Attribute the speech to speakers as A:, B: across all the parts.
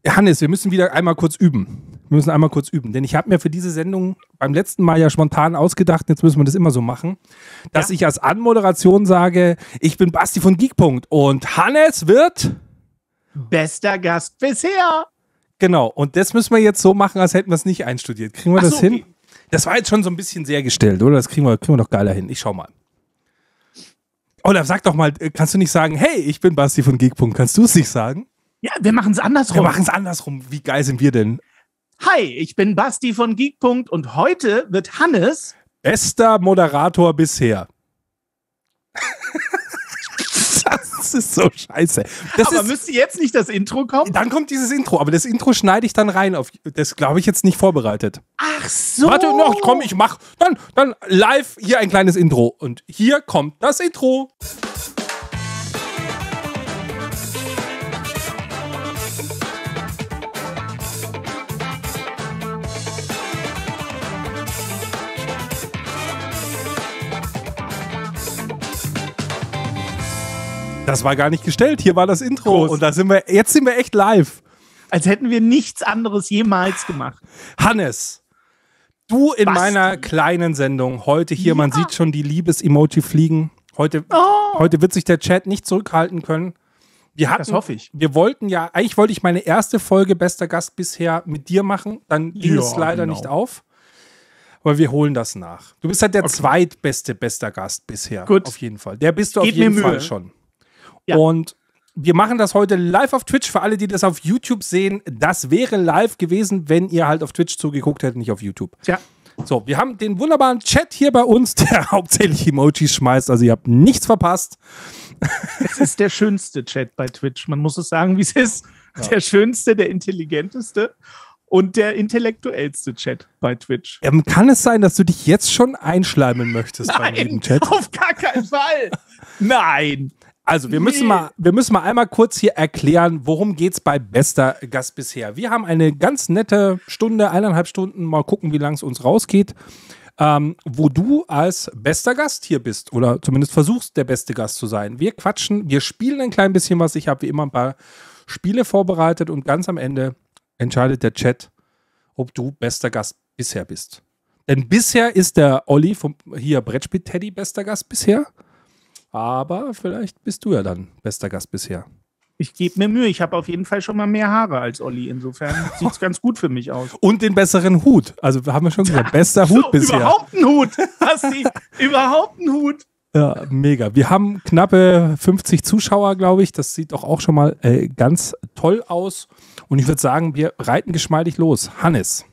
A: Hannes, wir müssen wieder einmal kurz üben. Denn ich habe mir für diese Sendung beim letzten Mal ja spontan ausgedacht, jetzt müssen wir das immer so machen, dass ich als Anmoderation sage, ich bin Basti von Geekpunkt und Hannes wird
B: bester Gast bisher.
A: Genau, und das müssen wir jetzt so machen, als hätten wir es nicht einstudiert. Kriegen wir das hin? Okay. Das war jetzt schon so ein bisschen sehr gestellt, oder? Das kriegen wir doch geiler hin. Ich schau mal. Oder sag doch mal, kannst du nicht sagen, hey, ich bin Basti von Geekpunkt. Kannst du es nicht sagen?
B: Ja, wir machen es andersrum.
A: Wie geil sind wir denn?
B: Hi, ich bin Basti von Geekpunkt und heute wird Hannes
A: bester Moderator bisher. Das ist so scheiße.
B: Aber müsste jetzt nicht das Intro kommen?
A: Dann kommt dieses Intro, aber das Intro schneide ich dann rein. Das glaube ich jetzt nicht vorbereitet.
B: Ach so.
A: Warte noch, komm, ich mach dann live hier ein kleines Intro. Und hier kommt das Intro. Das war gar nicht gestellt, hier war das Intro. Groß. Und jetzt sind wir echt live.
B: Als hätten wir nichts anderes jemals gemacht.
A: Hannes, du in meiner kleinen Sendung, heute hier, man sieht schon die Liebes-Emoji fliegen. Heute wird sich der Chat nicht zurückhalten können.
B: Das hoffe ich.
A: Eigentlich wollte ich meine erste Folge Bester Gast bisher mit dir machen, dann ging es leider nicht auf. Aber wir holen das nach. Du bist halt der zweitbeste bester Gast bisher.
B: Gut.
A: Auf jeden Fall. Der bist du auf jeden Fall schon. Ja. Und wir machen das heute live auf Twitch. Für alle, die das auf YouTube sehen, das wäre live gewesen, wenn ihr halt auf Twitch zugeguckt hättet, nicht auf YouTube.
B: Ja.
A: So, wir haben den wunderbaren Chat hier bei uns, der hauptsächlich Emojis schmeißt. Also ihr habt nichts verpasst.
B: Es ist der schönste Chat bei Twitch. Man muss es sagen, wie es ist. Ja. Der schönste, der intelligenteste und der intellektuellste Chat bei Twitch.
A: Kann es sein, dass du dich jetzt schon einschleimen möchtest bei jedem Chat?
B: Auf gar keinen Fall. Nein.
A: Also, wir müssen mal einmal kurz hier erklären, worum geht's bei Bester Gast bisher. Wir haben eine ganz nette Stunde, 1,5 Stunden, mal gucken, wie lang es uns rausgeht, wo du als bester Gast hier bist oder zumindest versuchst, der beste Gast zu sein. Wir quatschen, wir spielen ein klein bisschen was. Ich habe wie immer ein paar Spiele vorbereitet und ganz am Ende entscheidet der Chat, ob du bester Gast bisher bist. Denn bisher ist der Olli vom hier Brettspiel-Teddy bester Gast bisher. Aber vielleicht bist du ja dann bester Gast bisher.
B: Ich gebe mir Mühe. Ich habe auf jeden Fall schon mal mehr Haare als Olli. Insofern sieht es ganz gut für mich aus.
A: Und den besseren Hut. Also haben wir schon gesagt, bester Hut bisher.
B: Überhaupt ein Hut. Basti, überhaupt ein Hut.
A: Ja, mega. Wir haben knappe 50 Zuschauer, glaube ich. Das sieht doch auch schon mal ganz toll aus. Und ich würde sagen, wir reiten geschmeidig los. Hannes.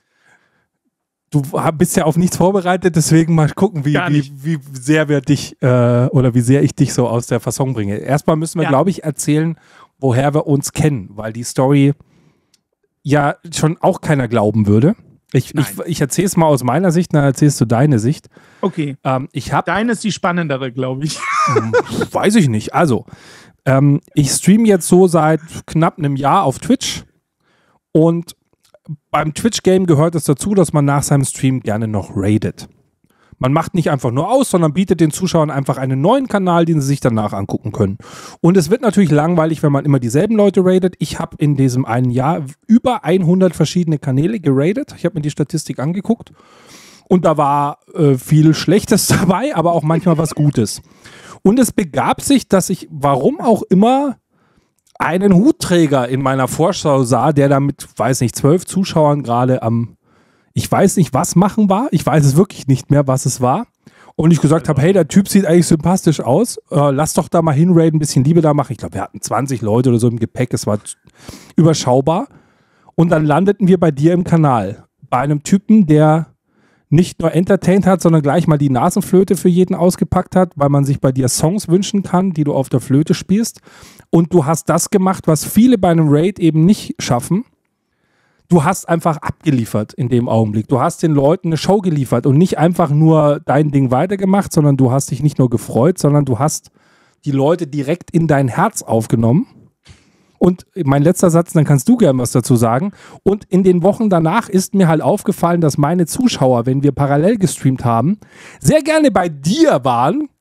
A: Du bist ja auf nichts vorbereitet, deswegen mal gucken, wie sehr wir dich oder wie sehr ich dich so aus der Fasson bringe. Erstmal müssen wir, glaube ich, erzählen, woher wir uns kennen, weil die Story ja schon auch keiner glauben würde. Ich erzähle es mal aus meiner Sicht, dann erzählst du deine Sicht.
B: Okay. Deine ist die spannendere, glaube ich.
A: Weiß ich nicht. Also, ich streame jetzt so seit knapp einem Jahr auf Twitch und beim Twitch-Game gehört es dazu, dass man nach seinem Stream gerne noch raidet. Man macht nicht einfach nur aus, sondern bietet den Zuschauern einfach einen neuen Kanal, den sie sich danach angucken können. Und es wird natürlich langweilig, wenn man immer dieselben Leute raidet. Ich habe in diesem einen Jahr über 100 verschiedene Kanäle geradet. Ich habe mir die Statistik angeguckt und da war viel Schlechtes dabei, aber auch manchmal was Gutes. Und es begab sich, dass ich, warum auch immer, einen Hutträger in meiner Vorschau sah, der da mit, 12 Zuschauern gerade ich weiß nicht, was machen war. Ich weiß es wirklich nicht mehr, was es war. Und ich gesagt habe, hey, der Typ sieht eigentlich sympathisch aus. Lass doch da mal hinraiden, ein bisschen Liebe da machen. Ich glaube, wir hatten 20 Leute oder so im Gepäck. Es war überschaubar. Und dann landeten wir bei dir im Kanal. Bei einem Typen, der nicht nur entertained hat, sondern gleich mal die Nasenflöte für jeden ausgepackt hat, weil man sich bei dir Songs wünschen kann, die du auf der Flöte spielst. Und du hast das gemacht, was viele bei einem Raid eben nicht schaffen. Du hast einfach abgeliefert in dem Augenblick. Du hast den Leuten eine Show geliefert und nicht einfach nur dein Ding weitergemacht, sondern du hast dich nicht nur gefreut, sondern du hast die Leute direkt in dein Herz aufgenommen. Und mein letzter Satz, dann kannst du gerne was dazu sagen. Und in den Wochen danach ist mir halt aufgefallen, dass meine Zuschauer, wenn wir parallel gestreamt haben, sehr gerne bei dir waren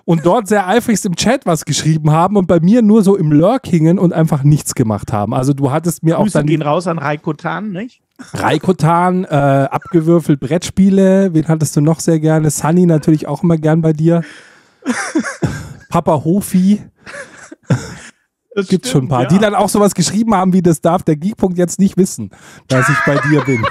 A: und dort sehr eifrigst im Chat was geschrieben haben und bei mir nur so im Lurk hingen und einfach nichts gemacht haben. Also du hattest mir
B: Grüße
A: auch dann
B: gehen raus an Raikotan, nicht?
A: Raikotan, abgewürfelt Brettspiele, wen hattest du noch sehr gerne? Sunny natürlich auch immer gern bei dir. Papa Hofi. Das gibt's schon ein paar, die dann auch sowas geschrieben haben, wie das darf der Geekpunkt jetzt nicht wissen, dass ich bei dir bin.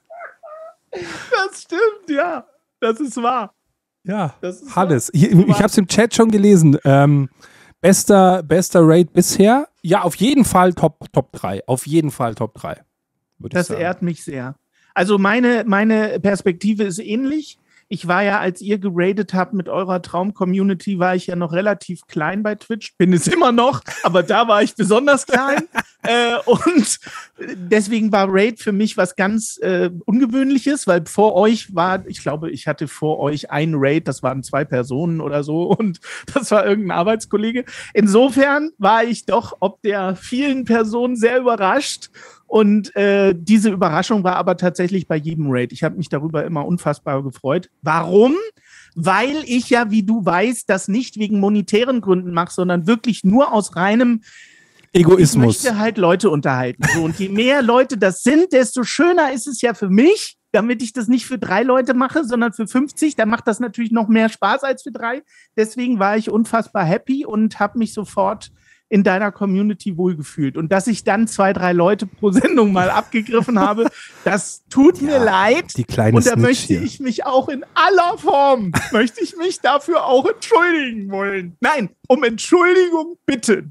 B: Das stimmt, ja. Das ist wahr.
A: Ja, Hannes. Ich habe es im Chat schon gelesen. Bester Raid bisher? Ja, auf jeden Fall Top 3. Auf jeden Fall Top 3.
B: Das ehrt mich sehr. Also meine Perspektive ist ähnlich. Ich war ja, als ihr geradet habt mit eurer Traum-Community, war ich ja noch relativ klein bei Twitch. Bin es immer noch, aber da war ich besonders klein. Und deswegen war Raid für mich was ganz Ungewöhnliches, weil vor euch ich glaube, ich hatte vor euch ein Raid, das waren 2 Personen oder so und das war irgendein Arbeitskollege. Insofern war ich doch ob der vielen Personen sehr überrascht. Und diese Überraschung war aber tatsächlich bei jedem Raid. Ich habe mich darüber immer unfassbar gefreut. Warum? Weil ich ja, wie du weißt, das nicht wegen monetären Gründen mache, sondern wirklich nur aus reinem
A: Egoismus.
B: Ich möchte halt Leute unterhalten. So, und je mehr Leute das sind, desto schöner ist es ja für mich, damit ich das nicht für 3 Leute mache, sondern für 50. Da macht das natürlich noch mehr Spaß als für 3. Deswegen war ich unfassbar happy und habe mich sofort in deiner Community wohlgefühlt. Und dass ich dann 2, 3 Leute pro Sendung mal abgegriffen habe, das tut mir leid.
A: Die kleine
B: und da
A: Snitch
B: möchte
A: hier.
B: ich mich auch in aller Form, möchte ich mich dafür auch entschuldigen wollen. Nein, um Entschuldigung bitten.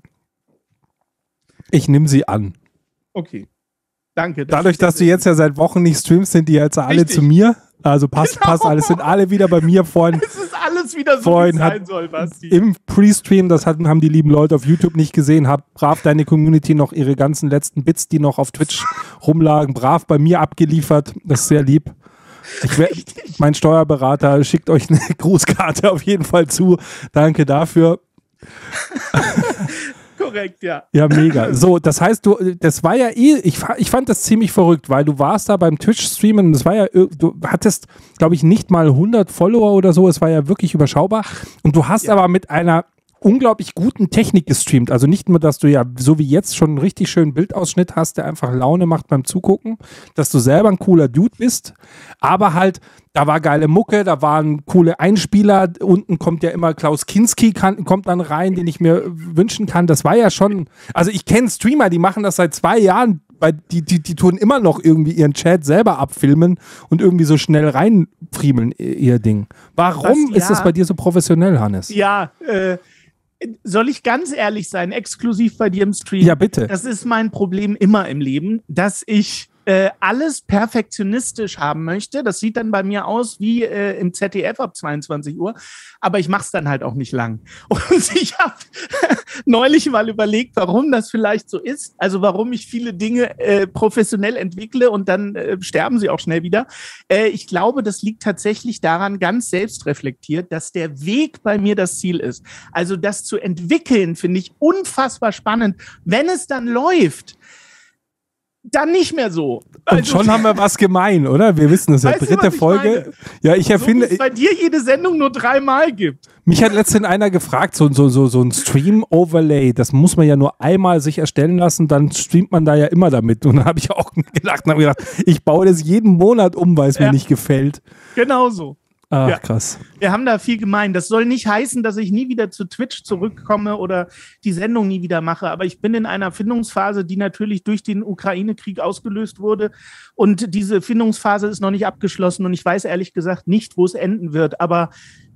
A: Ich nehme sie an.
B: Okay, danke.
A: Dadurch, dass du jetzt ja seit Wochen nicht streamst, sind die jetzt alle zu mir. Also passt alles, sind alle wieder bei mir vorhin.
B: Es ist alles wieder so, wie es sein soll, Basti.
A: Im Pre-Stream, das haben die lieben Leute auf YouTube nicht gesehen, hat brav deine Community noch ihre ganzen letzten Bits, die noch auf Twitch rumlagen, brav bei mir abgeliefert. Das ist sehr lieb. Mein Steuerberater schickt euch eine Grußkarte auf jeden Fall zu. Danke dafür.
B: Korrekt, ja.
A: Ja, mega. So, das heißt, das war ja ich fand das ziemlich verrückt, weil du warst da beim Twitch-Streamen und das war ja, du hattest, glaube ich, nicht mal 100 Follower oder so, es war ja wirklich überschaubar und du hast aber mit einer unglaublich guten Technik gestreamt. Also nicht nur, dass du ja so wie jetzt schon einen richtig schönen Bildausschnitt hast, der einfach Laune macht beim Zugucken, dass du selber ein cooler Dude bist, aber halt, da war geile Mucke, da waren coole Einspieler, unten kommt ja immer Klaus Kinski, kommt dann rein, den ich mir wünschen kann. Das war ja schon, also ich kenne Streamer, die machen das seit 2 Jahren, weil die tun immer noch irgendwie ihren Chat selber abfilmen und irgendwie so schnell reinfriemeln, ihr Ding. Warum ist das bei dir so professionell, Hannes?
B: Ja, soll ich ganz ehrlich sein, exklusiv bei dir im Stream?
A: Ja, bitte.
B: Das ist mein Problem immer im Leben, dass ich alles perfektionistisch haben möchte. Das sieht dann bei mir aus wie im ZDF ab 22 Uhr, aber ich mache es dann halt auch nicht lang. Und ich habe neulich mal überlegt, warum das vielleicht so ist, also warum ich viele Dinge professionell entwickle und dann sterben sie auch schnell wieder. Ich glaube, das liegt tatsächlich daran, ganz selbstreflektiert, dass der Weg bei mir das Ziel ist. Also das zu entwickeln, finde ich unfassbar spannend. Wenn es dann läuft, dann nicht mehr so.
A: Und schon haben wir was gemein, oder? Wir wissen das ja. 3. Folge. Ja, ich erfinde.
B: So, wie es bei dir jede Sendung nur 3 Mal gibt.
A: Mich hat letztens einer gefragt, so ein Stream-Overlay, das muss man ja nur einmal sich erstellen lassen, dann streamt man da ja immer damit. Und dann habe ich auch gedacht, ich baue das jeden Monat um, weil es mir nicht gefällt.
B: Genau so.
A: Ach,
B: ja.
A: Krass.
B: Wir haben da viel gemein. Das soll nicht heißen, dass ich nie wieder zu Twitch zurückkomme oder die Sendung nie wieder mache. Aber ich bin in einer Findungsphase, die natürlich durch den Ukraine-Krieg ausgelöst wurde. Und diese Findungsphase ist noch nicht abgeschlossen. Und ich weiß ehrlich gesagt nicht, wo es enden wird. Aber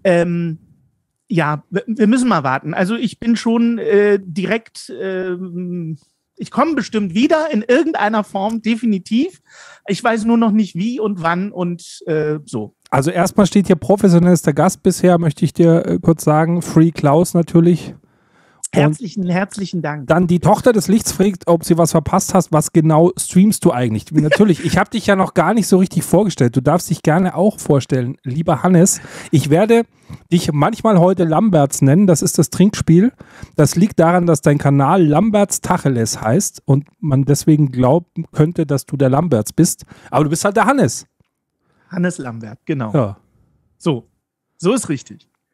B: ja, wir müssen mal warten. Also ich bin schon direkt... ich komme bestimmt wieder in irgendeiner Form, definitiv. Ich weiß nur noch nicht wie und wann und so.
A: Also erstmal steht hier professionellster Gast bisher, möchte ich dir kurz sagen. Free Klaus natürlich.
B: Herzlichen Dank.
A: Dann die Tochter des Lichts fragt, ob sie was verpasst hast. Was genau streamst du eigentlich? Natürlich, ich habe dich ja noch gar nicht so richtig vorgestellt. Du darfst dich gerne auch vorstellen, lieber Hannes. Ich werde dich manchmal heute Lamberts nennen. Das ist das Trinkspiel. Das liegt daran, dass dein Kanal Lamberts Tacheles heißt und man deswegen glauben könnte, dass du der Lamberts bist. Aber du bist halt der Hannes.
B: Hannes Lambert, genau.
A: Ja.
B: So ist richtig.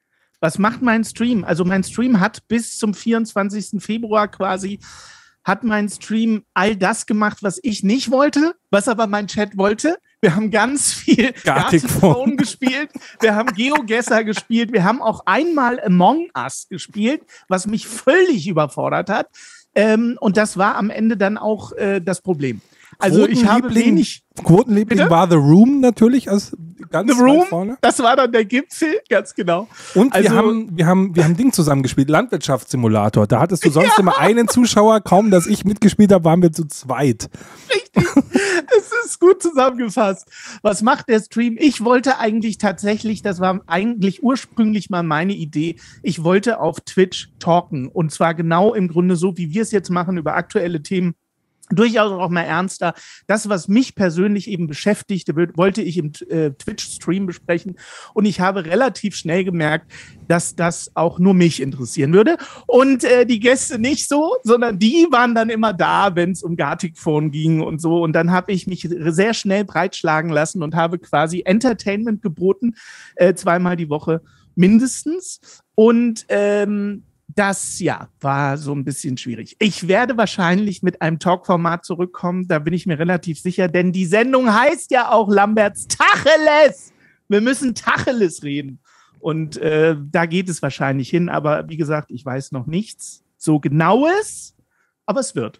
B: Was macht mein Stream? Also mein Stream hat bis zum 24. Februar quasi, hat mein Stream all das gemacht, was ich nicht wollte, was aber mein Chat wollte. Wir haben ganz viel
A: Gartic Phone
B: gespielt, wir haben GeoGuessr gespielt, wir haben auch einmal Among Us gespielt, was mich völlig überfordert hat. Und das war am Ende dann auch das Problem. Also ich habe wenig...
A: Quotenliebling war The Room natürlich, also ganz
B: The Room,
A: vorne.
B: Das war dann der Gipfel, ganz genau.
A: Und
B: also,
A: wir haben Ding zusammengespielt, Landwirtschaftssimulator. Da hattest du sonst immer einen Zuschauer, kaum dass ich mitgespielt habe, waren wir zu zweit.
B: Richtig, es ist gut zusammengefasst. Was macht der Stream? Ich wollte eigentlich tatsächlich, das war eigentlich ursprünglich mal meine Idee, ich wollte auf Twitch talken. Und zwar genau im Grunde so, wie wir es jetzt machen, über aktuelle Themen. Durchaus auch mal ernster. Das, was mich persönlich eben beschäftigte, wollte ich im Twitch-Stream besprechen. Und ich habe relativ schnell gemerkt, dass das auch nur mich interessieren würde. Und die Gäste nicht so, sondern die waren dann immer da, wenn es um Gartic Phone ging und so. Und dann habe ich mich sehr schnell breitschlagen lassen und habe quasi Entertainment geboten, zweimal die Woche mindestens. Und das, ja, war so ein bisschen schwierig. Ich werde wahrscheinlich mit einem Talk-Format zurückkommen, da bin ich mir relativ sicher, denn die Sendung heißt ja auch Lamberts Tacheles. Wir müssen Tacheles reden. Und da geht es wahrscheinlich hin, aber wie gesagt, ich weiß noch nichts so Genaues, aber es wird.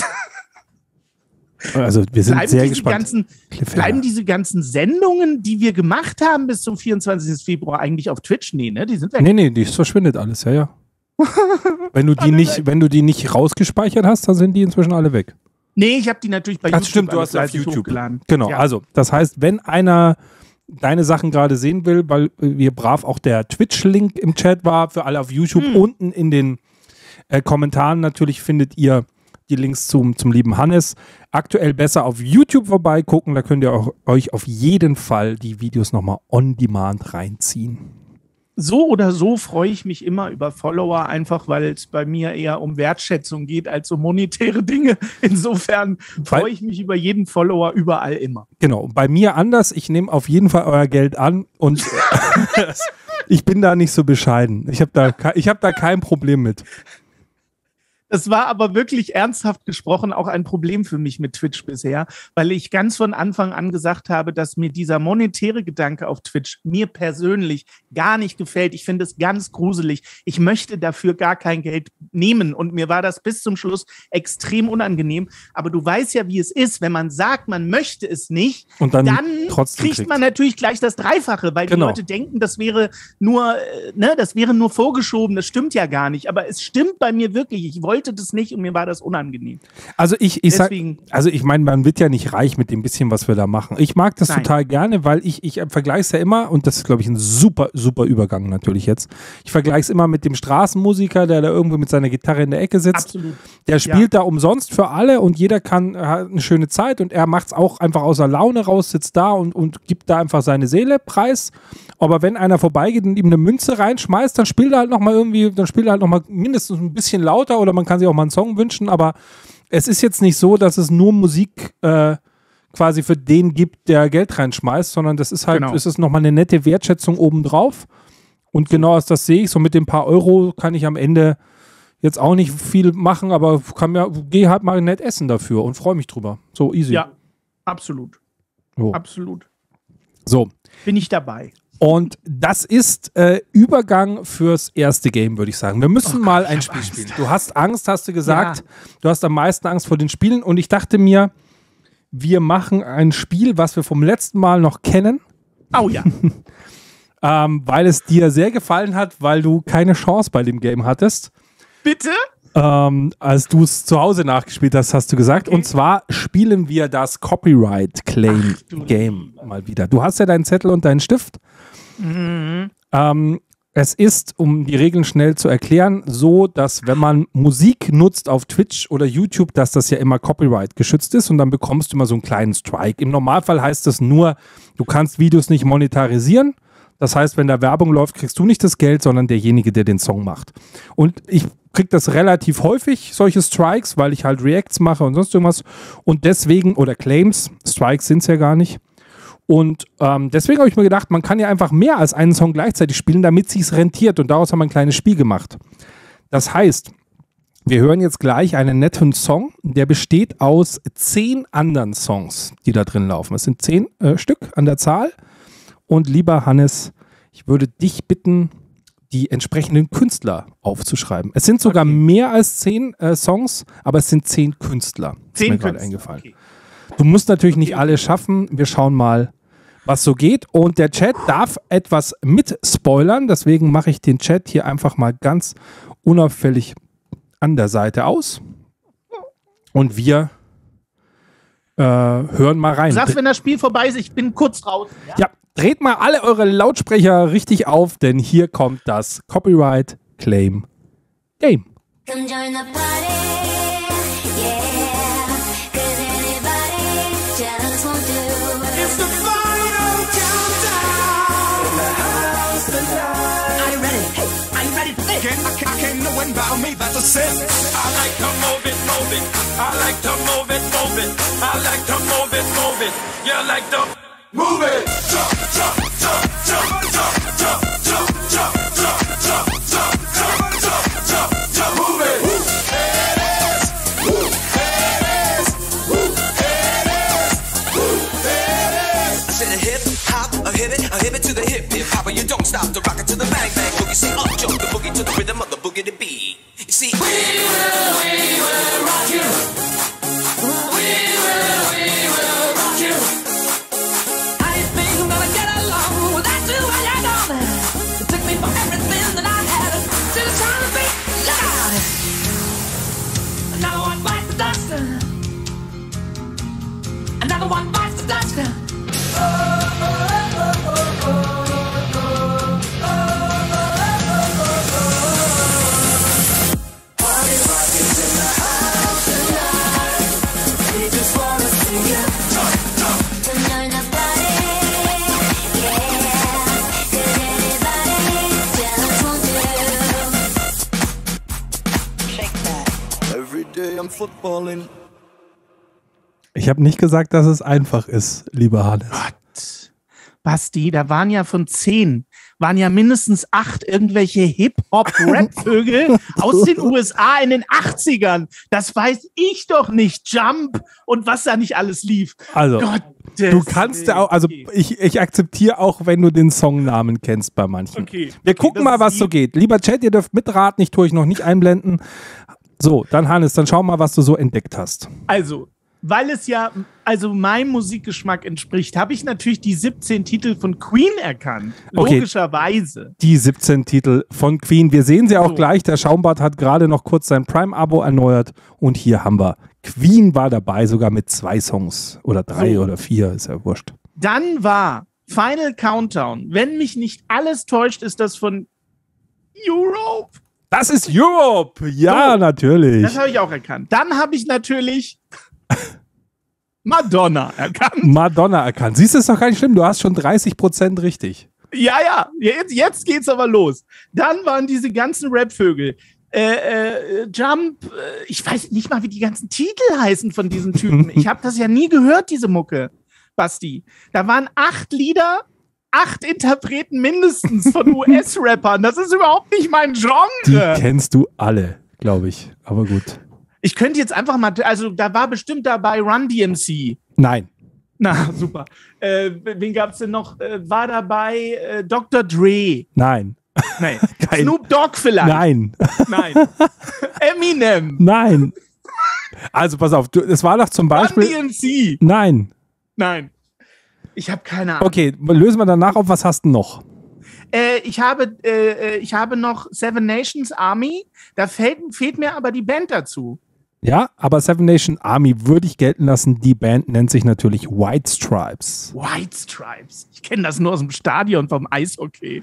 A: Also wir sind sehr gespannt.
B: Bleiben diese ganzen Sendungen, die wir gemacht haben bis zum 24. Februar eigentlich auf Twitch? Nee, ne? Die sind weg.
A: Nee, das verschwindet alles, ja. Wenn du die nicht rausgespeichert hast, dann sind die inzwischen alle weg.
B: Nee, ich habe die natürlich bei YouTube.
A: Stimmt, du hast auf YouTube
B: hochgeladen.
A: Genau, ja. Also das heißt, wenn einer deine Sachen gerade sehen will, weil wir brav auch der Twitch-Link im Chat war, für alle auf YouTube, unten in den Kommentaren natürlich findet ihr die Links zum lieben Hannes. Aktuell besser auf YouTube vorbeigucken, da könnt ihr euch auf jeden Fall die Videos nochmal on demand reinziehen.
B: So oder so freue ich mich immer über Follower, einfach weil es bei mir eher um Wertschätzung geht als um monetäre Dinge. Insofern freue ich mich über jeden Follower überall immer.
A: Genau, bei mir anders. Ich nehme auf jeden Fall euer Geld an und ich bin da nicht so bescheiden. Ich hab da kein Problem mit.
B: Das war aber wirklich ernsthaft gesprochen auch ein Problem für mich mit Twitch bisher, weil ich ganz von Anfang an gesagt habe, dass mir dieser monetäre Gedanke auf Twitch mir persönlich gar nicht gefällt. Ich finde es ganz gruselig. Ich möchte dafür gar kein Geld nehmen und mir war das bis zum Schluss extrem unangenehm. Aber du weißt ja, wie es ist, wenn man sagt, man möchte es nicht, und dann kriegt man natürlich gleich das Dreifache, weil die Leute denken, das wäre nur vorgeschoben. Das stimmt ja gar nicht. Aber es stimmt bei mir wirklich. Ich wollte das nicht und mir war das unangenehm.
A: Also ich meine, man wird ja nicht reich mit dem bisschen, was wir da machen. Ich mag das total gerne, weil ich vergleiche es ja immer, und das ist, glaube ich, ein super, super Übergang natürlich jetzt. Ich vergleiche es immer mit dem Straßenmusiker, der da irgendwo mit seiner Gitarre in der Ecke sitzt.
B: Absolut.
A: Der spielt da umsonst für alle und jeder hat eine schöne Zeit und er macht es auch einfach aus der Laune raus, sitzt da und gibt da einfach seine Seele preis. Aber wenn einer vorbeigeht und ihm eine Münze reinschmeißt, dann spielt er halt nochmal mindestens ein bisschen lauter oder man kann sich auch mal einen Song wünschen, aber es ist jetzt nicht so, dass es nur Musik quasi für den gibt, der Geld reinschmeißt, sondern das ist halt, es ist nochmal eine nette Wertschätzung obendrauf und genau das sehe ich, so mit den paar Euro kann ich am Ende jetzt auch nicht viel machen, aber gehe halt mal nett essen dafür und freue mich drüber. So easy.
B: Ja, absolut.
A: Oh.
B: Absolut.
A: So.
B: Bin ich dabei.
A: Und das ist Übergang fürs erste Game, würde ich sagen. Wir müssen mal ein Spiel spielen. Du hast Angst, hast du gesagt. Ja. Du hast am meisten Angst vor den Spielen. Und ich dachte mir, wir machen ein Spiel, was wir vom letzten Mal noch kennen.
B: Oh ja.
A: Weil es dir sehr gefallen hat, weil du keine Chance bei dem Game hattest.
B: Bitte?
A: Als du es zu Hause nachgespielt hast, hast du gesagt. Okay. Und zwar spielen wir das Copyright Claim Game mal wieder. Du hast ja deinen Zettel und deinen Stift.
B: Mhm.
A: Es ist, um die Regeln schnell zu erklären, so, dass wenn man Musik nutzt auf Twitch oder YouTube, dass das ja immer Copyright geschützt ist und dann bekommst du immer so einen kleinen Strike. Im Normalfall heißt das nur, du kannst Videos nicht monetarisieren. Das heißt, wenn da Werbung läuft, kriegst du nicht das Geld, sondern derjenige, der den Song macht. Und ich kriege das relativ häufig, solche Strikes, weil ich halt Reacts mache und sonst irgendwas. Und deswegen, oder Claims, Strikes sind es ja gar nicht. Und deswegen habe ich mir gedacht, man kann ja einfach mehr als einen Song gleichzeitig spielen, damit es sich rentiert. Und daraus haben wir ein kleines Spiel gemacht. Das heißt, wir hören jetzt gleich einen netten Song, der besteht aus 10 anderen Songs, die da drin laufen. Es sind 10 Stück an der Zahl. Und lieber Hannes, ich würde dich bitten, die entsprechenden Künstler aufzuschreiben. Es sind sogar mehr als 10 Songs, aber es sind 10 Künstler.
B: 10
A: mir gerade
B: Künstler.
A: eingefallen.
B: Okay.
A: Du musst natürlich nicht alle schaffen. Wir schauen mal, was so geht. Und der Chat darf etwas mit spoilern. Deswegen mache ich den Chat hier einfach mal ganz unauffällig an der Seite aus. Und wir hören mal rein.
B: Du sagst, wenn das Spiel vorbei ist, ich bin kurz draußen.
A: Ja, dreht mal alle eure Lautsprecher richtig auf, denn hier kommt das Copyright Claim Game.
C: Come join the party, yeah. 'Cause anybody just won't do.
D: It's the final countdown. In the house tonight.
E: Are you ready? Hey, are you ready for this?
D: I came to win by me, that's a sin. I like to move it, move it. I like to move it, move it. I like to move it, move it. You like to move it. Jump, jump, jump, jump, jump, jump, jump, jump, jump, jump, jump, jump, jump, jump, jump, move it. It is, it is, it is.
E: I said a hip hop, a hip it to the hip hop, you don't stop to rock it to the bang bang boogie. Say up jump the boogie to the rhythm of the boogie to beat. You see, we will rock you. We will rock you. How you think I'm gonna get along without you when you're gone? It took me for everything that I had to try to be loud. Another one bites the dust. Another one bites the dust.
C: Come join the party, yeah. 'Cause anybody just won't do. Shake that.
D: Every day I'm footballing.
A: Ich habe nicht gesagt, dass es einfach ist, lieber Hannes.
B: Basti, da waren ja von 10, waren ja mindestens 8 irgendwelche Hip-Hop-Rap-Vögel aus den USA in den 80ern. Das weiß ich doch nicht. Jump und was da nicht alles lief.
A: Also,
B: Gottes
A: du kannst ja auch, also
B: Willen.
A: ich akzeptiere auch, wenn du den Songnamen kennst bei manchen.
B: Okay.
A: Wir gucken
B: das
A: mal,
B: ist
A: was so geht. Lieber Chat, ihr dürft mitraten, ich tue euch noch nicht einblenden. So, dann Hannes, dann schau mal, was du so entdeckt hast.
B: Also, weil es ja also meinem Musikgeschmack entspricht, habe ich natürlich die 17 Titel von Queen erkannt.
A: Okay.
B: Logischerweise.
A: Die 17 Titel von Queen. Wir sehen sie auch
B: So.
A: gleich. Der Schaumbart hat gerade noch kurz sein Prime-Abo erneuert. Und hier haben wir Queen war dabei, sogar mit 2 Songs. Oder 3
B: So.
A: oder 4, ist ja wurscht.
B: Dann war Final Countdown. Wenn mich nicht alles täuscht, ist das von Europe.
A: Das ist Europe! Ja,
B: So.
A: natürlich.
B: Das habe ich auch erkannt. Dann habe ich natürlich Madonna erkannt.
A: Madonna erkannt. Siehst du, ist doch gar nicht schlimm. Du hast schon 30% richtig.
B: Ja, jetzt geht's aber los. Dann waren diese ganzen Rapvögel. Jump, ich weiß nicht mal, wie die ganzen Titel heißen von diesen Typen. Ich habe das ja nie gehört, diese Mucke, Basti. Da waren 8 Lieder, 8 Interpreten mindestens von US-Rappern. Das ist überhaupt nicht mein
A: Die
B: Genre.
A: kennst du alle, glaube ich. Aber gut.
B: Ich könnte jetzt einfach mal, also da war bestimmt dabei Run DMC.
A: Nein.
B: Na, super. Wen gab's denn noch? War dabei Dr. Dre.
A: Nein.
B: Nein.
A: Kein-
B: Snoop Dogg vielleicht.
A: Nein.
B: Nein. Eminem.
A: Nein. Also pass auf, es war doch zum
B: Run
A: Beispiel.
B: DMC.
A: Nein.
B: Nein. Ich habe keine Ahnung.
A: Okay, lösen wir danach auf. Was hast du noch?
B: Ich habe noch Seven Nations Army. Da fehlt mir aber die Band dazu.
A: Ja, aber Seven Nation Army würde ich gelten lassen. Die Band nennt sich natürlich White Stripes.
B: White Stripes. Ich kenne das nur aus dem Stadion vom Eishockey.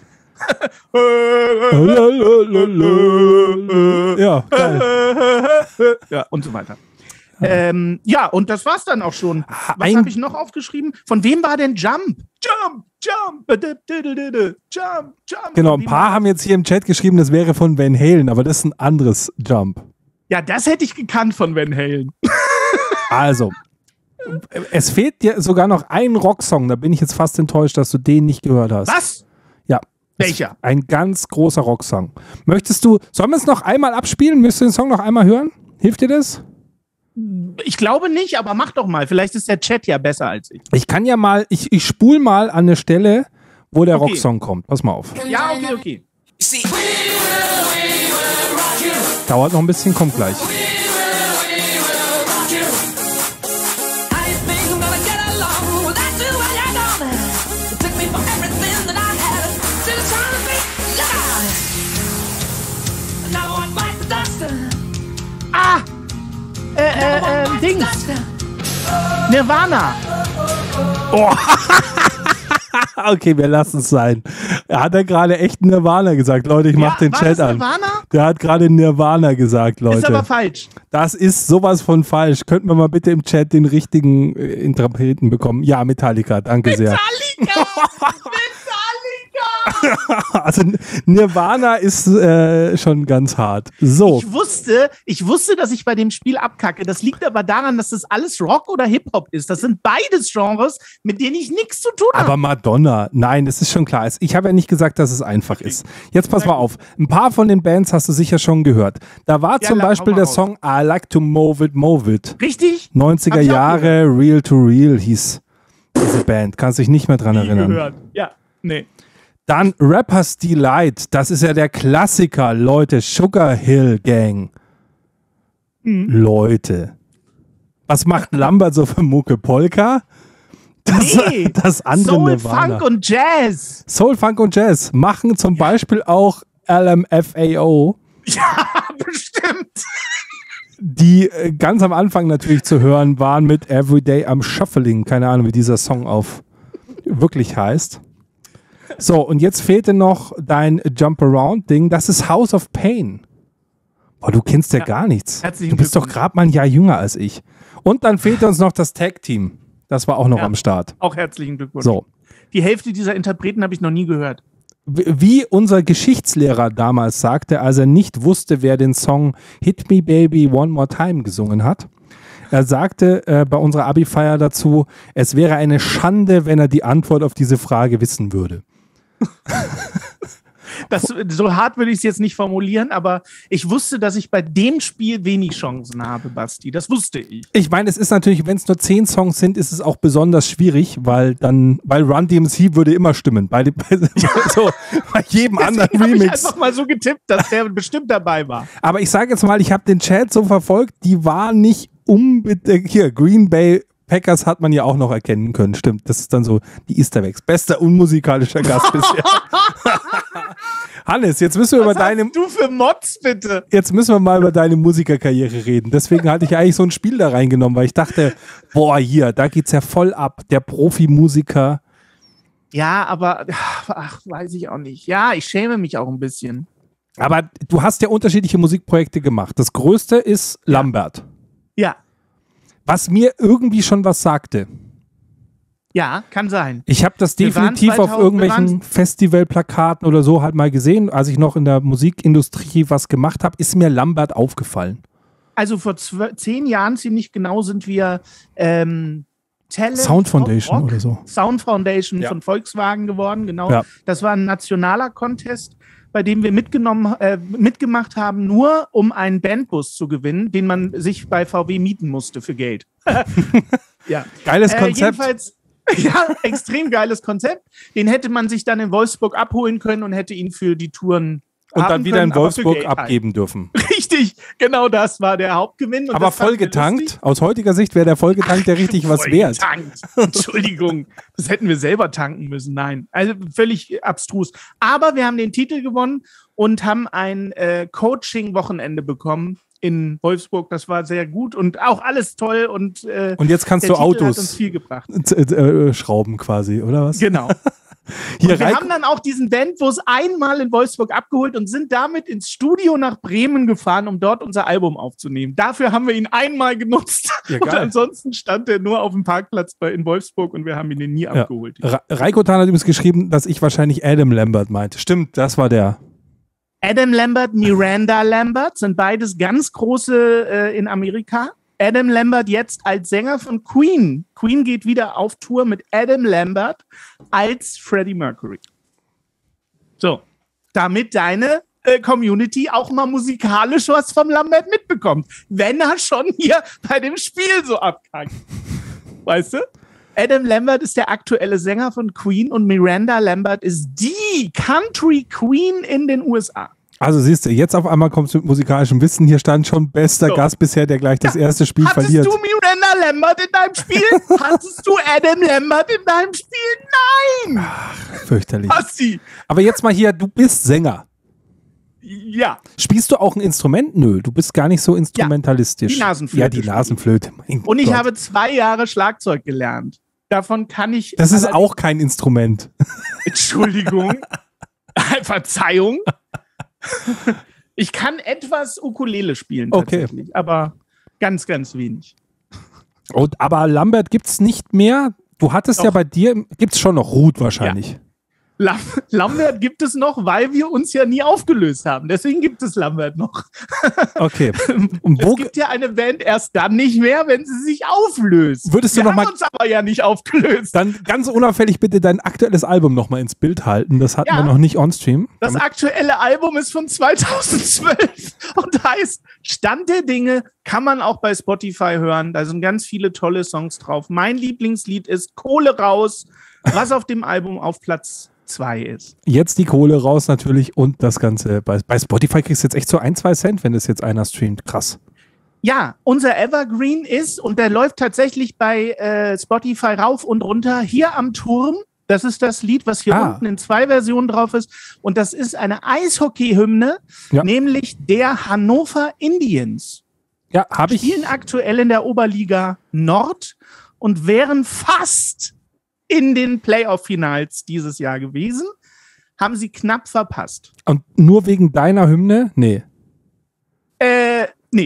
A: Ja, geil.
B: Ja, und so weiter. Ja, und das war's dann auch schon. Was
A: ein-
B: habe ich noch aufgeschrieben? Von wem war denn Jump? Jump, Jump, Jump, Jump.
A: Genau,
B: Von
A: ein
B: wem
A: paar
B: war-
A: haben jetzt hier im Chat geschrieben, das wäre von Van Halen, aber das ist ein anderes Jump.
B: Ja, das hätte ich gekannt von Van Halen.
A: Also, Es fehlt dir sogar noch ein Rocksong. Da bin ich jetzt fast enttäuscht, dass du den nicht gehört hast.
B: Was?
A: Ja.
B: Welcher?
A: Ein ganz großer Rocksong. Sollen wir es noch einmal abspielen? Möchtest du den Song noch einmal hören? Hilft dir das?
B: Ich glaube nicht, aber mach doch mal. Vielleicht ist der Chat ja besser als ich.
A: Ich kann ja mal, ich spule mal an eine Stelle, wo der
B: Okay.
A: Rocksong kommt. Pass mal auf.
B: Ja, okay.
E: You see,
A: Dauert noch ein bisschen, kommt gleich.
E: I think I'm gonna get along without you when you're gone. You took me for everything that I had. Still trying to be look out. Now I'm like the duster.
B: Dings. Nirvana.
A: Okay, wir lassen es sein. Hat er gerade echt Nirvana gesagt? Leute, ich mach den
B: war
A: Chat
B: das
A: an.
B: Nirvana?
A: Der hat gerade Nirvana gesagt, Leute.
B: Ist aber falsch.
A: Das ist sowas von falsch. Könnten wir mal bitte im Chat den richtigen Interpreten bekommen? Ja, Metallica, danke sehr.
B: Metallica!
A: Also Nirvana ist schon ganz hart. So,
B: Ich wusste, dass ich bei dem Spiel abkacke. Das liegt aber daran, dass das alles Rock oder Hip-Hop ist. Das sind beides Genres, mit denen ich nichts zu tun habe.
A: aber Madonna, nein, das ist schon klar. Ich habe ja nicht gesagt, dass es einfach ist. Jetzt pass mal auf. Ein paar von den Bands hast du sicher schon gehört. Da war
B: Ja,
A: zum
B: hau
A: Beispiel
B: mal
A: der
B: raus.
A: Song I Like to Move It.
B: Richtig?
A: 90er
B: Hab ich auch
A: Jahre, Real to Real hieß diese Band. Kannst dich nicht mehr dran erinnern.
B: Gehört. Ja, nee.
A: Dann Rapper's Delight. Das ist ja der Klassiker, Leute. Sugar Hill Gang. Leute. Was macht Lambert so für Mucke? Polka? Das andere
B: Soul,
A: Nirvana.
B: Funk und Jazz.
A: Soul, Funk und Jazz machen zum Beispiel auch LMFAO,
B: Ja, bestimmt.
A: die ganz am Anfang natürlich zu hören waren mit Everyday I'm Shuffling. Keine Ahnung, wie dieser Song auf wirklich heißt. So, und jetzt fehlte noch dein Jump-Around-Ding. Das ist House of Pain. Boah, du kennst ja gar nichts.
B: Herzlichen
A: Du bist doch
B: Glückwunsch.
A: gerade mal ein Jahr jünger als ich. Und dann fehlte uns noch das Tag-Team. Das war auch noch
B: Ja.
A: am Start.
B: Auch herzlichen Glückwunsch.
A: So.
B: Die Hälfte dieser Interpreten habe ich noch nie gehört.
A: Wie unser Geschichtslehrer damals sagte, als er nicht wusste, wer den Song Hit Me Baby One More Time gesungen hat. Er sagte bei unserer Abi-Feier dazu, es wäre eine Schande, wenn er die Antwort auf diese Frage wissen würde.
B: So hart würde ich es jetzt nicht formulieren, aber ich wusste, dass ich bei dem Spiel wenig Chancen habe, Basti. Das wusste ich.
A: Ich meine, es ist natürlich, wenn es nur 10 Songs sind, ist es auch besonders schwierig, weil Run DMC würde immer stimmen. Bei jedem anderen
B: Deswegen habe ich
A: Remix.
B: einfach mal so getippt, dass der bestimmt dabei war.
A: Aber ich sage jetzt mal, ich habe den Chat so verfolgt, die war nicht unbedingt. Hier, Green Bay Packers hat man ja auch noch erkennen können. Stimmt, das ist dann so die Easter Eggs. Bester unmusikalischer Gast bisher. Hannes, jetzt müssen wir
B: Was hast du für Mods, bitte?
A: Jetzt müssen wir mal über deine Musikerkarriere reden. Deswegen hatte ich eigentlich so ein Spiel da reingenommen, weil ich dachte, boah, hier, da geht's ja voll ab. Der Profimusiker.
B: Ja, aber weiß ich auch nicht. Ja, ich schäme mich auch ein bisschen.
A: Aber du hast ja unterschiedliche Musikprojekte gemacht. Das größte ist Lambert.
B: Ja,
A: Was mir irgendwie schon was sagte.
B: ja, kann sein.
A: Ich habe das
B: Wir waren
A: definitiv auf
B: 2000
A: irgendwelchen Festivalplakaten oder so halt mal gesehen. Als ich noch in der Musikindustrie was gemacht habe, ist mir Lambert aufgefallen.
B: Also vor 10 Jahren ziemlich genau sind wir Talent
A: Sound Foundation
B: Rock,
A: oder so.
B: Sound Foundation
A: Ja.
B: von Volkswagen geworden, genau.
A: Ja.
B: Das war ein nationaler Contest, bei dem wir mitgemacht haben, nur um einen Bandbus zu gewinnen, den man sich bei VW mieten musste für Geld. Ja.
A: Geiles Konzept.
B: Jedenfalls, ja, extrem geiles Konzept. Den hätte man sich dann in Wolfsburg abholen können und hätte ihn für die Touren
A: Und dann
B: haben
A: wieder
B: können,
A: in
B: aber für
A: Wolfsburg
B: Geld halt.
A: abgeben dürfen.
B: Richtig, genau das war der Hauptgewinn. Und
A: Aber
B: das fanden wir
A: vollgetankt,
B: lustig.
A: aus heutiger Sicht wäre der vollgetankt ja richtig was wert.
B: Vollgetankt. Entschuldigung, das hätten wir selber tanken müssen. Nein, also völlig abstrus. Aber wir haben den Titel gewonnen und haben ein Coaching-Wochenende bekommen in Wolfsburg. Das war sehr gut und auch alles toll. Und
A: Und jetzt kannst
B: der
A: du
B: Titel hat uns
A: Autos
B: viel gebracht.
A: schrauben quasi, oder was?
B: Genau.
A: Hier
B: Und wir
A: Reik-
B: haben dann auch diesen Bandbus einmal in Wolfsburg abgeholt und sind damit ins Studio nach Bremen gefahren, um dort unser Album aufzunehmen. Dafür haben wir ihn einmal genutzt.
A: Ja,
B: Und
A: geil.
B: ansonsten stand er nur auf dem Parkplatz in Wolfsburg und wir haben ihn nie abgeholt.
A: Raikotan hat übrigens geschrieben, dass ich wahrscheinlich Adam Lambert meinte. Stimmt, das war der.
B: Adam Lambert, Miranda Lambert sind beides ganz große in Amerika. Adam Lambert jetzt als Sänger von Queen. Queen geht wieder auf Tour mit Adam Lambert als Freddie Mercury. So, damit deine Community auch mal musikalisch was vom Lambert mitbekommt. Wenn er schon hier bei dem Spiel so abkackt. Weißt du? Adam Lambert ist der aktuelle Sänger von Queen und Miranda Lambert ist die Country Queen in den USA.
A: Also siehst du, jetzt auf einmal kommst du mit musikalischem Wissen. Hier stand schon bester Gast bisher, der gleich das erste Spiel verliert.
B: Hattest du Miranda Lambert in deinem Spiel? Hattest du Adam Lambert in deinem Spiel? Nein!
A: Ach, fürchterlich.
B: Hassi.
A: Aber jetzt mal hier, du bist Sänger.
B: Ja.
A: Spielst du auch ein Instrument? Nö, du bist gar nicht so instrumentalistisch.
B: die Nasenflöte.
A: Ja, die Nasenflöte. Mein
B: Und ich
A: Gott.
B: habe 2 Jahre Schlagzeug gelernt. Davon kann ich...
A: Das ist auch kein Instrument.
B: Entschuldigung. Verzeihung. Ich kann etwas Ukulele spielen tatsächlich, aber ganz, ganz wenig.
A: Aber Lambert gibt's nicht mehr. Du hattest
B: Doch.
A: ja bei dir, gibt's schon noch Ruth wahrscheinlich.
B: Lambert gibt es noch, weil wir uns ja nie aufgelöst haben. Deswegen gibt es Lambert noch.
A: Okay. Und
B: Es gibt ja eine Band erst dann nicht mehr, wenn sie sich auflöst.
A: Würdest du
B: wir
A: noch
B: haben
A: mal-
B: uns aber ja nicht aufgelöst.
A: Dann ganz unauffällig bitte dein aktuelles Album nochmal ins Bild halten. Das hatten
B: Ja.
A: wir noch nicht on-stream.
B: Das aktuelle Album ist von 2012 und heißt Stand der Dinge, kann man auch bei Spotify hören. Da sind ganz viele tolle Songs drauf. Mein Lieblingslied ist Kohle raus, was auf dem Album auf Platz 2 ist.
A: Jetzt die Kohle raus natürlich und das Ganze. Bei Spotify kriegst du jetzt echt so 1-2 Cent, wenn das jetzt einer streamt. Krass.
B: Ja, unser Evergreen ist, und der läuft tatsächlich bei Spotify rauf und runter, hier am Turm. Das ist das Lied, was hier unten in 2 Versionen drauf ist. Und das ist eine Eishockey-Hymne,
A: Ja.
B: nämlich der Hannover Indians.
A: Ja, habe ich.
B: Spielen aktuell in der Oberliga Nord und wären fast in den Playoff-Finals dieses Jahr gewesen. Haben sie knapp verpasst.
A: Und nur wegen deiner Hymne? Nee.
B: Nee.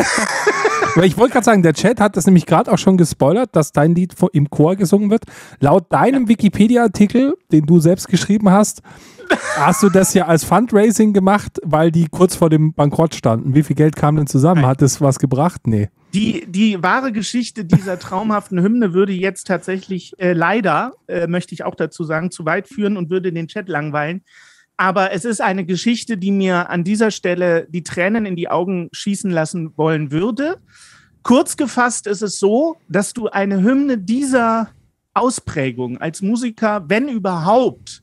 A: Weil ich wollte gerade sagen, der Chat hat das nämlich gerade auch schon gespoilert, dass dein Lied im Chor gesungen wird. Laut deinem Wikipedia-Artikel, den du selbst geschrieben hast, hast du das ja als Fundraising gemacht, weil die kurz vor dem Bankrott standen. Wie viel Geld kam denn zusammen?
B: Nein.
A: Hat das was gebracht? Nee.
B: Die wahre Geschichte dieser traumhaften Hymne würde jetzt tatsächlich leider, möchte ich auch dazu sagen, zu weit führen und würde den Chat langweilen. Aber es ist eine Geschichte, die mir an dieser Stelle die Tränen in die Augen schießen lassen wollen würde. Kurz gefasst ist es so, dass du eine Hymne dieser Ausprägung als Musiker, wenn überhaupt,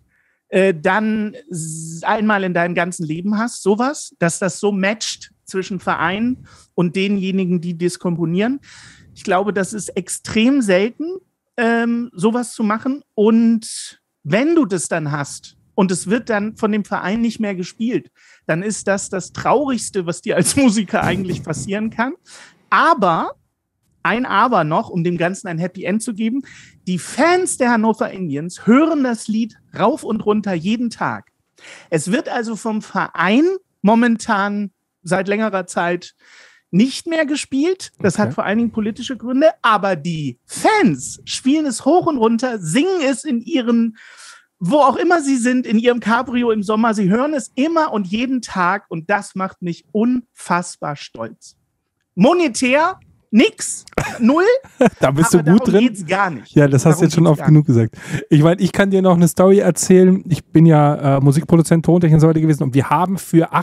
B: dann einmal in deinem ganzen Leben hast, sowas, dass das so matcht zwischen Verein und denjenigen, die das komponieren. Ich glaube, das ist extrem selten, sowas zu machen. Und wenn du das dann hast und es wird dann von dem Verein nicht mehr gespielt, dann ist das Traurigste, was dir als Musiker eigentlich passieren kann. Aber, ein Aber noch, um dem Ganzen ein Happy End zu geben, die Fans der Hannover Indians hören das Lied rauf und runter jeden Tag. Es wird also vom Verein momentan seit längerer Zeit nicht mehr gespielt. Das hat vor allen Dingen politische Gründe, aber die Fans spielen es hoch und runter, singen es in ihren, wo auch immer sie sind, in ihrem Cabrio im Sommer. Sie hören es immer und jeden Tag und das macht mich unfassbar stolz. Monetär nix, 0.
A: Da bist
B: aber
A: du gut
B: darum
A: drin.
B: geht's gar nicht.
A: Ja, das hast du
B: Darum
A: jetzt schon
B: geht's
A: oft
B: gar
A: genug gesagt. Ich meine, ich kann dir noch eine Story erzählen. Ich bin ja Musikproduzent, Tontechniker und so weiter gewesen und wir haben für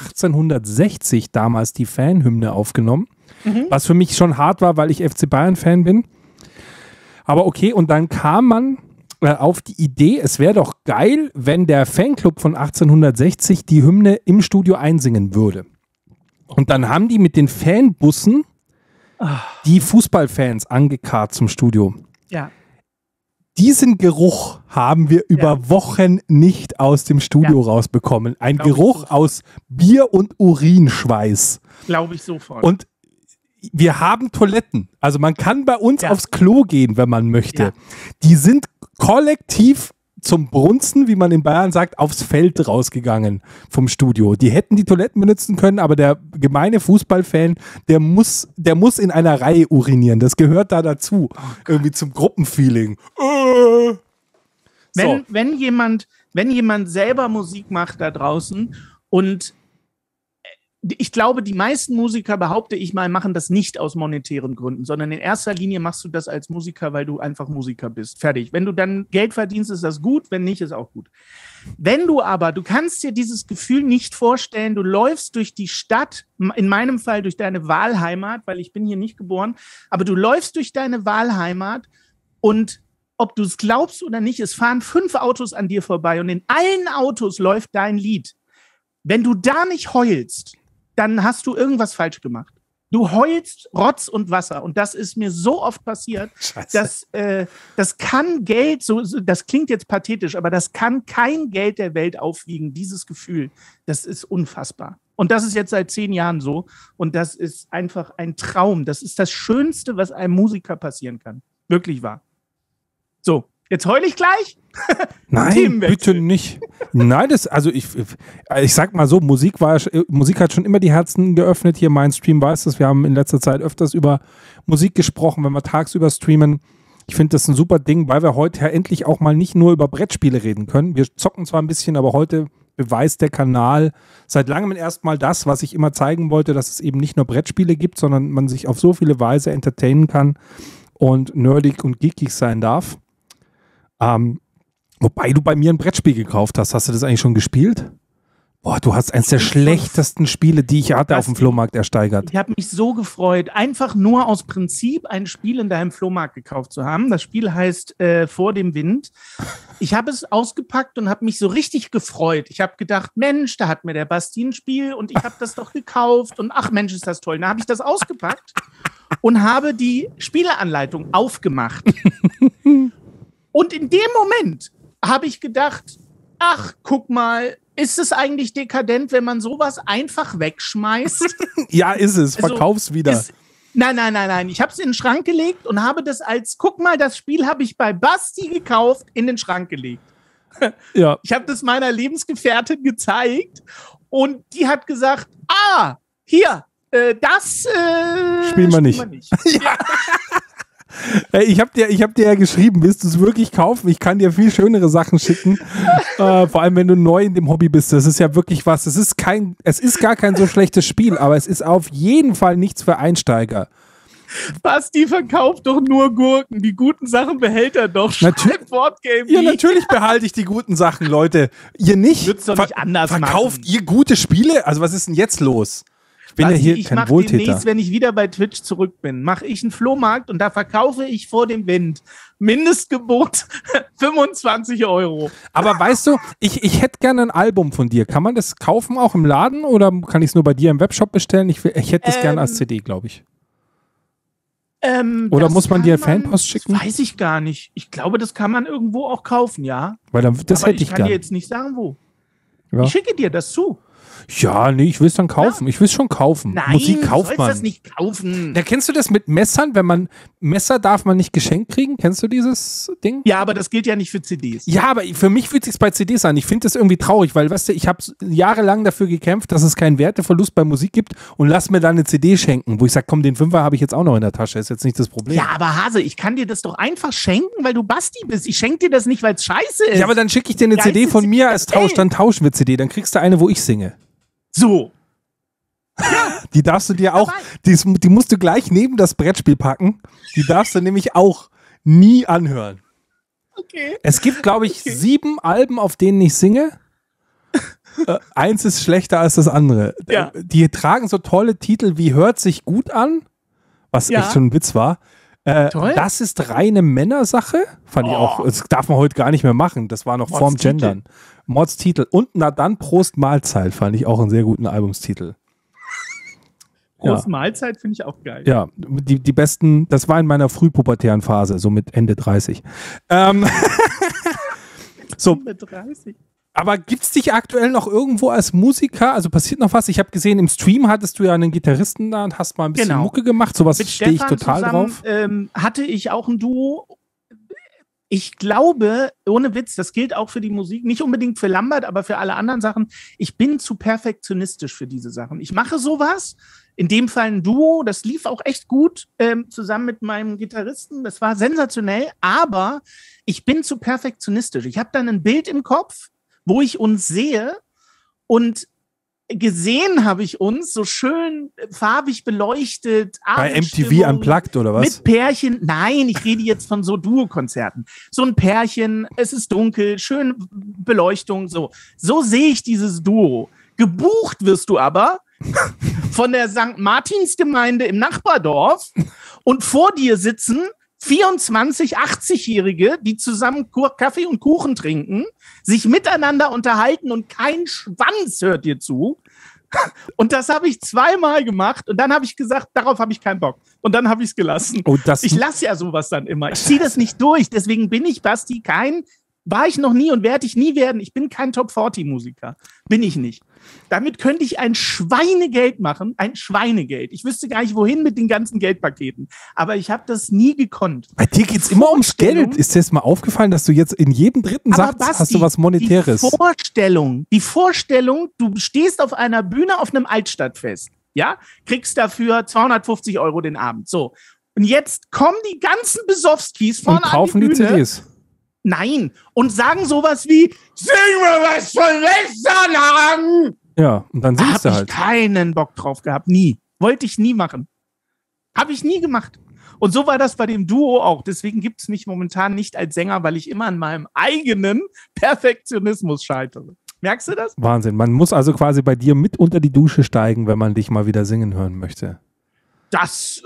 A: 1860 damals die Fanhymne aufgenommen, was für mich schon hart war, weil ich FC Bayern-Fan bin. Aber okay, und dann kam man auf die Idee, es wäre doch geil, wenn der Fanclub von 1860 die Hymne im Studio einsingen würde. Und dann haben die mit den Fanbussen die Fußballfans angekarrt zum Studio.
B: Ja.
A: Diesen Geruch haben wir über Wochen nicht aus dem Studio rausbekommen. Ein
B: Glaub ich
A: Geruch
B: sofort.
A: aus Bier und Urinschweiß.
B: Glaube ich sofort.
A: Und wir haben Toiletten. Also man kann bei uns
B: Ja.
A: aufs Klo gehen, wenn man möchte.
B: Ja.
A: Die sind kollektiv zum Brunzen, wie man in Bayern sagt, aufs Feld rausgegangen vom Studio. Die hätten die Toiletten benutzen können, aber der gemeine Fußballfan, der muss in einer Reihe urinieren. Das gehört da dazu. Irgendwie zum Gruppenfeeling. So.
B: Wenn jemand selber Musik macht da draußen und ich glaube, die meisten Musiker, behaupte ich mal, machen das nicht aus monetären Gründen, sondern in erster Linie machst du das als Musiker, weil du einfach Musiker bist. Fertig. Wenn du dann Geld verdienst, ist das gut. Wenn nicht, ist auch gut. Wenn du aber, du kannst dir dieses Gefühl nicht vorstellen, du läufst durch die Stadt, in meinem Fall durch deine Wahlheimat, weil ich bin hier nicht geboren, aber du läufst durch deine Wahlheimat und ob du es glaubst oder nicht, es fahren 5 Autos an dir vorbei und in allen Autos läuft dein Lied. Wenn du da nicht heulst, dann hast du irgendwas falsch gemacht. Du heulst Rotz und Wasser. Und das ist mir so oft passiert, dass das kann Geld, das klingt jetzt pathetisch, aber das kann kein Geld der Welt aufwiegen, dieses Gefühl. Das ist unfassbar. Und das ist jetzt seit 10 Jahren so. Und das ist einfach ein Traum. Das ist das Schönste, was einem Musiker passieren kann. Wirklich wahr. So, jetzt heul ich gleich.
A: Nein, bitte nicht. Nein, ich sag mal so, Musik hat schon immer die Herzen geöffnet. Hier mein Stream weiß das. Wir haben in letzter Zeit öfters über Musik gesprochen, wenn wir tagsüber streamen. Ich finde das ein super Ding, weil wir heute ja endlich auch mal nicht nur über Brettspiele reden können. Wir zocken zwar ein bisschen, aber heute beweist der Kanal seit langem erstmal das, was ich immer zeigen wollte, dass es eben nicht nur Brettspiele gibt, sondern man sich auf so viele Weise entertainen kann und nerdig und geekig sein darf. Wobei du bei mir ein Brettspiel gekauft hast. Hast du das eigentlich schon gespielt? Boah, du hast eins der schlechtesten Spiele, die ich hatte, auf dem Flohmarkt ersteigert.
B: Ich habe mich so gefreut, einfach nur aus Prinzip ein Spiel in deinem Flohmarkt gekauft zu haben. Das Spiel heißt Vor dem Wind. Ich habe es ausgepackt und habe mich so richtig gefreut. Ich habe gedacht, Mensch, da hat mir der Basti ein Spiel und ich habe das doch gekauft und ach Mensch, ist das toll. Dann habe ich das ausgepackt und habe die Spieleanleitung aufgemacht. Und in dem Moment habe ich gedacht, ach, guck mal, ist es eigentlich dekadent, wenn man sowas einfach wegschmeißt?
A: Ja, ist es. Verkauf's wieder.
B: Nein. Ich habe es in den Schrank gelegt und habe das guck mal, das Spiel habe ich bei Basti gekauft, in den Schrank gelegt.
A: Ja.
B: Ich habe das meiner Lebensgefährtin gezeigt und die hat gesagt, hier, das
A: spielen wir nicht.
B: Ja.
A: Ich hab dir ja geschrieben, willst du es wirklich kaufen? Ich kann dir viel schönere Sachen schicken. Vor allem, wenn du neu in dem Hobby bist. Das ist ja wirklich was. Es ist gar kein so schlechtes Spiel, aber es ist auf jeden Fall nichts für Einsteiger.
B: Basti verkauft doch nur Gurken. Die guten Sachen behält er doch schon im Boardgame.
A: Ja, natürlich behalte ich die guten Sachen, Leute. Ihr nicht?
B: Würd's doch nicht anders
A: verkauft
B: machen.
A: Ihr gute Spiele? Also was ist denn jetzt los? Ich bin
B: Basti,
A: ja hier kein Wohltäter.
B: Demnächst, wenn ich wieder bei Twitch zurück bin, mache ich einen Flohmarkt und da verkaufe ich vor dem Wind. Mindestgebot 25 €.
A: Aber weißt du, ich hätte gerne ein Album von dir. Kann man das kaufen auch im Laden oder kann ich es nur bei dir im Webshop bestellen? Ich hätte das gerne als CD, glaube ich. Oder muss man dir Fanpost schicken?
B: Das weiß ich gar nicht. Ich glaube, das kann man irgendwo auch kaufen, ja.
A: Weil das
B: Aber
A: hätte ich
B: kann
A: gerne.
B: dir jetzt nicht sagen, wo.
A: Ja.
B: Ich schicke dir das zu.
A: Ja, nee, ich will es dann kaufen. Ja. Ich will es schon kaufen.
B: Nein,
A: Musik kauft
B: du sollst
A: man.
B: Das nicht kaufen.
A: Ja, kennst du das mit Messern? Messer darf man nicht geschenkt kriegen. Kennst du dieses Ding?
B: Ja, aber das gilt ja nicht für CDs.
A: Ja, aber für mich fühlt es sich bei CDs an. Ich finde das irgendwie traurig, weil, weißt du, ich habe jahrelang dafür gekämpft, dass es keinen Werteverlust bei Musik gibt und lass mir dann eine CD schenken, wo ich sage, komm, den Fünfer habe ich jetzt auch noch in der Tasche. Ist jetzt nicht das Problem.
B: Ja, aber Hase, ich kann dir das doch einfach schenken, weil du Basti bist. Ich schenke dir das nicht, weil es scheiße ist.
A: Ja, aber dann schicke ich dir eine CD von mir als Tausch. Dann tauschen wir CD. Dann kriegst du eine, wo ich singe.
B: So.
A: Die darfst du dir auch, die musst du gleich neben das Brettspiel packen. Die darfst du nämlich auch nie anhören.
B: Okay.
A: Es gibt, glaube ich, 7 Alben, auf denen ich singe. Eins ist schlechter als das andere.
B: Ja.
A: Die tragen so tolle Titel wie Hört sich gut an, was echt schon ein Witz war.
B: Toll.
A: Das ist reine Männersache. Fand ich auch, das darf man heute gar nicht mehr machen. Das war noch vorm Gendern. Mordstitel. Und Na dann Prost Mahlzeit fand ich auch einen sehr guten Albumstitel.
B: Prost Mahlzeit finde ich auch geil.
A: Ja, die besten, das war in meiner frühpubertären Phase, so mit Ende 30. So.
B: Ende 30.
A: Aber gibt es dich aktuell noch irgendwo als Musiker? Also passiert noch was? Ich habe gesehen, im Stream hattest du ja einen Gitarristen da und hast mal ein bisschen Mucke gemacht. Sowas stehe ich total drauf.
B: Hatte ich auch ein Duo. Ich glaube, ohne Witz, das gilt auch für die Musik, nicht unbedingt für Lambert, aber für alle anderen Sachen. Ich bin zu perfektionistisch für diese Sachen. Ich mache sowas, in dem Fall ein Duo, das lief auch echt gut, zusammen mit meinem Gitarristen. Das war sensationell, aber ich bin zu perfektionistisch. Ich habe dann ein Bild im Kopf, wo ich uns sehe und gesehen habe ich uns so schön farbig beleuchtet.
A: Bei MTV
B: Abendstimmung,
A: Unplugged oder was?
B: Mit Pärchen. Nein, ich rede jetzt von so Duo-Konzerten. So ein Pärchen, es ist dunkel, schön Beleuchtung, so. So sehe ich dieses Duo. Gebucht wirst du aber von der St. Martinsgemeinde im Nachbardorf und vor dir sitzen 24 80-Jährige, die zusammen Kaffee und Kuchen trinken, sich miteinander unterhalten und kein Schwanz hört dir zu. Und das habe ich zweimal gemacht und dann habe ich gesagt, darauf habe ich keinen Bock. Und dann habe ich es gelassen.
A: Oh,
B: Ich lasse ja sowas dann immer. Ich ziehe das nicht durch. Deswegen bin ich, Basti, war ich noch nie und werde ich nie werden. Ich bin kein Top-40-Musiker. Bin ich nicht. Damit könnte ich ein Schweinegeld machen. Ein Schweinegeld. Ich wüsste gar nicht, wohin mit den ganzen Geldpaketen. Aber ich habe das nie gekonnt.
A: Bei dir geht es immer ums Geld. Ist dir das mal aufgefallen, dass du jetzt in jedem dritten
B: Aber
A: Satz
B: Basti,
A: hast du was Monetäres?
B: Die Vorstellung, du stehst auf einer Bühne auf einem Altstadtfest, ja, kriegst dafür 250 € den Abend. So. Und jetzt kommen die ganzen Besowskis
A: Und
B: vorne
A: kaufen
B: an
A: die
B: Bühne.
A: CDs.
B: Nein. Und sagen sowas wie, sing mir was von Westernhagen.
A: Ja, und dann
B: Da
A: singst
B: habe
A: du
B: ich
A: halt.
B: keinen Bock drauf gehabt. Nie. Wollte ich nie machen. Habe ich nie gemacht. Und so war das bei dem Duo auch. Deswegen gibt es mich momentan nicht als Sänger, weil ich immer an meinem eigenen Perfektionismus scheitere. Merkst du das?
A: Wahnsinn. Man muss also quasi bei dir mit unter die Dusche steigen, wenn man dich mal wieder singen hören möchte.
B: Das,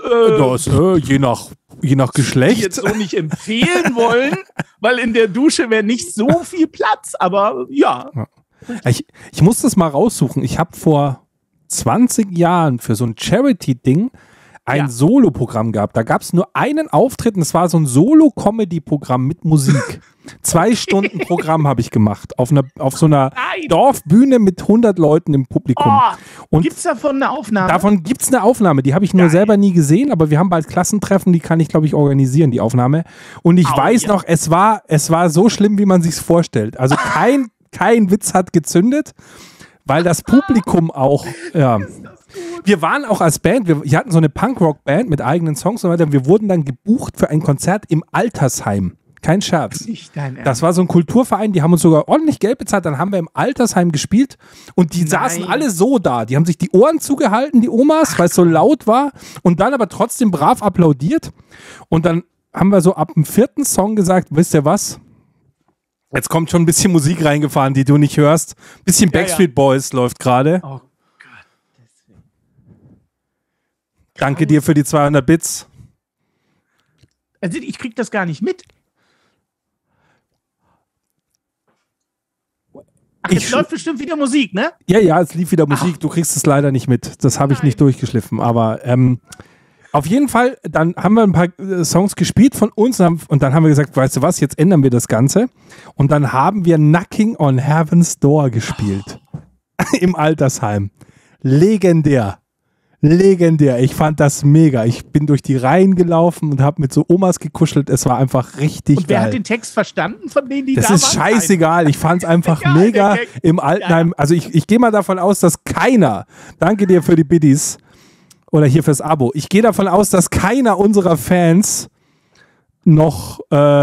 A: Je nach Geschlecht.
B: jetzt so nicht empfehlen wollen, weil in der Dusche wäre nicht so viel Platz. Aber ja.
A: Ich muss das mal raussuchen. Ich habe vor 20 Jahren für so ein Charity-Ding ein Solo-Programm gehabt. Da gab es nur einen Auftritt und es war so ein Solo-Comedy-Programm mit Musik. 2 Stunden Programm habe ich gemacht. Auf so einer
B: Nein.
A: Dorfbühne mit 100 Leuten im Publikum. Und
B: Gibt es davon eine Aufnahme?
A: davon gibt es eine Aufnahme. Die habe ich nur
B: Geil.
A: selber nie gesehen, aber wir haben bald Klassentreffen, die kann ich, glaube ich, organisieren, die Aufnahme. Und ich weiß noch, es war so schlimm, wie man sich es vorstellt. Also kein Witz hat gezündet, weil das Publikum auch, ja. Wir waren auch als Band, wir hatten so eine Punkrock-Band mit eigenen Songs und so weiter. Wir wurden dann gebucht für ein Konzert im Altersheim. Kein Scherz.
B: Nicht dein Ernst.
A: Das war so ein Kulturverein, die haben uns sogar ordentlich Geld bezahlt. Dann haben wir im Altersheim gespielt und die saßen alle so da. Die haben sich die Ohren zugehalten, die Omas, weil es so laut war und dann aber trotzdem brav applaudiert. Und dann haben wir so ab dem 4. Song gesagt, wisst ihr was? Jetzt kommt schon ein bisschen Musik reingefahren, die du nicht hörst. Bisschen Backstreet Boys läuft gerade.
B: Oh Gott.
A: Danke dir für die 200 Bits.
B: Also ich krieg das gar nicht mit. Ach, jetzt läuft bestimmt wieder Musik, ne?
A: Ja, es lief wieder Musik. Du kriegst es leider nicht mit. Das habe ich nicht durchgeschliffen. Aber auf jeden Fall, dann haben wir ein paar Songs gespielt von uns und dann haben wir gesagt, weißt du was, jetzt ändern wir das Ganze. Und dann haben wir Knocking on Heaven's Door gespielt. Im Altersheim. Legendär. Ich fand das mega. Ich bin durch die Reihen gelaufen und habe mit so Omas gekuschelt. Es war einfach richtig
B: Und wer
A: geil.
B: hat den Text verstanden von denen, die
A: Das
B: da
A: ist
B: waren?
A: scheißegal. Ich fand es einfach
B: Egal,
A: mega
B: der Gag.
A: im Altenheim. Also ich gehe mal davon aus, dass keiner, danke dir für die Biddies oder hier fürs Abo, ich gehe davon aus, dass keiner unserer Fans noch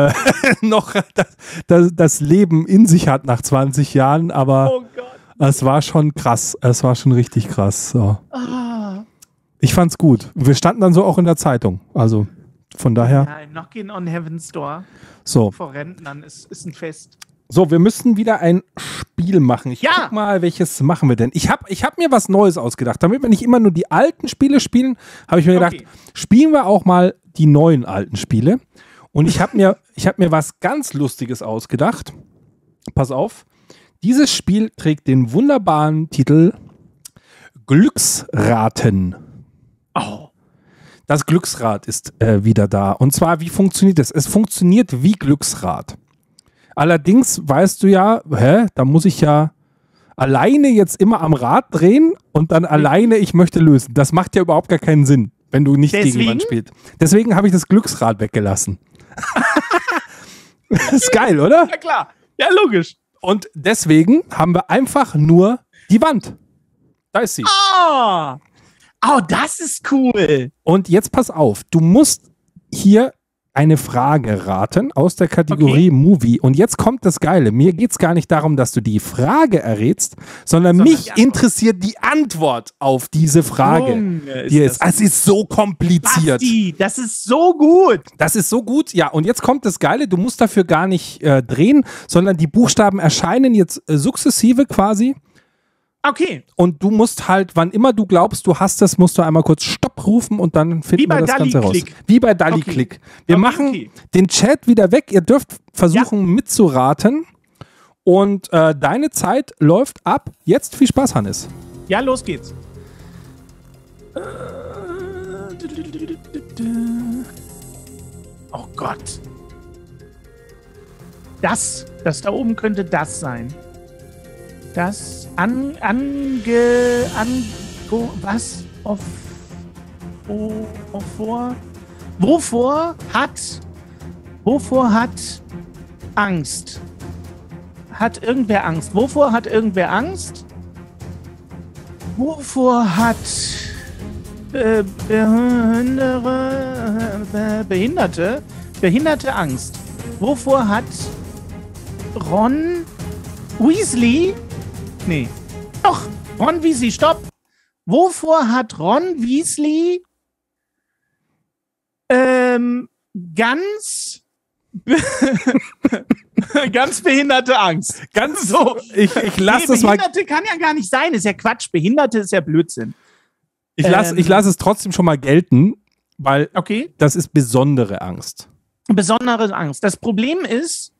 A: das Leben in sich hat nach 20 Jahren, aber
B: Oh Gott.
A: es war schon krass. Es war schon richtig krass. So.
B: Ah.
A: Ich fand's gut. Wir standen dann so auch in der Zeitung. Also von daher.
B: Ja, Knocking on Heaven's Door
A: So.
B: vor Rentnern ist ein Fest.
A: So, wir müssten wieder ein Spiel machen. Ich guck mal, welches machen wir denn? Ich hab mir was Neues ausgedacht. Damit wir nicht immer nur die alten Spiele spielen, habe ich mir gedacht, spielen wir auch mal die neuen alten Spiele. Und ich habe mir was ganz Lustiges ausgedacht. Pass auf. Dieses Spiel trägt den wunderbaren Titel Glücksraten.
B: Oh.
A: Das Glücksrad ist wieder da. Und zwar, wie funktioniert das? Es funktioniert wie Glücksrad. Allerdings weißt du ja, da muss ich ja alleine jetzt immer am Rad drehen und dann alleine ich möchte lösen. Das macht ja überhaupt gar keinen Sinn, wenn du nicht gegen jemanden spielst. Deswegen habe ich das Glücksrad weggelassen. Das ist geil, oder?
B: Ja klar, ja logisch.
A: Und deswegen haben wir einfach nur die Wand. Da ist sie.
B: Oh, das ist cool.
A: Und jetzt pass auf, du musst hier eine Frage raten aus der Kategorie Movie. Und jetzt kommt das Geile. Mir geht es gar nicht darum, dass du die Frage errätst, sondern mich
B: die Antwort.
A: interessiert die Antwort auf diese Frage.
B: Junge,
A: Es ist so kompliziert.
B: Basti, das ist so gut.
A: Das ist so gut. Ja, und jetzt kommt das Geile. Du musst dafür gar nicht drehen, sondern die Buchstaben erscheinen jetzt sukzessive quasi.
B: Okay,
A: Und du musst halt, wann immer du glaubst, du hast es, musst du einmal kurz Stopp rufen und dann finden
B: Wie bei
A: wir das Ganze raus.
B: DALL-E-Click.
A: Wie bei DALL-E-Click. Wir
B: Okay,
A: machen
B: okay.
A: den Chat wieder weg. Ihr dürft versuchen mitzuraten. Und deine Zeit läuft ab. Jetzt viel Spaß, Hannes.
B: ja, los geht's. Oh Gott. Das da oben könnte das sein. Das wovor hat Angst? Hat irgendwer Angst? Wovor hat irgendwer Angst? Wovor hat Behinderte Angst? Wovor hat Ron Weasley? Nee. Doch, Ron Weasley, stopp. Wovor hat Ron Weasley ganz behinderte Angst?
A: Ganz so. Ich lasse das mal.
B: Behinderte kann ja gar nicht sein. Ist ja Quatsch. Behinderte ist ja Blödsinn.
A: Ich lass es trotzdem schon mal gelten, weil
B: Okay.
A: das ist besondere Angst.
B: Besondere Angst. Das Problem ist,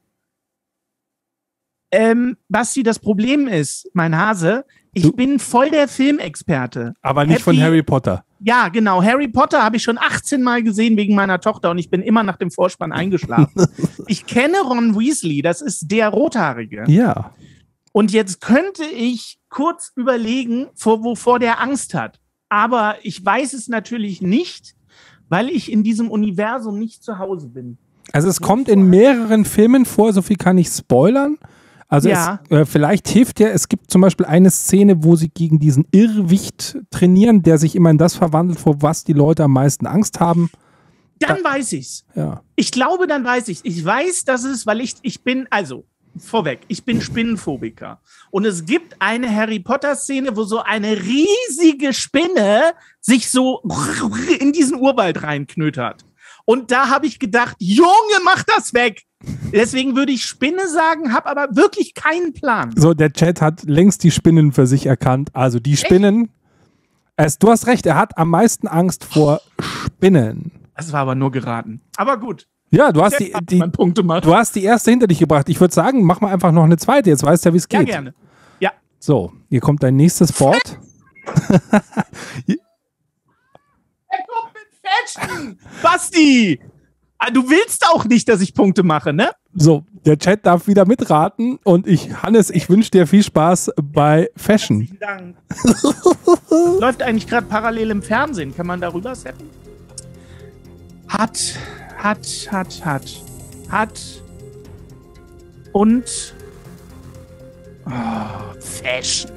B: Basti, das Problem ist, mein Hase, ich bin voll der Filmexperte.
A: Aber nicht von Harry Potter.
B: Ja, genau. Harry Potter habe ich schon 18 Mal gesehen wegen meiner Tochter und ich bin immer nach dem Vorspann eingeschlafen. Ich kenne Ron Weasley, das ist der Rothaarige.
A: Ja.
B: Und jetzt könnte ich kurz überlegen, wovor der Angst hat. Aber ich weiß es natürlich nicht, weil ich in diesem Universum nicht zu Hause bin.
A: Also es kommt in mehreren Filmen vor, so viel kann ich spoilern. Also
B: Ja.
A: vielleicht hilft ja, es gibt zum Beispiel eine Szene, wo sie gegen diesen Irrwicht trainieren, der sich immer in das verwandelt, vor was die Leute am meisten Angst haben.
B: Dann weiß ich's.
A: Ja.
B: Ich glaube, dann weiß ich's. Ich weiß, dass es, weil ich bin, also, vorweg, ich bin Spinnenphobiker. Und es gibt eine Harry Potter-Szene, wo so eine riesige Spinne sich so in diesen Urwald reinknötert. Und da habe ich gedacht, Junge, mach das weg! Deswegen würde ich Spinne sagen, habe aber wirklich keinen Plan.
A: So, der Chat hat längst die Spinnen für sich erkannt. Also die Spinnen, du hast recht, er hat am meisten Angst vor Spinnen.
B: Das war aber nur geraten. Aber gut.
A: Ja, du hast
B: Jetzt hat man Punkte gemacht.
A: du hast die erste hinter dich gebracht. Ich würde sagen, mach mal einfach noch eine zweite. Jetzt weißt du ja, wie es
B: Ja,
A: geht.
B: gerne. Ja.
A: So, hier kommt dein nächstes Board.
B: Er kommt mit Fashion! Basti! Du willst auch nicht, dass ich Punkte mache, ne?
A: So, der Chat darf wieder mitraten und Hannes, ich wünsche dir viel Spaß bei Fashion.
B: Vielen Dank. Läuft eigentlich gerade parallel im Fernsehen. Kann man darüber setzen? Hat. Und. Oh, Fashion.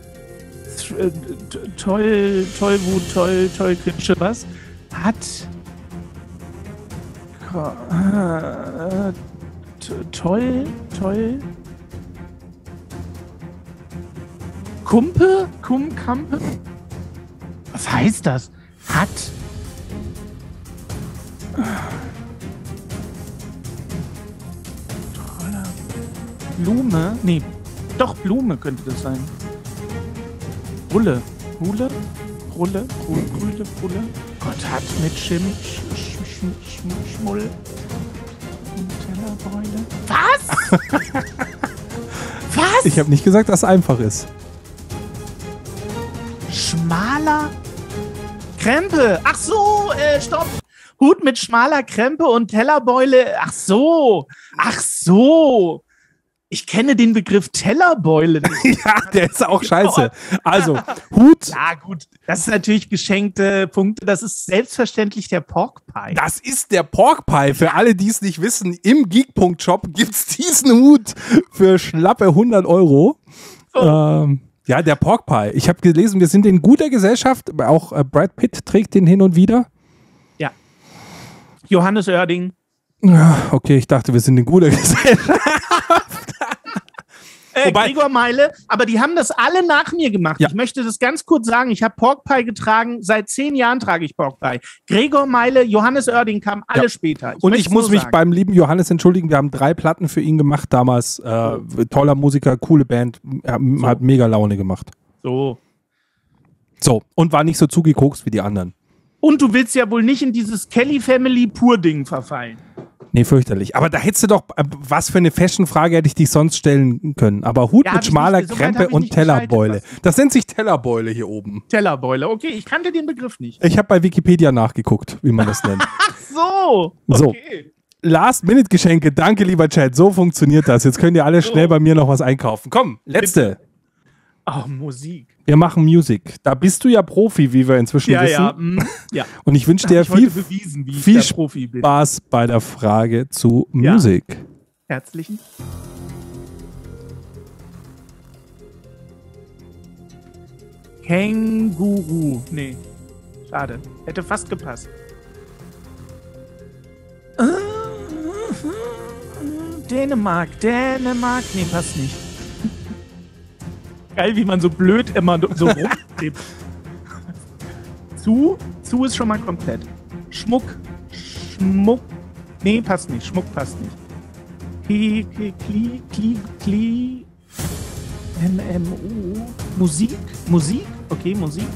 B: Toll, Kinsche, was? Hat. Toll. Kampe? Was heißt das? Hat. Toller. Blume? Nee. Doch, Blume könnte das sein. Rulle. Rulle. Gott, hat mit Schmull. Und Tellerbeule. Was? Was?
A: Ich habe nicht gesagt, dass es einfach ist.
B: Schmaler Krempe. Ach so, stopp. Hut mit schmaler Krempe und Tellerbeule. Ach so. Ich kenne den Begriff Tellerbeule nicht.
A: Ja, der ist auch scheiße. Also, Hut.
B: Ja, gut. Das ist natürlich geschenkte Punkte. Das ist selbstverständlich der Pork Pie.
A: Das ist der Pork Pie. Für alle, die es nicht wissen, im Geek.shop gibt es diesen Hut für schlappe 100 €. Ja, der Pork Pie. Ich habe gelesen, wir sind in guter Gesellschaft. Auch Brad Pitt trägt den hin und wieder.
B: Ja. Johannes Oerding.
A: Ja, okay, ich dachte, wir sind in guter Gesellschaft. Wobei-
B: Gregor Meile, aber die haben das alle nach mir gemacht.
A: Ja.
B: Ich möchte das ganz kurz sagen. Ich habe Pork Pie getragen. Seit 10 Jahren trage ich Pork Pie. Gregor Meile, Johannes Oerding kamen alle
A: Ja.
B: später.
A: Und
B: möchte
A: ich muss
B: nur
A: mich
B: sagen.
A: beim lieben Johannes entschuldigen. Wir haben 3 Platten für ihn gemacht damals. Toller Musiker, coole Band. Hat mega Laune gemacht.
B: So.
A: So, und war nicht so zugekokst wie die anderen.
B: Und du willst ja wohl nicht in dieses Kelly Family Pur-Ding verfallen.
A: Nee, fürchterlich. Aber da hättest du doch, was für eine Fashion-Frage hätte ich dich sonst stellen können. Aber Hut
B: Ja,
A: mit
B: hab ich
A: schmaler
B: nicht- so weit
A: Krempe
B: hab ich
A: und
B: nicht
A: Tellerbeule.
B: geschaltet,
A: Das nennt sich Tellerbeule hier oben.
B: Tellerbeule. Okay, ich kannte den Begriff nicht.
A: Ich habe bei Wikipedia nachgeguckt, wie man das nennt.
B: So.
A: So.
B: Okay.
A: Last-Minute-Geschenke, danke lieber Chat, so funktioniert das. Jetzt könnt ihr alle schnell bei mir noch was einkaufen. Komm, letzte.
B: Oh, Musik.
A: Wir machen Musik. Da bist du ja Profi, wie wir inzwischen
B: Ja,
A: wissen.
B: ja. Ja.
A: Und ich wünsche
B: Hab
A: dir
B: ich heute
A: viel,
B: bewiesen, wie ich
A: viel
B: der Profi bin.
A: Spaß bei der Frage zu
B: Ja.
A: Musik.
B: Herzlichen. Känguru. Nee. Schade. Hätte fast gepasst. Dänemark. Nee, passt nicht. Geil, wie man so blöd immer so rumklebt. Zu ist schon mal komplett. Schmuck. Nee, passt nicht. Schmuck passt nicht. MMO. Musik? Okay, Musik.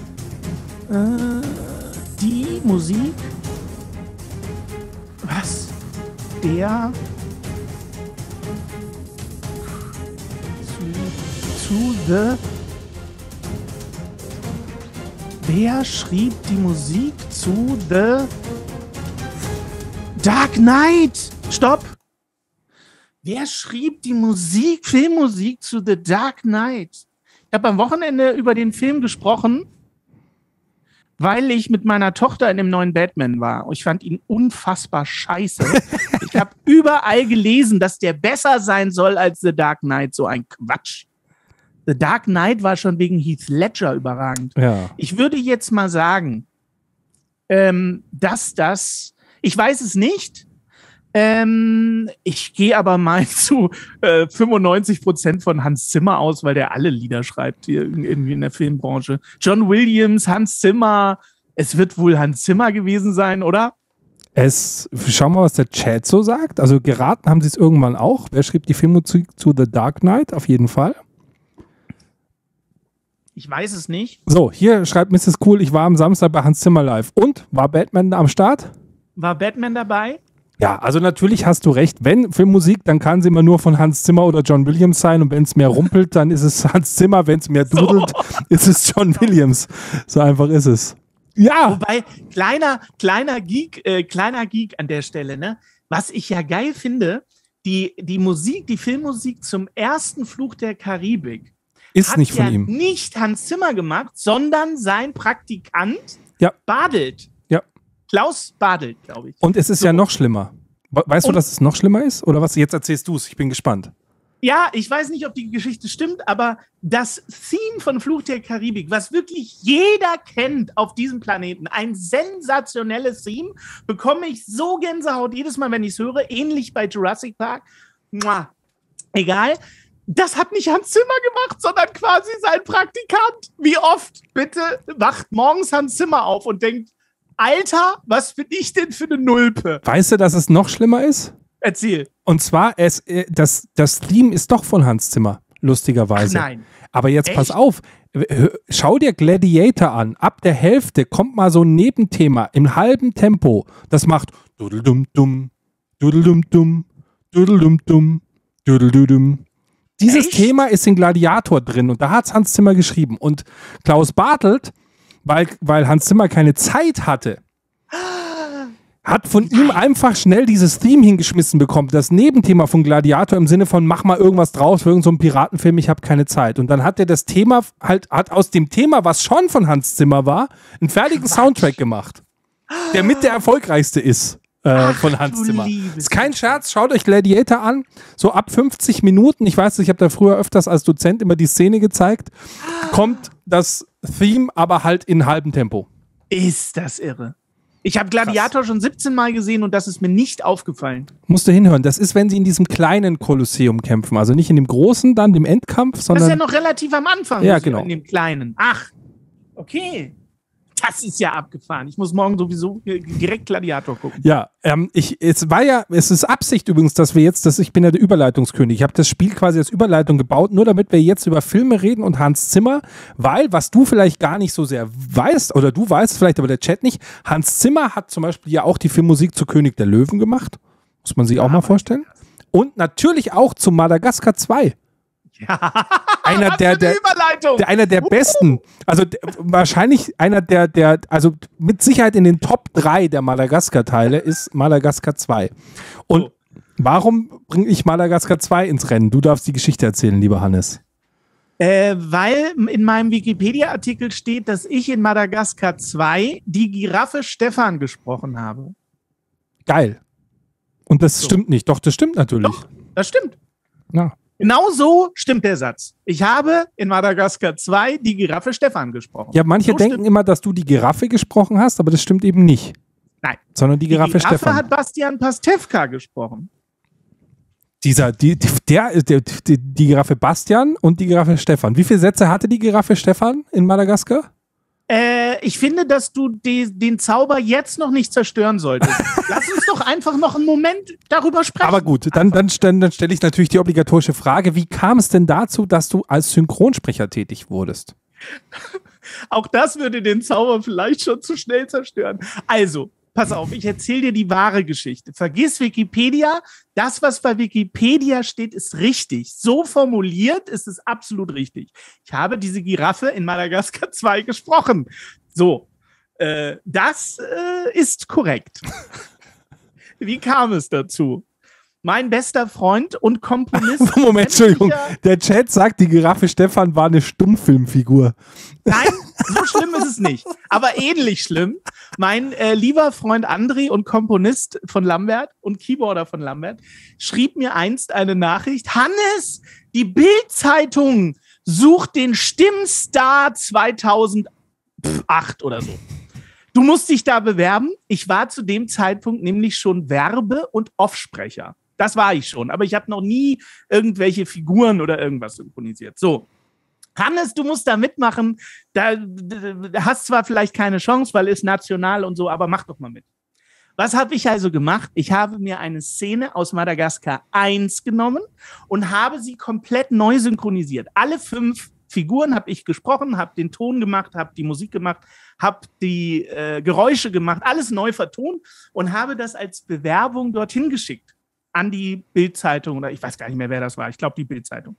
B: Die Musik. Was? Der. Zu the. Wer schrieb die Musik zu The Dark Knight? Stopp! Wer schrieb die Filmmusik zu The Dark Knight? Ich habe am Wochenende über den Film gesprochen, weil ich mit meiner Tochter in dem neuen Batman war. Und ich fand ihn unfassbar scheiße. Ich habe überall gelesen, dass der besser sein soll als The Dark Knight. So ein Quatsch. The Dark Knight war schon wegen Heath Ledger überragend.
A: Ja.
B: Ich würde jetzt mal sagen, dass das, ich weiß es nicht, ich gehe aber mal zu 95% von Hans Zimmer aus, weil der alle Lieder schreibt hier irgendwie in der Filmbranche. John Williams, Hans Zimmer, es wird wohl Hans Zimmer gewesen sein, oder?
A: Schauen wir mal, was der Chat so sagt. Also geraten haben sie es irgendwann auch. Wer schrieb die Filmmusik zu The Dark Knight? Auf jeden Fall.
B: Ich weiß es nicht.
A: So, hier schreibt Mrs. Cool, ich war am Samstag bei Hans Zimmer live. Und? War Batman am Start?
B: War Batman dabei?
A: Ja, also natürlich hast du recht. Wenn Filmmusik, dann kann sie immer nur von Hans Zimmer oder John Williams sein. Und wenn es mehr rumpelt, dann ist es Hans Zimmer. Wenn es mehr dudelt, ist es John Williams. So einfach ist es. Ja,
B: Wobei, kleiner Geek an der Stelle, ne? Was ich ja geil finde, die Filmmusik zum ersten Fluch der Karibik
A: ist
B: hat
A: nicht von
B: ja
A: ihm.
B: nicht Hans Zimmer gemacht, sondern sein Praktikant
A: Ja.
B: Badelt.
A: Ja.
B: Klaus Badelt, glaube ich.
A: Und es ist ja noch schlimmer. Weißt du, dass es noch schlimmer ist? Oder was? Jetzt erzählst du es. Ich bin gespannt.
B: Ja, ich weiß nicht, ob die Geschichte stimmt, aber das Theme von Fluch der Karibik, was wirklich jeder kennt auf diesem Planeten, ein sensationelles Theme, bekomme ich so Gänsehaut jedes Mal, wenn ich es höre, ähnlich bei Jurassic Park. Mua. Egal. Das hat nicht Hans Zimmer gemacht, sondern quasi sein Praktikant. Wie oft, bitte, wacht morgens Hans Zimmer auf und denkt, Alter, was bin ich denn für eine Nulpe?
A: Weißt du, dass es noch schlimmer ist?
B: Erzähl.
A: Und zwar, das Theme ist doch von Hans Zimmer, lustigerweise.
B: Ach nein.
A: Aber jetzt
B: Echt?
A: pass auf, schau dir Gladiator an. Ab der Hälfte kommt mal so ein Nebenthema im halben Tempo. Das macht dudeldum-dum, dudeldum-dum, dudeldum-dum, dudeldum. Dieses
B: Echt?
A: Thema ist in Gladiator drin und da hat Hans Zimmer geschrieben. Und Klaus Bartelt, weil Hans Zimmer keine Zeit hatte, hat von ihm einfach schnell dieses Theme hingeschmissen bekommen. Das Nebenthema von Gladiator im Sinne von, mach mal irgendwas draus für irgendeinen Piratenfilm, ich habe keine Zeit. Und dann hat er das Thema, hat aus dem Thema, was schon von Hans Zimmer war, einen fertigen Soundtrack gemacht. Der mit der erfolgreichste ist von Hans
B: du
A: Zimmer.
B: liebes
A: Ist kein Scherz, schaut euch Gladiator an. So ab 50 Minuten, ich weiß, ich habe da früher öfters als Dozent immer die Szene gezeigt, kommt das Theme aber halt in halbem Tempo.
B: Ist das irre. Ich habe Gladiator schon 17 Mal gesehen und das ist mir nicht aufgefallen.
A: Musst du hinhören. Das ist, wenn sie in diesem kleinen Kolosseum kämpfen. Also nicht in dem großen, dann dem Endkampf,
B: Das
A: sondern.
B: ist ja noch relativ am Anfang.
A: Ja,
B: so
A: genau.
B: In dem kleinen. Ach, okay. Das ist ja abgefahren. Ich muss morgen sowieso direkt Gladiator gucken.
A: Ja, es ist Absicht übrigens, dass wir jetzt, ich bin ja der Überleitungskönig. Ich habe das Spiel quasi als Überleitung gebaut, nur damit wir jetzt über Filme reden und Hans Zimmer, weil, was du vielleicht gar nicht so sehr weißt, oder du weißt vielleicht, aber der Chat nicht, Hans Zimmer hat zum Beispiel ja auch die Filmmusik zu König der Löwen gemacht. Muss man sich auch mal vorstellen. Und natürlich auch zu Madagaskar 2. Einer einer der besten, also wahrscheinlich einer also mit Sicherheit in den Top 3 der Madagaskar-Teile ist Madagaskar 2. Und warum bringe ich Madagaskar 2 ins Rennen? Du darfst die Geschichte erzählen, lieber Hannes.
B: Weil in meinem Wikipedia-Artikel steht, dass ich in Madagaskar 2 die Giraffe Stefan gesprochen habe.
A: Geil. Und das stimmt nicht. Doch, das stimmt natürlich.
B: Doch, das stimmt.
A: Ja.
B: Genau so stimmt der Satz. Ich habe in Madagaskar 2 die Giraffe Stefan gesprochen.
A: Ja, manche
B: So
A: denken
B: stimmt.
A: immer, dass du die Giraffe gesprochen hast, aber das stimmt eben nicht.
B: Nein.
A: Sondern die Giraffe Stefan.
B: hat Bastian Pastewka gesprochen.
A: Die Giraffe Bastian und die Giraffe Stefan. Wie viele Sätze hatte die Giraffe Stefan in Madagaskar?
B: Ich finde, dass du den Zauber jetzt noch nicht zerstören solltest. Lass uns doch einfach noch einen Moment darüber sprechen.
A: Aber gut, dann stelle ich natürlich die obligatorische Frage, wie kam es denn dazu, dass du als Synchronsprecher tätig wurdest?
B: Auch das würde den Zauber vielleicht schon zu schnell zerstören. Also, pass auf, ich erzähle dir die wahre Geschichte. Vergiss Wikipedia. Das, was bei Wikipedia steht, ist richtig. So formuliert ist es absolut richtig. Ich habe diese Giraffe in Madagaskar 2 gesprochen. So, das ist korrekt. Wie kam es dazu? Mein bester Freund und Komponist.
A: Moment, Entschuldigung. Der Chat sagt, die Giraffe Stefan war eine Stummfilmfigur.
B: Nein, so schlimm ist es nicht. Aber ähnlich schlimm. Mein lieber Freund André und Komponist von Lambert und Keyboarder von Lambert schrieb mir einst eine Nachricht. Hannes, die Bild-Zeitung sucht den Stimmstar 2008 oder so. Du musst dich da bewerben. Ich war zu dem Zeitpunkt nämlich schon Werbe- und Offsprecher. Das war ich schon, aber ich habe noch nie irgendwelche Figuren oder irgendwas synchronisiert. So, Hannes, du musst da mitmachen. Da hast zwar vielleicht keine Chance, weil es national und so, aber mach doch mal mit. Was habe ich also gemacht? Ich habe mir eine Szene aus Madagaskar 1 genommen und habe sie komplett neu synchronisiert. Alle 5 Figuren habe ich gesprochen, habe den Ton gemacht, habe die Musik gemacht, habe die Geräusche gemacht, alles neu vertont und habe das als Bewerbung dorthin geschickt an die Bild-Zeitung oder ich weiß gar nicht mehr, wer das war. Ich glaube, die Bild-Zeitung.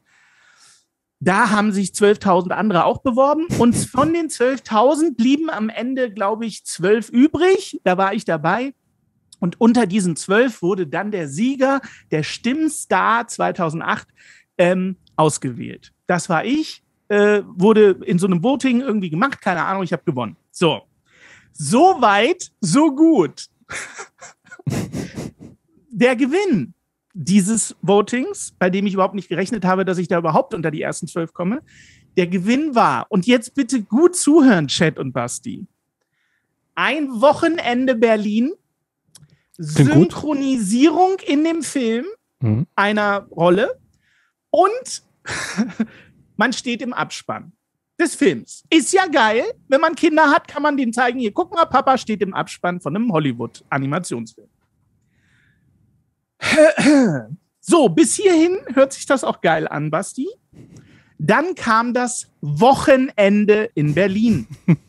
B: Da haben sich 12.000 andere auch beworben und von den 12.000 blieben am Ende, glaube ich, 12 übrig. Da war ich dabei. Und unter diesen 12 wurde dann der Sieger, der Stimmstar 2008, ausgewählt. Das war ich. Wurde in so einem Voting irgendwie gemacht, keine Ahnung, ich habe gewonnen. So weit, so gut. Der Gewinn dieses Votings, bei dem ich überhaupt nicht gerechnet habe, dass ich da überhaupt unter die ersten 12 komme, der Gewinn war, und jetzt bitte gut zuhören, Chat und Basti, ein Wochenende Berlin, Synchronisierung in dem Film einer Rolle und man steht im Abspann des Films. Ist ja geil. Wenn man Kinder hat, kann man denen zeigen, hier, guck mal, Papa steht im Abspann von einem Hollywood-Animationsfilm. So, bis hierhin hört sich das auch geil an, Basti. Dann kam das Wochenende in Berlin.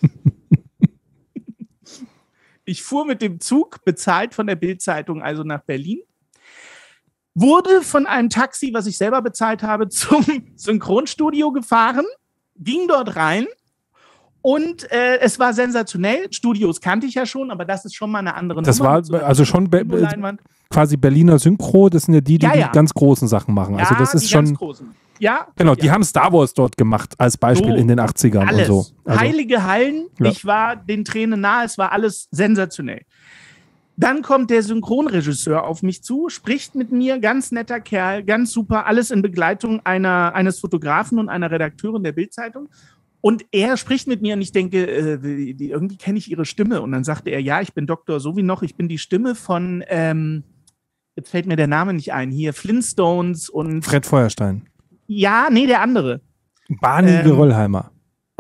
B: Ich fuhr mit dem Zug, bezahlt von der Bild-Zeitung, also nach Berlin. Wurde von einem Taxi, was ich selber bezahlt habe, zum Synchronstudio gefahren, ging dort rein und es war sensationell. Studios kannte ich ja schon, aber das ist schon mal eine andere
A: Das
B: Nummer.
A: war also schon
B: Leinwand.
A: quasi Berliner Synchro, das sind ja die ganz großen Sachen machen. Also das ist
B: die
A: schon,
B: ganz großen. Ja,
A: genau,
B: ja.
A: die haben Star Wars dort gemacht, als Beispiel
B: So,
A: in den 80ern
B: alles.
A: und so. Also,
B: Heilige Hallen,
A: Ja.
B: ich war den Tränen nahe, es war alles sensationell. Dann kommt der Synchronregisseur auf mich zu, spricht mit mir, ganz netter Kerl, ganz super, alles in Begleitung eines Fotografen und einer Redakteurin der Bild-Zeitung. Und er spricht mit mir und ich denke, irgendwie kenne ich ihre Stimme. Und dann sagte er, ja, ich bin Dr. Sowinoch, ich bin die Stimme von, jetzt fällt mir der Name nicht ein, hier Flintstones und...
A: Fred Feuerstein.
B: Ja, nee, der andere.
A: Barney Geröllheimer.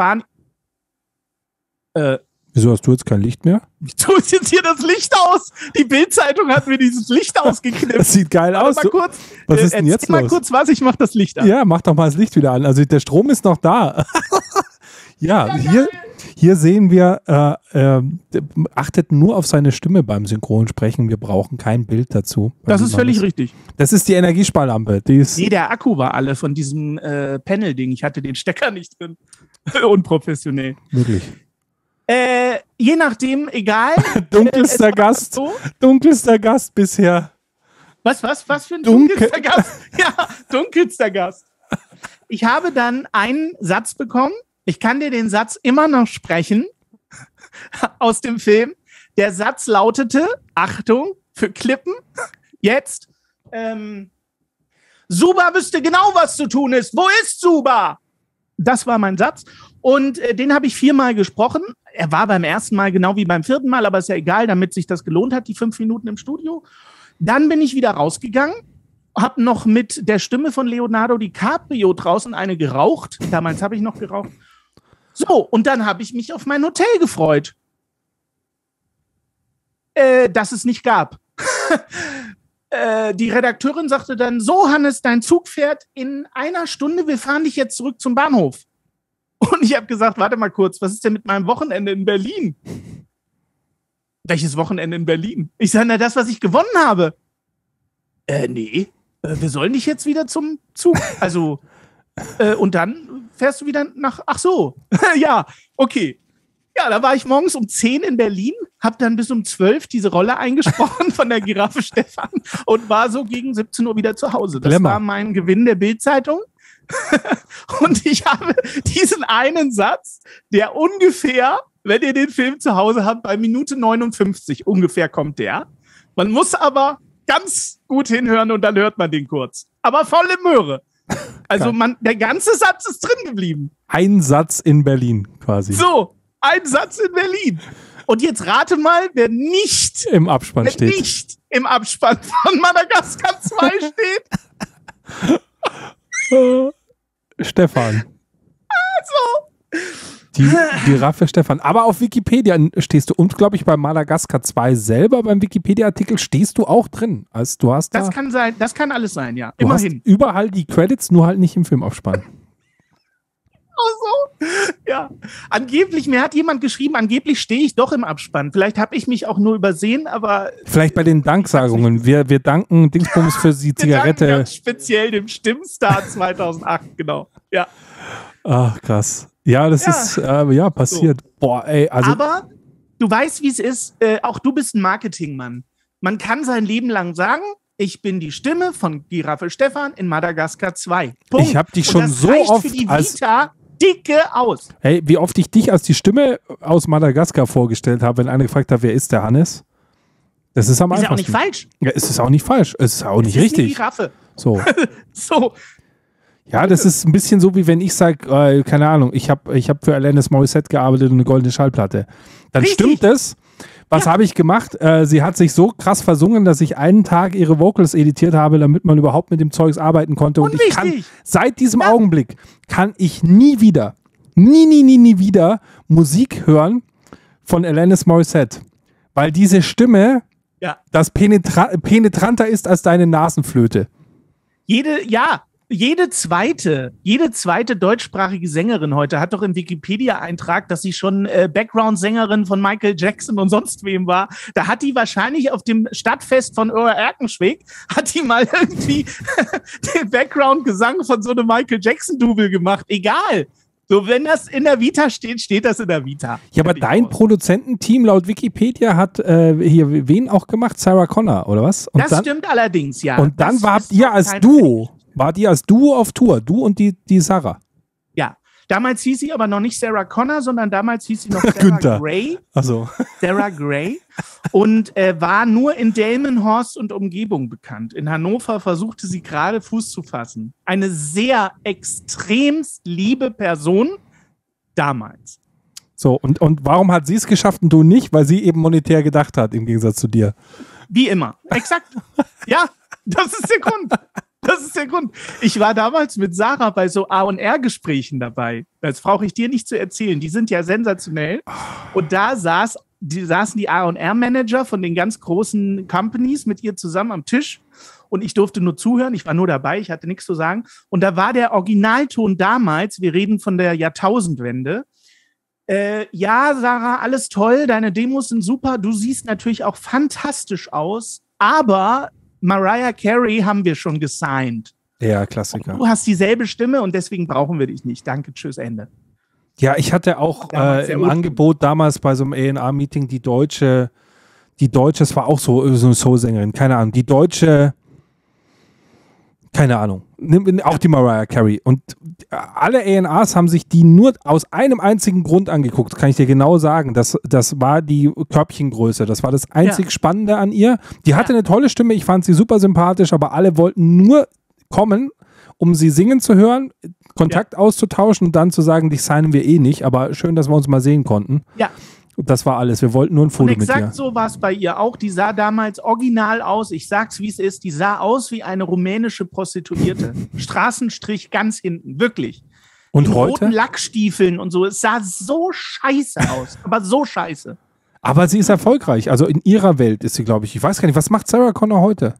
A: Wieso hast du jetzt kein Licht mehr?
B: Wieso ist jetzt hier das Licht aus? Die Bild-Zeitung hat mir dieses Licht ausgeknipst.
A: Das sieht geil aus.
B: Mal kurz,
A: Was ist denn jetzt
B: erzähl mal
A: los?
B: kurz was, ich mach das Licht an.
A: Ja, mach doch mal das Licht wieder an. Also der Strom ist noch da. Ja, hier sehen wir, achtet nur auf seine Stimme beim Synchronsprechen. Wir brauchen kein Bild dazu.
B: Das ist völlig richtig.
A: Das ist die Energiesparlampe. Die ist
B: Nee, der Akku war alle von diesem Panel-Ding. Ich hatte den Stecker nicht drin. Unprofessionell.
A: wirklich.
B: Je nachdem, egal.
A: Dunkelster Gast.
B: So.
A: Dunkelster Gast bisher.
B: Was für ein
A: Dunkel-
B: dunkelster Gast? Ja, dunkelster Gast. Ich habe dann einen Satz bekommen. Ich kann dir den Satz immer noch sprechen aus dem Film. Der Satz lautete, Achtung, für Klippen, jetzt, Suba wüsste genau, was zu tun ist. Wo ist Suba? Das war mein Satz. Und den habe ich 4-mal gesprochen. Er war beim ersten Mal genau wie beim 4. Mal, aber ist ja egal, damit sich das gelohnt hat, die 5 Minuten im Studio. Dann bin ich wieder rausgegangen, habe noch mit der Stimme von Leonardo DiCaprio draußen eine geraucht. Damals habe ich noch geraucht. So, und dann habe ich mich auf mein Hotel gefreut. Das es nicht gab. Die Redakteurin sagte dann, so Hannes, dein Zug fährt in 1 Stunde, wir fahren dich jetzt zurück zum Bahnhof. Und ich habe gesagt, warte mal kurz, was ist denn mit meinem Wochenende in Berlin? Welches Wochenende in Berlin? Ich sage, na, das, was ich gewonnen habe. Nee, wir sollen dich jetzt wieder zum Zug. Also, und dann fährst du wieder nach, ach so, ja, okay. Ja, da war ich morgens um 10 in Berlin, habe dann bis um 12 diese Rolle eingesprochen von der Giraffe Stefan und war so gegen 17 Uhr wieder zu Hause. Das
A: Blemmer.
B: war mein Gewinn der Bild-Zeitung. Und ich habe diesen einen Satz, der ungefähr, wenn ihr den Film zu Hause habt, bei Minute 59 ungefähr kommt der. Man muss aber ganz gut hinhören und dann hört man den kurz. Aber volle Möhre. Also der ganze Satz ist drin geblieben.
A: Ein Satz in Berlin quasi.
B: So, ein Satz in Berlin. Und jetzt rate mal, wer nicht
A: Im Abspann steht.
B: nicht im Abspann von Madagaskar 2 steht.
A: Stefan. Die Giraffe Stefan. Aber auf Wikipedia stehst du und, glaube ich, bei Madagaskar 2 selber, beim Wikipedia-Artikel, stehst du auch drin. Also du hast
B: Das
A: da,
B: kann sein, das kann alles sein, ja.
A: du hast
B: Immerhin.
A: überall die Credits, nur halt nicht im Filmabspann.
B: So. Ja. Angeblich, mir hat jemand geschrieben, angeblich stehe ich doch im Abspann. Vielleicht habe ich mich auch nur übersehen, aber
A: Vielleicht bei den Danksagungen. Wir danken Dingsbums für die
B: wir danken
A: Zigarette.
B: ganz speziell dem Stimmstar 2008, genau. Ja.
A: Ach, krass. Ja, das
B: Ja.
A: ist passiert. Boah, ey, also
B: Aber du weißt, wie es ist. Auch du bist ein Marketingmann. Man kann sein Leben lang sagen, ich bin die Stimme von Giraffe Stefan in Madagaskar 2. Punkt.
A: Ich hab dich
B: Und
A: schon
B: das
A: so
B: reicht
A: oft
B: für die
A: als-
B: Vita dicke aus.
A: hey, wie oft ich dich als die Stimme aus Madagaskar vorgestellt habe, wenn einer gefragt hat, wer ist der Hannes? Das ist am
B: Ist ja auch
A: einfachsten.
B: nicht falsch.
A: Ja, es ist auch nicht falsch. Es ist auch nicht
B: Es ist eine
A: richtig.
B: Giraffe.
A: So.
B: So.
A: Ja, das ist ein bisschen so, wie wenn ich sage, keine Ahnung, ich hab für Alanis Morissette gearbeitet und eine goldene Schallplatte. Dann
B: Richtig.
A: stimmt es. Was habe ich gemacht? Sie hat sich so krass versungen, dass ich einen Tag ihre Vocals editiert habe, damit man überhaupt mit dem Zeugs arbeiten konnte. Und ich kann,
B: Unwichtig.
A: seit diesem Augenblick, kann ich nie wieder Musik hören von Alanis Morissette. Weil diese Stimme
B: Ja.
A: das penetranter ist als deine Nasenflöte.
B: Jede zweite deutschsprachige Sängerin heute hat doch im Wikipedia-Eintrag, dass sie schon Background-Sängerin von Michael Jackson und sonst wem war. Da hat die wahrscheinlich auf dem Stadtfest von Erkenschwick, hat die mal irgendwie den Background-Gesang von so einem Michael Jackson-Double gemacht. Egal. So, wenn das in der Vita steht, steht das in der Vita.
A: Ja, aber dein Produzententeam laut Wikipedia hat hier wen auch gemacht? Sarah Connor, oder was? Und
B: Das
A: dann,
B: stimmt allerdings, ja.
A: Und dann
B: Das
A: wart
B: ist
A: ihr
B: auch
A: als
B: kein
A: Duo. Wart ihr als Duo auf Tour? Du und die Sarah.
B: Ja. Damals hieß sie aber noch nicht Sarah Connor, sondern damals hieß sie noch Sarah
A: Günther.
B: Gray.
A: Also.
B: Sarah Gray. Und war nur in Delmenhorst und Umgebung bekannt. In Hannover versuchte sie gerade Fuß zu fassen. Eine sehr extremst liebe Person. Damals.
A: So, und warum hat sie es geschafft und du nicht? Weil sie eben monetär gedacht hat, im Gegensatz zu dir.
B: Wie immer. Exakt. Ja, das ist der Grund. Das ist der Grund. Ich war damals mit Sarah bei so A&R-Gesprächen dabei. Das brauche ich dir nicht zu erzählen. Die sind ja sensationell. Und da saßen die A&R-Manager von den ganz großen Companies mit ihr zusammen am Tisch. Und ich durfte nur zuhören. Ich war nur dabei. Ich hatte nichts zu sagen. Und da war der Originalton damals. Wir reden von der Jahrtausendwende. Ja, Sarah, alles toll. Deine Demos sind super. Du siehst natürlich auch fantastisch aus. Aber Mariah Carey haben wir schon gesigned.
A: Ja, Klassiker.
B: Du hast dieselbe Stimme und deswegen brauchen wir dich nicht. Danke, tschüss, Ende.
A: Ja, ich hatte auch
B: Damals
A: im
B: sehr
A: Angebot damals bei so einem A&R-Meeting die deutsche, es war auch so eine Soul-Sängerin, keine Ahnung, die deutsche, keine Ahnung, auch die Mariah Carey. Und alle A&Rs haben sich die nur aus einem einzigen Grund angeguckt, kann ich dir genau sagen. Das war die Körbchengröße. Das war das einzig Spannende an ihr. Die hatte eine tolle Stimme, ich fand sie super sympathisch, aber alle wollten nur kommen, um sie singen zu hören, Kontakt auszutauschen und dann zu sagen, dich signen wir eh nicht, aber schön, dass wir uns mal sehen konnten.
B: Ja.
A: Das war alles. Wir wollten nur ein Foto mit ihr.
B: Exakt so war es bei ihr auch. Die sah damals original aus. Ich sag's, wie es ist. Die sah aus wie eine rumänische Prostituierte. Straßenstrich ganz hinten. Wirklich.
A: Und
B: in
A: heute?
B: roten Lackstiefeln und so. Es sah so scheiße aus. Aber so scheiße.
A: Aber sie ist erfolgreich. Also in ihrer Welt ist sie, glaube ich. Ich weiß gar nicht, was macht Sarah Connor heute?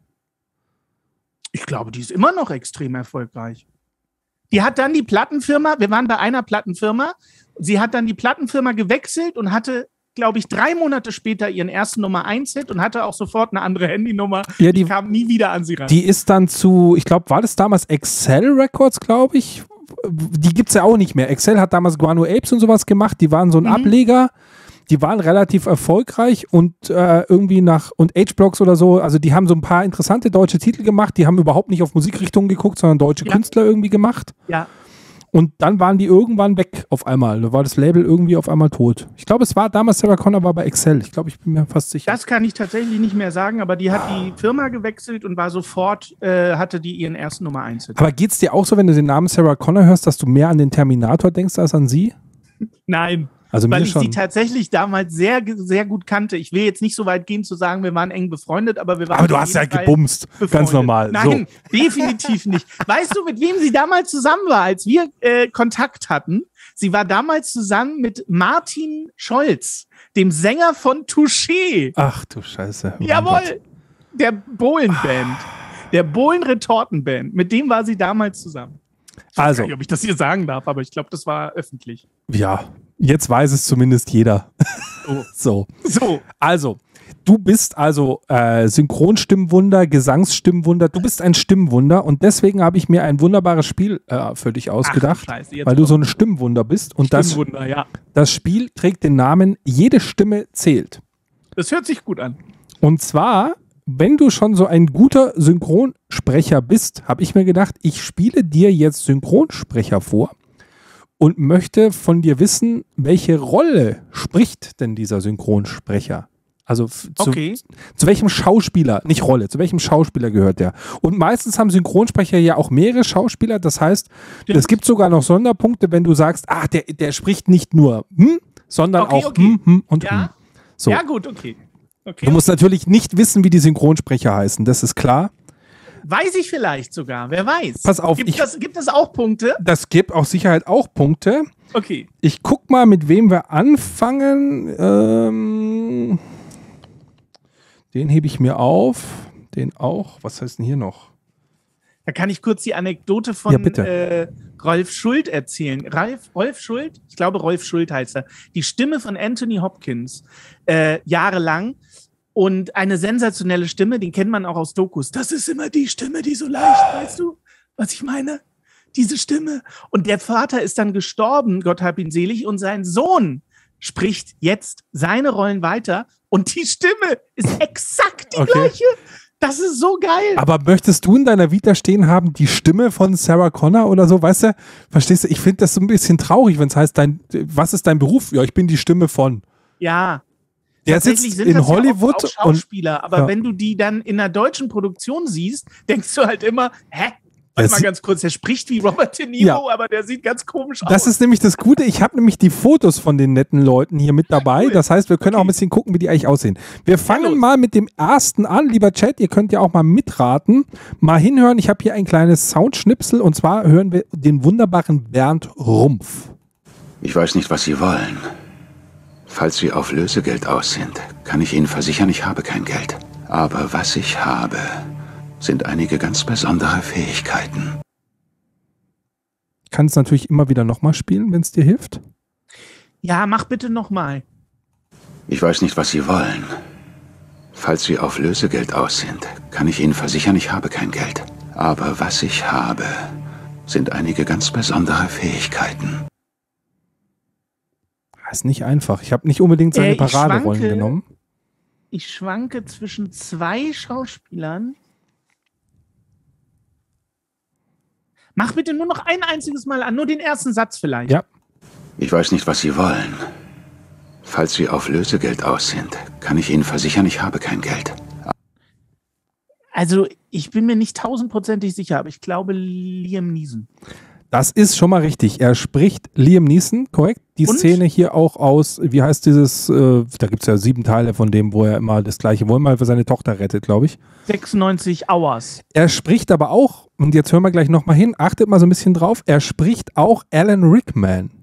B: Ich glaube, die ist immer noch extrem erfolgreich. Die hat dann die Plattenfirma, wir waren bei einer Plattenfirma, sie hat dann die Plattenfirma gewechselt und hatte, glaube ich, 3 Monate später ihren ersten Nummer-1-Hit und hatte auch sofort eine andere Handynummer.
A: Ja,
B: die kam nie wieder an sie ran.
A: Die ist dann zu, ich glaube, war das damals Excel Records, glaube ich? Die gibt es ja auch nicht mehr. Excel hat damals Guano Apes und sowas gemacht. Die waren so ein Ableger. Die waren relativ erfolgreich und irgendwie und H-Blocks oder so, also die haben so ein paar interessante deutsche Titel gemacht, die haben überhaupt nicht auf Musikrichtungen geguckt, sondern deutsche Künstler irgendwie gemacht.
B: Ja.
A: Und dann waren die irgendwann weg auf einmal. Da war das Label irgendwie auf einmal tot. Ich glaube, es war damals, Sarah Connor war bei Excel. Ich glaube, ich bin mir fast sicher.
B: Das kann ich tatsächlich nicht mehr sagen, aber die hat die Firma gewechselt und war sofort, hatte die ihren ersten Nummer-1-Hit.
A: Aber geht's dir auch so, wenn du den Namen Sarah Connor hörst, dass du mehr an den Terminator denkst als an sie?
B: Nein.
A: Also
B: weil
A: mir
B: ich
A: schon.
B: sie tatsächlich damals sehr, sehr gut kannte. Ich will jetzt nicht so weit gehen zu sagen, wir waren eng befreundet, aber wir waren.
A: Aber du
B: auf
A: hast ja
B: jeden Fall
A: gebumst.
B: befreundet.
A: Ganz normal.
B: Nein, definitiv nicht. Weißt du, mit wem sie damals zusammen war, als wir Kontakt hatten? Sie war damals zusammen mit Martin Scholz, dem Sänger von Touché.
A: Ach du Scheiße. Oh
B: Jawohl,
A: Gott.
B: der Bohlen-Band. Der Bohlen-Retorten-Band. Mit dem war sie damals zusammen. Ich weiß
A: Also.
B: gar nicht, ob ich das hier sagen darf, aber ich glaube, das war öffentlich.
A: Ja, jetzt weiß es zumindest jeder.
B: So.
A: So. Also, du bist also Synchronstimmwunder, Gesangsstimmwunder. Du bist ein Stimmwunder und deswegen habe ich mir ein wunderbares Spiel für dich ausgedacht,
B: Scheiße, jetzt
A: weil du
B: kommt
A: so ein Stimmwunder bist. Und
B: Stimmwunder, ja.
A: das Spiel trägt den Namen Jede Stimme zählt.
B: Das hört sich gut an.
A: Und zwar, wenn du schon so ein guter Synchronsprecher bist, habe ich mir gedacht, ich spiele dir jetzt Synchronsprecher vor und möchte von dir wissen, welche Rolle spricht denn dieser Synchronsprecher? Also zu welchem Schauspieler, nicht Rolle, zu welchem Schauspieler gehört der? Und meistens haben Synchronsprecher ja auch mehrere Schauspieler, das heißt, es gibt sogar noch Sonderpunkte, wenn du sagst, der spricht nicht nur sondern auch und
B: Ja.
A: So.
B: Ja, gut, okay.
A: Du musst natürlich nicht wissen, wie die Synchronsprecher heißen, das ist klar.
B: Weiß ich vielleicht sogar, wer weiß.
A: Pass auf,
B: Gibt es auch Punkte?
A: Das gibt auch Sicherheit auch Punkte.
B: Okay.
A: Ich guck mal, mit wem wir anfangen. Den hebe ich mir auf. Den auch. Was heißt denn hier noch?
B: Da kann ich kurz die Anekdote von Rolf Schuld erzählen. Rolf Schuld? Ich glaube, Rolf Schuld heißt er. Die Stimme von Anthony Hopkins. Jahrelang. Und eine sensationelle Stimme, den kennt man auch aus Dokus. Das ist immer die Stimme, die so leicht, weißt du, was ich meine? Diese Stimme. Und der Vater ist dann gestorben, Gott hab ihn selig, und sein Sohn spricht jetzt seine Rollen weiter und die Stimme ist exakt die gleiche. Das ist so geil.
A: Aber möchtest du in deiner Vita stehen haben, die Stimme von Sarah Connor oder so, weißt du? Verstehst du? Ich finde das so ein bisschen traurig, wenn es heißt, was ist dein Beruf? Ja, ich bin die Stimme von.
B: Ja.
A: Der sitzt in Hollywood
B: auch Schauspieler, aber wenn du die dann in einer deutschen Produktion siehst, denkst du halt immer, hä? Warte mal ganz kurz, der spricht wie Robert De Niro, aber der sieht ganz komisch aus.
A: Das ist nämlich das Gute. Ich habe nämlich die Fotos von den netten Leuten hier mit dabei.
B: Cool.
A: Das heißt, wir können auch ein bisschen gucken, wie die eigentlich aussehen. Wir fangen mal mit dem ersten an. Lieber Chat, ihr könnt ja auch mal mitraten. Mal hinhören. Ich habe hier ein kleines Soundschnipsel und zwar hören wir den wunderbaren Bernd Rumpf.
F: Ich weiß nicht, was Sie wollen. Falls Sie auf Lösegeld aus sind, kann ich Ihnen versichern, ich habe kein Geld. Aber was ich habe, sind einige ganz besondere Fähigkeiten.
A: Ich kann es natürlich immer wieder nochmal spielen, wenn es dir hilft.
B: Ja, mach bitte nochmal.
F: Ich weiß nicht, was Sie wollen. Falls Sie auf Lösegeld aus sind, kann ich Ihnen versichern, ich habe kein Geld. Aber was ich habe, sind einige ganz besondere Fähigkeiten.
A: Das ist nicht einfach. Ich habe nicht unbedingt seine Paraderollen genommen.
B: Ich schwanke zwischen zwei Schauspielern. Mach bitte nur noch ein einziges Mal an, nur den ersten Satz vielleicht.
A: Ja.
F: Ich weiß nicht, was Sie wollen. Falls Sie auf Lösegeld aus sind, kann ich Ihnen versichern, ich habe kein Geld.
B: Also, ich bin mir nicht 1000%ig sicher, aber ich glaube Liam Neeson.
A: Das ist schon mal richtig. Er spricht Liam Neeson, korrekt? Die
B: Und?
A: Szene hier auch aus, wie heißt dieses, da gibt es ja 7 Teile von dem, wo er immer das Gleiche, wo er mal für seine Tochter rettet, glaube ich.
B: 96 Hours.
A: Er spricht aber auch, und jetzt hören wir gleich nochmal hin, achtet mal so ein bisschen drauf, er spricht auch Alan Rickman.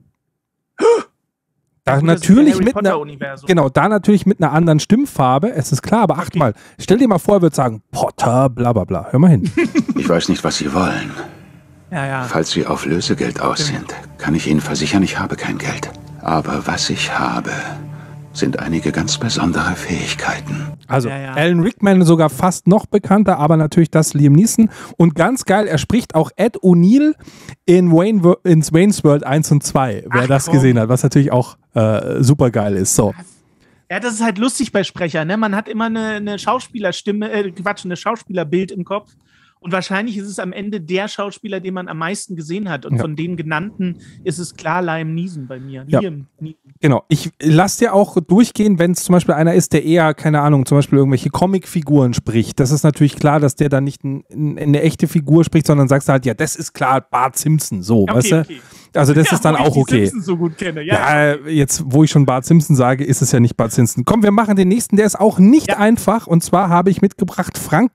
A: Da
B: Gut,
A: natürlich
B: das ist
A: mit einer,
B: Potter-Universum.
A: genau, da natürlich mit einer anderen Stimmfarbe, es ist klar, aber acht mal, stell dir mal vor, er würde sagen, Potter, bla bla bla, hör mal hin.
F: Ich weiß nicht, was Sie wollen.
B: Ja.
F: Falls Sie auf Lösegeld aus sind, kann ich Ihnen versichern, ich habe kein Geld. Aber was ich habe, sind einige ganz besondere Fähigkeiten.
A: Also
B: Ja.
A: Alan Rickman sogar fast noch bekannter, aber natürlich das Liam Neeson. Und ganz geil, er spricht auch Ed O'Neill in Wayne's World 1 und 2, wer das gesehen hat, was natürlich auch super geil ist. So.
B: Ja, das ist halt lustig bei Sprechern, ne? Man hat immer eine Schauspielerstimme, ein Schauspielerbild im Kopf. Und wahrscheinlich ist es am Ende der Schauspieler, den man am meisten gesehen hat. Und von den genannten ist es klar Liam Neeson bei mir.
A: Ja.
B: Liam Neeson.
A: Genau, ich lasse dir auch durchgehen, wenn es zum Beispiel einer ist, der eher, keine Ahnung, zum Beispiel irgendwelche Comicfiguren spricht. Das ist natürlich klar, dass der dann nicht eine echte Figur spricht, sondern sagst du halt, ja, das ist klar Bart Simpson, so,
B: Okay,
A: weißt du?
B: okay.
A: Also das ist dann
B: wo ich
A: auch
B: die
A: okay.
B: Simpsons so gut kenne.
A: Ja, jetzt, wo ich schon Bart Simpson sage, ist es ja nicht Bart Simpson. Komm, wir machen den nächsten, der ist auch nicht einfach. Und zwar habe ich mitgebracht Frank.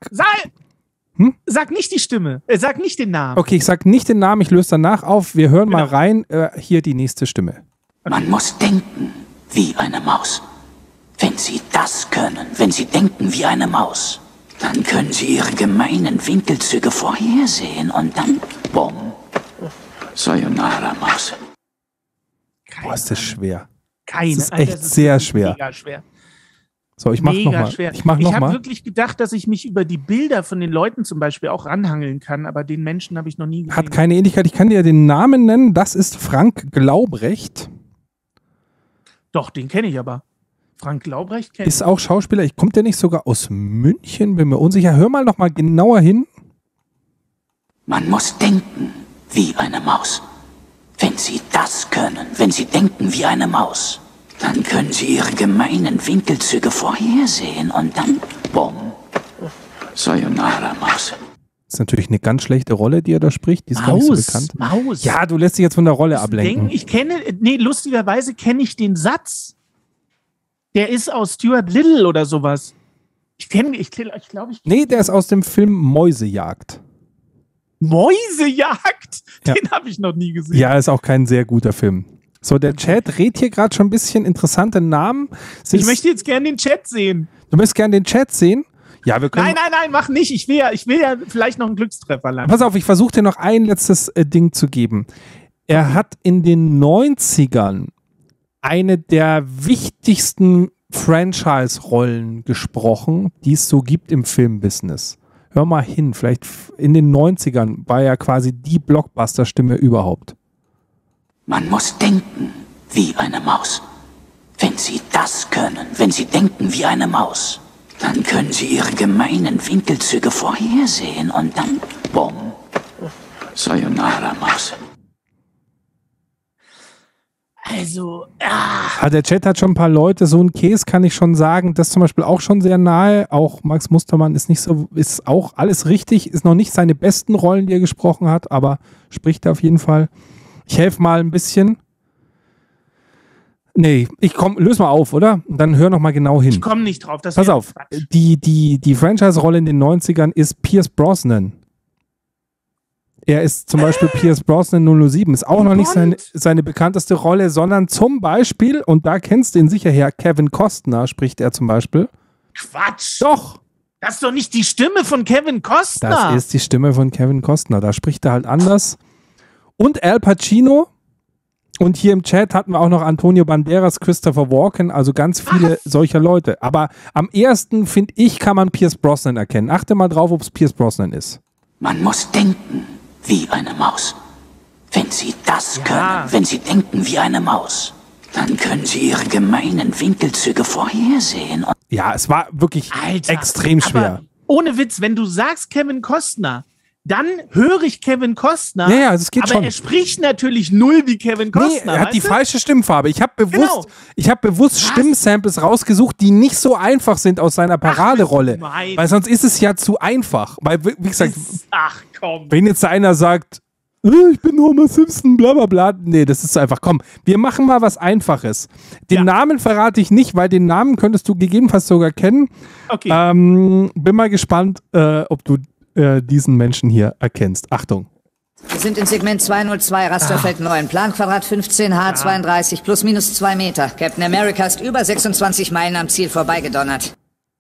B: Sag nicht die Stimme. Sag nicht den Namen.
A: Okay, ich sag nicht den Namen, ich löse danach auf. Wir hören mal rein. Hier die nächste Stimme.
G: Man muss denken wie eine Maus. Wenn Sie das können, wenn Sie denken wie eine Maus, dann können Sie Ihre gemeinen Winkelzüge vorhersehen und dann, bumm, Sayonara, Maus.
A: Boah, ist das schwer.
B: Keine.
A: Das ist
B: Alter,
A: echt
B: das
A: sehr
B: wirklich
A: schwer.
B: Mega schwer.
A: So, ich mach
B: Mega
A: nochmal.
B: schwer.
A: Ich mach
B: Ich habe
A: nochmal.
B: wirklich gedacht, dass ich mich über die Bilder von den Leuten zum Beispiel auch ranhangeln kann, aber den Menschen habe ich noch nie gesehen.
A: Hat keine Ähnlichkeit. Ich kann dir den Namen nennen. Das ist Frank Glaubrecht.
B: Doch, den kenne ich aber. Frank Glaubrecht kenne ich.
A: Ist auch Schauspieler. Kommt der nicht sogar aus München? Bin mir unsicher. Hör mal nochmal genauer hin.
G: Man muss denken wie eine Maus. Wenn Sie das können, wenn Sie denken wie eine Maus, dann können Sie Ihre gemeinen Winkelzüge vorhersehen und dann, bumm, Sayonara, Maus.
A: Ist natürlich eine ganz schlechte Rolle, die er da spricht. Die ist gar nicht so bekannt.
B: Maus.
A: Ja, du lässt dich jetzt von der Rolle ablenken.
B: Lustigerweise kenne ich den Satz. Der ist aus Stuart Little oder sowas. Ich glaube,
A: Nee, der ist aus dem Film Mäusejagd.
B: Mäusejagd?
A: Ja.
B: Den habe ich noch nie gesehen.
A: Ja, ist auch kein sehr guter Film. So, der Chat redet hier gerade schon ein bisschen interessante Namen.
B: Ich möchte jetzt gerne den Chat sehen.
A: Du möchtest gerne den Chat sehen? Ja, wir können.
B: Nein, mach nicht. Ich will ja vielleicht noch einen Glückstreffer landen.
A: Pass auf, ich versuche dir noch ein letztes Ding zu geben. Er hat in den 90ern eine der wichtigsten Franchise-Rollen gesprochen, die es so gibt im Filmbusiness. Hör mal hin, vielleicht in den 90ern war er quasi die Blockbuster-Stimme überhaupt.
G: Man muss denken wie eine Maus. Wenn Sie das können, wenn Sie denken wie eine Maus, dann können Sie Ihre gemeinen Winkelzüge vorhersehen und dann, bumm, Sayonara, Maus.
B: Also,
A: Der Chat hat schon ein paar Leute, so ein Case kann ich schon sagen, das zum Beispiel auch schon sehr nahe. Auch Max Mustermann ist auch alles richtig, ist noch nicht seine besten Rollen, die er gesprochen hat, aber spricht er auf jeden Fall. Ich helfe mal ein bisschen. Nee, löse mal auf, oder? Und dann hör noch mal genau hin.
B: ich komme nicht drauf. Das
A: Pass
B: wäre
A: auf,
B: Quatsch.
A: die Franchise-Rolle in den 90ern ist Pierce Brosnan. Er ist zum Beispiel Pierce Brosnan 007, ist auch noch nicht seine bekannteste Rolle, sondern zum Beispiel, und da kennst du ihn sicher her, Kevin Costner spricht er zum Beispiel.
B: Quatsch.
A: Doch,
B: Das ist doch nicht die Stimme von Kevin Costner.
A: das ist die Stimme von Kevin Costner, da spricht er halt anders. Und Al Pacino. Und hier im Chat hatten wir auch noch Antonio Banderas, Christopher Walken, also ganz viele solcher Leute. Aber am ersten, finde ich, kann man Pierce Brosnan erkennen. Achte mal drauf, ob es Pierce Brosnan ist.
G: Man muss denken wie eine Maus. Wenn Sie das können, wenn Sie denken wie eine Maus, dann können Sie Ihre gemeinen Winkelzüge vorhersehen.
A: Ja, es war wirklich
B: Alter,
A: extrem schwer.
B: Aber ohne Witz, wenn du sagst Kevin Costner, dann höre ich Kevin Costner.
A: Ja, also es geht
B: aber
A: schon.
B: er spricht natürlich null wie Kevin
A: Nee,
B: Costner.
A: er hat die
B: weißt du?
A: falsche Stimmfarbe. Ich habe bewusst,
B: Genau.
A: Stimmsamples rausgesucht, die nicht so einfach sind aus seiner Paraderolle.
B: gemein.
A: Weil sonst ist es ja zu einfach. Weil, wie gesagt,
B: Ach komm.
A: wenn jetzt einer sagt, ich bin Homer Simpson, bla bla bla. Nee, das ist so einfach. Komm, wir machen mal was Einfaches. Den Namen verrate ich nicht, weil den Namen könntest du gegebenenfalls sogar kennen.
B: Okay.
A: Bin mal gespannt, ob du diesen Menschen hier erkennst. Achtung.
H: Wir sind in Segment 202, Rasterfeld 9, Planquadrat 15H32, plus minus 2 Meter. Captain America ist über 26 Meilen am Ziel vorbeigedonnert.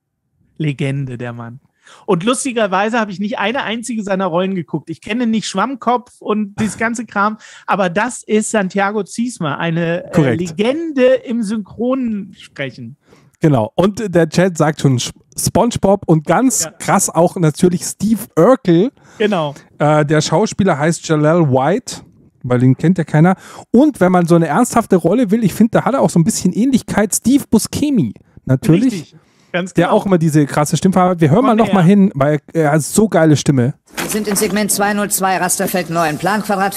B: Legende, der Mann. Und lustigerweise habe ich nicht eine einzige seiner Rollen geguckt. Ich kenne nicht Schwammkopf und dieses ganze Kram, aber das ist Santiago Ziesmer, eine Legende im Synchronsprechen.
A: Genau. Und der Chat sagt schon SpongeBob und ganz krass auch natürlich Steve Urkel.
B: Genau.
A: Der Schauspieler heißt Jaleel White, weil den kennt ja keiner. Und wenn man so eine ernsthafte Rolle will, ich finde, da hat er auch so ein bisschen Ähnlichkeit. Steve Buscemi, natürlich.
B: Richtig. Ganz
A: Der
B: genau.
A: auch immer diese krasse Stimmfarbe hat. Wir hören mal noch mal hin, weil er hat so geile Stimme.
H: Wir sind in Segment 202, Rasterfeld 9, Planquadrat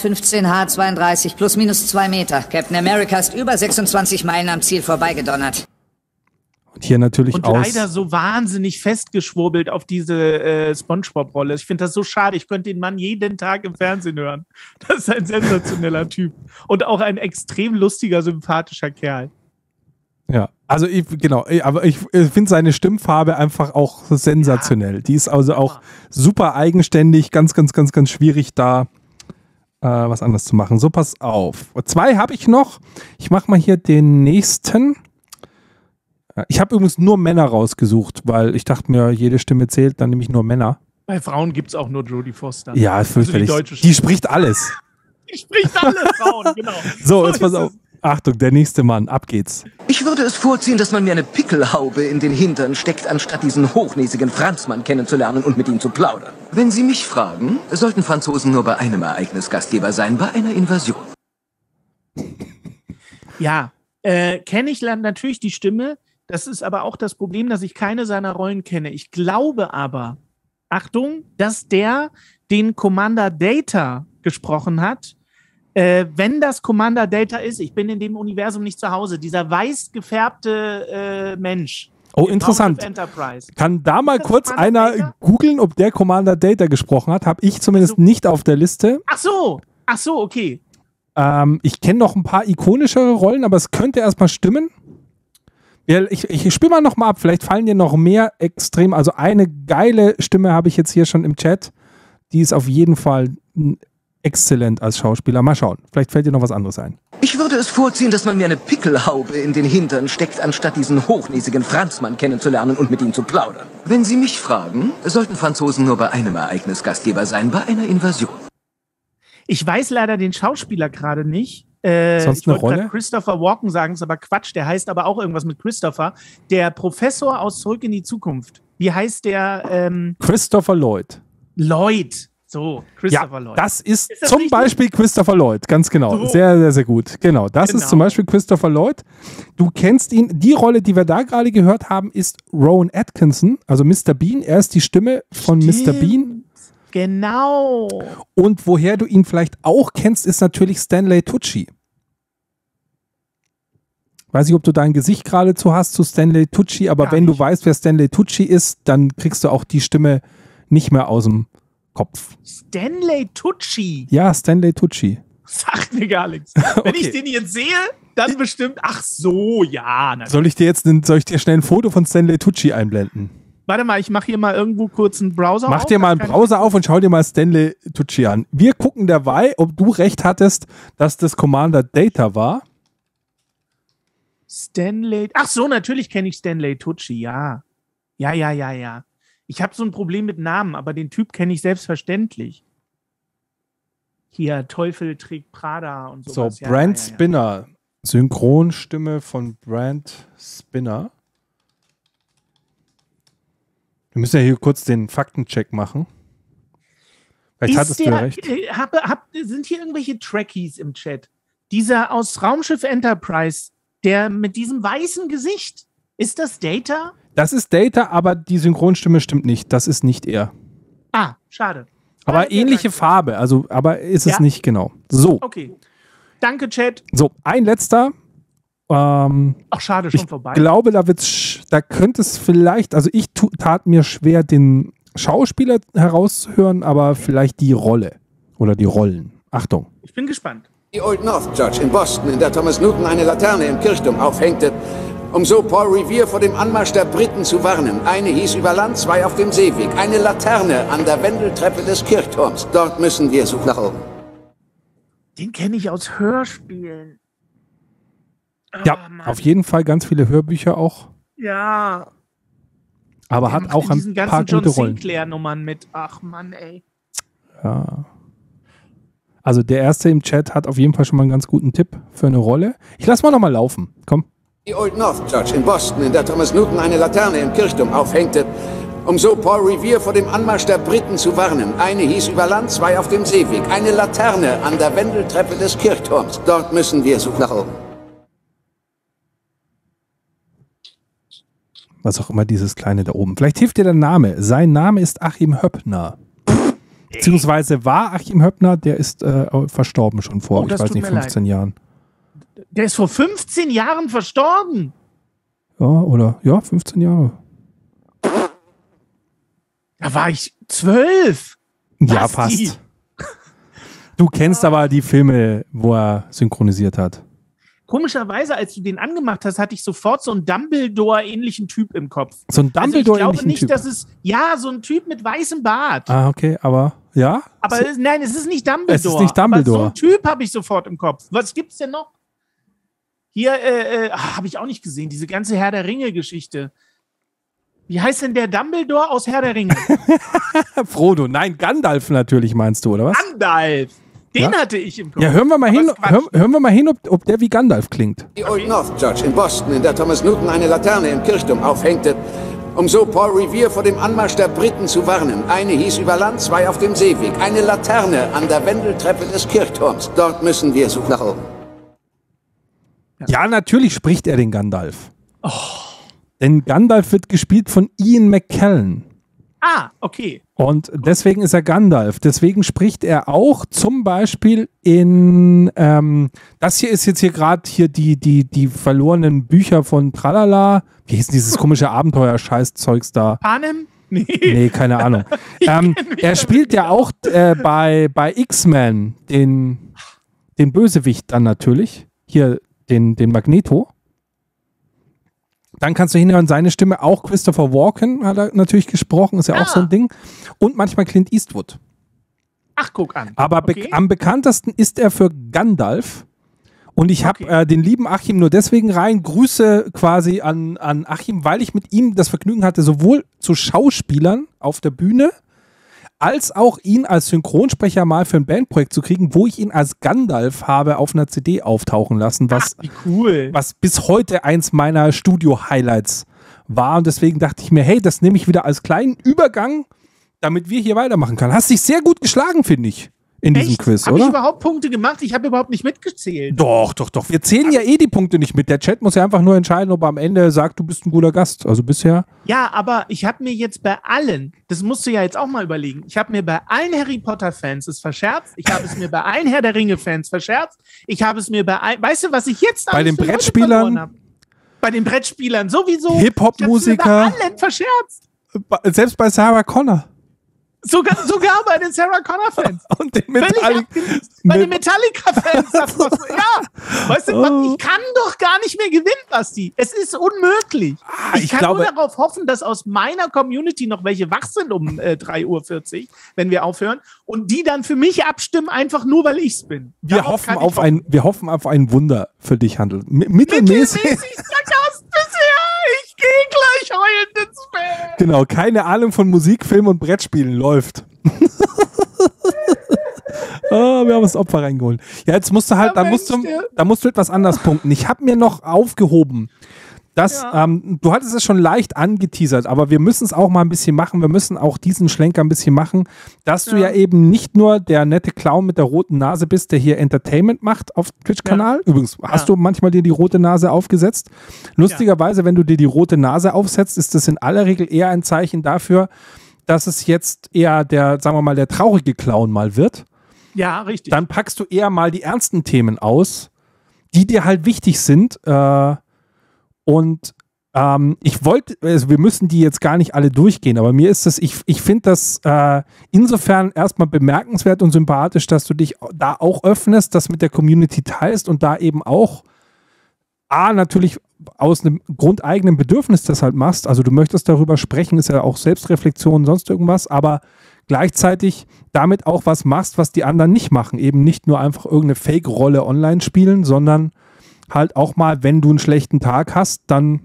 H: 15H32, plus minus 2 Meter. Captain America ist über 26 Meilen am Ziel vorbeigedonnert.
A: Und hier natürlich
B: Und
A: aus.
B: leider so wahnsinnig festgeschwurbelt auf diese SpongeBob-Rolle. Ich finde das so schade. Ich könnte den Mann jeden Tag im Fernsehen hören. Das ist ein sensationeller Typ. Und auch ein extrem lustiger, sympathischer Kerl.
A: Ja, also aber ich finde seine Stimmfarbe einfach auch sensationell. Die ist also auch super eigenständig, ganz, ganz, ganz, ganz schwierig da was anderes zu machen. So, pass auf. 2 habe ich noch. Ich mache mal hier den nächsten. Ich habe übrigens nur Männer rausgesucht, weil ich dachte mir, jede Stimme zählt, dann nehme ich nur Männer.
B: Bei Frauen gibt es auch nur Jodie Foster.
A: Ja, fürchterlich. Die spricht alles.
B: Die spricht alle Frauen, genau.
A: So, jetzt pass auf. Achtung, der nächste Mann, ab geht's.
I: Ich würde es vorziehen, dass man mir eine Pickelhaube in den Hintern steckt, anstatt diesen hochnäsigen Franzmann kennenzulernen und mit ihm zu plaudern. Wenn Sie mich fragen, sollten Franzosen nur bei einem Ereignis Gastgeber sein, bei einer Invasion.
B: Ja, kenne ich natürlich die Stimme. Das ist aber auch das Problem, dass ich keine seiner Rollen kenne. Ich glaube aber, Achtung, dass der den Commander Data gesprochen hat. Wenn das Commander Data ist, ich bin in dem Universum nicht zu Hause, dieser weiß gefärbte Mensch.
A: Oh, interessant.
B: Enterprise.
A: Kann da mal kurz
B: Commander
A: einer
B: Data?
A: googeln, ob der Commander Data gesprochen hat? Habe ich zumindest nicht auf der Liste.
B: Ach so, okay.
A: Ich kenne noch ein paar ikonischere Rollen, aber es könnte erstmal stimmen. Ja, ich spiele mal noch mal ab, vielleicht fallen dir noch mehr extrem, also eine geile Stimme habe ich jetzt hier schon im Chat, die ist auf jeden Fall exzellent als Schauspieler. Mal schauen, vielleicht fällt dir noch was anderes ein.
I: Ich würde es vorziehen, dass man mir eine Pickelhaube in den Hintern steckt, anstatt diesen hochnäsigen Franzmann kennenzulernen und mit ihm zu plaudern. Wenn Sie mich fragen, sollten Franzosen nur bei einem Ereignis Gastgeber sein, bei einer Invasion.
B: Ich weiß leider den Schauspieler gerade nicht.
A: Sonst
B: ich
A: eine
B: wollte
A: Rolle?
B: gerade Christopher Walken sagen, ist aber Quatsch. Der heißt aber auch irgendwas mit Christopher. Der Professor aus Zurück in die Zukunft. Wie heißt der?
A: Christopher Lloyd.
B: Lloyd. So, Christopher Lloyd.
A: Das ist
B: das
A: zum
B: richtig?
A: Beispiel Christopher Lloyd, ganz genau.
B: So.
A: Sehr, sehr, sehr gut. Genau, das
B: Genau.
A: ist zum Beispiel Christopher Lloyd. Du kennst ihn. Die Rolle, die wir da gerade gehört haben, ist Rowan Atkinson, also Mr. Bean. Er ist die Stimme von Mr. Bean.
B: Genau.
A: Und woher du ihn vielleicht auch kennst, ist natürlich Stanley Tucci. Weiß nicht, ob du dein Gesicht geradezu hast zu Stanley Tucci, aber wenn du weißt, wer Stanley Tucci ist, dann kriegst du auch die Stimme nicht mehr aus dem Kopf.
B: Stanley Tucci?
A: Ja, Stanley Tucci.
B: Sagt mir gar nichts. Wenn ich den jetzt sehe, dann bestimmt, ach so, ja. Natürlich.
A: Soll ich dir schnell ein Foto von Stanley Tucci einblenden?
B: Warte mal, ich mache hier mal irgendwo kurz einen Browser auf.
A: Mach dir mal einen Browser auf und schau dir mal Stanley Tucci an. Wir gucken dabei, ob du recht hattest, dass das Commander Data war.
B: Stanley. Ach so, natürlich kenne ich Stanley Tucci, ja. Ja. Ich habe so ein Problem mit Namen, aber den Typ kenne ich selbstverständlich. Hier, Teufel trägt Prada und sowas.
A: So, Brent Spinner. Synchronstimme von Brent Spinner. Wir müssen ja hier kurz den Faktencheck machen. Vielleicht hattest du recht.
B: Sind hier irgendwelche Trekkies im Chat? Dieser aus Raumschiff Enterprise, der mit diesem weißen Gesicht, ist das Data?
A: Das ist Data, aber die Synchronstimme stimmt nicht. Das ist nicht er.
B: Ah, schade.
A: Aber ähnliche Farbe, also, aber ist es nicht genau. So.
B: Okay. Danke, Chat.
A: So, ein letzter.
B: Ach, schade, schon vorbei.
A: Ich glaube, da könnte es vielleicht, also ich tat mir schwer, den Schauspieler herauszuhören, aber vielleicht die Rolle oder die Rollen. Achtung.
B: Ich bin gespannt.
F: Die Old North Church in Boston, in der Thomas Newton eine Laterne im Kirchturm aufhängte, um so Paul Revere vor dem Anmarsch der Briten zu warnen. Eine hieß über Land, 2 auf dem Seeweg. Eine Laterne an der Wendeltreppe des Kirchturms. Dort müssen wir suchen nach oben.
B: Den kenne ich aus Hörspielen.
A: Ja, auf jeden Fall ganz viele Hörbücher auch.
B: Ja.
A: Aber hat auch ein paar gute Rollen.
B: John Sinclair-Nummern mit. Ach Mann, ey.
A: Ja. Also der Erste im Chat hat auf jeden Fall schon mal einen ganz guten Tipp für eine Rolle. Ich lass mal nochmal laufen. Komm.
F: Die Old North Church in Boston, in der Thomas Newton eine Laterne im Kirchturm aufhängte, um so Paul Revere vor dem Anmarsch der Briten zu warnen. Eine hieß über Land, 2 auf dem Seeweg. Eine Laterne an der Wendeltreppe des Kirchturms. Dort müssen wir suchen nach oben.
A: Was auch immer dieses Kleine da oben. Vielleicht hilft dir der Name. Sein Name ist Achim Höppner. Beziehungsweise war Achim Höppner, der ist verstorben schon vor, ich weiß nicht, 15 Jahren.
B: Der ist vor 15 Jahren verstorben?
A: Ja, 15 Jahre.
B: Da war ich 12.
A: Ja, fast. Du kennst aber die Filme, wo er synchronisiert hat.
B: Komischerweise, als du den angemacht hast, hatte ich sofort so einen Dumbledore-ähnlichen Typ im Kopf.
A: So ein Dumbledore-ähnlichen
B: Typ? Dass es, ja, so ein Typ mit weißem Bart.
A: Ah, okay, aber, ja?
B: Aber nein, es ist nicht Dumbledore.
A: Es ist nicht Dumbledore.
B: Aber so einen Typ habe ich sofort im Kopf. Was gibt's denn noch? Hier, habe ich auch nicht gesehen, diese ganze Herr der Ringe-Geschichte. Wie heißt denn der Dumbledore aus Herr der Ringe?
A: Frodo, nein, Gandalf natürlich meinst du, oder was?
B: Gandalf! Den hatte ich im Kopf.
A: Ja, hören wir mal hin, ob der wie Gandalf klingt.
F: Die Old North Church in Boston, in der Thomas Newton eine Laterne im Kirchturm aufhängte, um so Paul Revere vor dem Anmarsch der Briten zu warnen. Eine hieß über Land, 2 auf dem Seeweg. Eine Laterne an der Wendeltreppe des Kirchturms. Dort müssen wir suchen nach oben.
A: Ja, natürlich spricht er den Gandalf. Oh. Denn Gandalf wird gespielt von Ian McKellen.
B: Ah, okay.
A: Und deswegen ist er Gandalf. Deswegen spricht er auch zum Beispiel in, das hier ist jetzt hier gerade hier die verlorenen Bücher von Tralala. Wie hieß dieses komische Abenteuer-Scheiß-Zeugs da?
B: Panem?
A: Nee, keine Ahnung. Er spielt ja auch bei X-Men den Bösewicht dann natürlich. Hier den Magneto. Dann kannst du hinhören, seine Stimme, auch Christopher Walken hat er natürlich gesprochen, ist ja auch so ein Ding. Und manchmal Clint Eastwood.
B: Ach, guck an.
A: Aber am bekanntesten ist er für Gandalf. Und ich habe den lieben Achim nur deswegen rein. Grüße quasi an Achim, weil ich mit ihm das Vergnügen hatte, sowohl zu Schauspielern auf der Bühne, als auch ihn als Synchronsprecher mal für ein Bandprojekt zu kriegen, wo ich ihn als Gandalf habe auf einer CD auftauchen lassen,
B: wie cool.
A: Was bis heute eins meiner Studio-Highlights war. Und deswegen dachte ich mir, hey, das nehme ich wieder als kleinen Übergang, damit wir hier weitermachen können. Hast dich sehr gut geschlagen, finde ich. in diesem
B: Echt?
A: Quiz,
B: Habe ich
A: oder?
B: überhaupt Punkte gemacht? Ich habe überhaupt nicht mitgezählt.
A: Doch. Wir zählen ja die Punkte nicht mit. Der Chat muss ja einfach nur entscheiden, ob er am Ende sagt, du bist ein guter Gast. Also bisher.
B: Ja, aber ich habe mir jetzt bei allen, das musst du ja jetzt auch mal überlegen, ich habe mir bei allen Harry Potter-Fans es verscherzt, ich habe es mir bei allen Herr der Ringe-Fans verscherzt, ich habe es mir bei allen, weißt du, was ich jetzt
A: Bei
B: alles
A: den
B: für Leute
A: Brettspielern?
B: verloren habe? Bei den Brettspielern sowieso.
A: Hip-Hop-Musiker.
B: Ich habe es mir bei allen verscherzt.
A: Selbst bei Sarah Connor.
B: Sogar bei den Sarah Connor-Fans.
A: Und den
B: Völlig
A: Metallic
B: abgelöst. Bei den Metallica-Fans. Ja. Weißt du, ich kann doch gar nicht mehr gewinnen, Basti. Es ist unmöglich. Ich kann nur darauf hoffen, dass aus meiner Community noch welche wach sind um 3:40 Uhr, wenn wir aufhören, und die dann für mich abstimmen, einfach nur, weil ich's bin.
A: Wir hoffen auf ein Wunder für dich, Handel. Mittelmäßig.
B: Bisher. Ich gehe gleich heulend ins Bett.
A: Genau, keine Ahnung von Musik, Film und Brettspielen läuft. Wir haben das Opfer reingeholt. Ja, jetzt musst du halt, da musst du etwas anders punkten. Ich habe mir noch aufgehoben, dass, du hattest es schon leicht angeteasert, aber wir müssen es auch mal ein bisschen machen. Wir müssen auch diesen Schlenker ein bisschen machen, dass du ja eben nicht nur der nette Clown mit der roten Nase bist, der hier Entertainment macht auf Twitch-Kanal. Ja. Übrigens, hast du manchmal dir die rote Nase aufgesetzt? Lustigerweise, wenn du dir die rote Nase aufsetzt, ist das in aller Regel eher ein Zeichen dafür, dass es jetzt eher der, sagen wir mal, der traurige Clown mal wird.
B: Ja, richtig.
A: Dann packst du eher mal die ernsten Themen aus, die dir halt wichtig sind. Ich wollte, also wir müssen die jetzt gar nicht alle durchgehen, aber mir ist das, ich finde das insofern erstmal bemerkenswert und sympathisch, dass du dich da auch öffnest, das mit der Community teilst und da eben auch natürlich aus einem grundeigenen Bedürfnis das halt machst. Also du möchtest darüber sprechen, ist ja auch Selbstreflexion, sonst irgendwas, aber gleichzeitig damit auch was machst, was die anderen nicht machen. Eben nicht nur einfach irgendeine Fake-Rolle online spielen, sondern halt auch mal, wenn du einen schlechten Tag hast, dann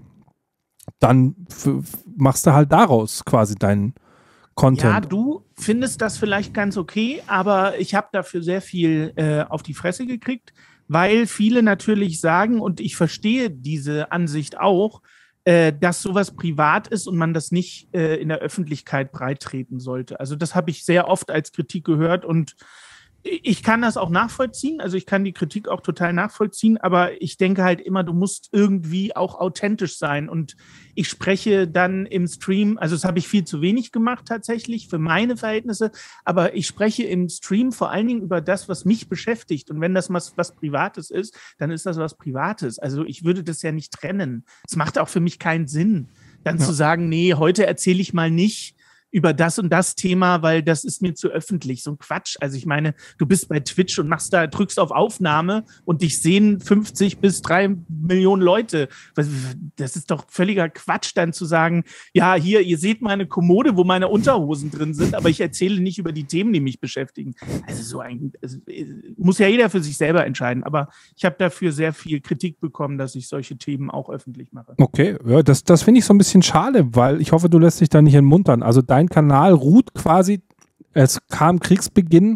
A: machst du halt daraus quasi deinen Content.
B: Ja, du findest das vielleicht ganz okay, aber ich habe dafür sehr viel auf die Fresse gekriegt, weil viele natürlich sagen, und ich verstehe diese Ansicht auch, dass sowas privat ist und man das nicht in der Öffentlichkeit breittreten sollte. Also das habe ich sehr oft als Kritik gehört und ich kann das auch nachvollziehen, also ich kann die Kritik auch total nachvollziehen, aber ich denke halt immer, du musst irgendwie auch authentisch sein und ich spreche dann im Stream, also das habe ich viel zu wenig gemacht tatsächlich für meine Verhältnisse, aber ich spreche im Stream vor allen Dingen über das, was mich beschäftigt und wenn das was Privates ist, dann ist das was Privates, also ich würde das ja nicht trennen. Es macht auch für mich keinen Sinn, dann zu sagen, nee, heute erzähle ich mal nicht über das und das Thema, weil das ist mir zu öffentlich. So ein Quatsch. Also ich meine, du bist bei Twitch und drückst auf Aufnahme und dich sehen 50 bis 3 Millionen Leute. Das ist doch völliger Quatsch, dann zu sagen, ja, hier, ihr seht meine Kommode, wo meine Unterhosen drin sind, aber ich erzähle nicht über die Themen, die mich beschäftigen. Also muss ja jeder für sich selber entscheiden. Aber ich habe dafür sehr viel Kritik bekommen, dass ich solche Themen auch öffentlich mache.
A: Okay, ja, das finde ich so ein bisschen schade, weil ich hoffe, du lässt dich da nicht entmuntern. Also dein Kanal ruht quasi, es kam Kriegsbeginn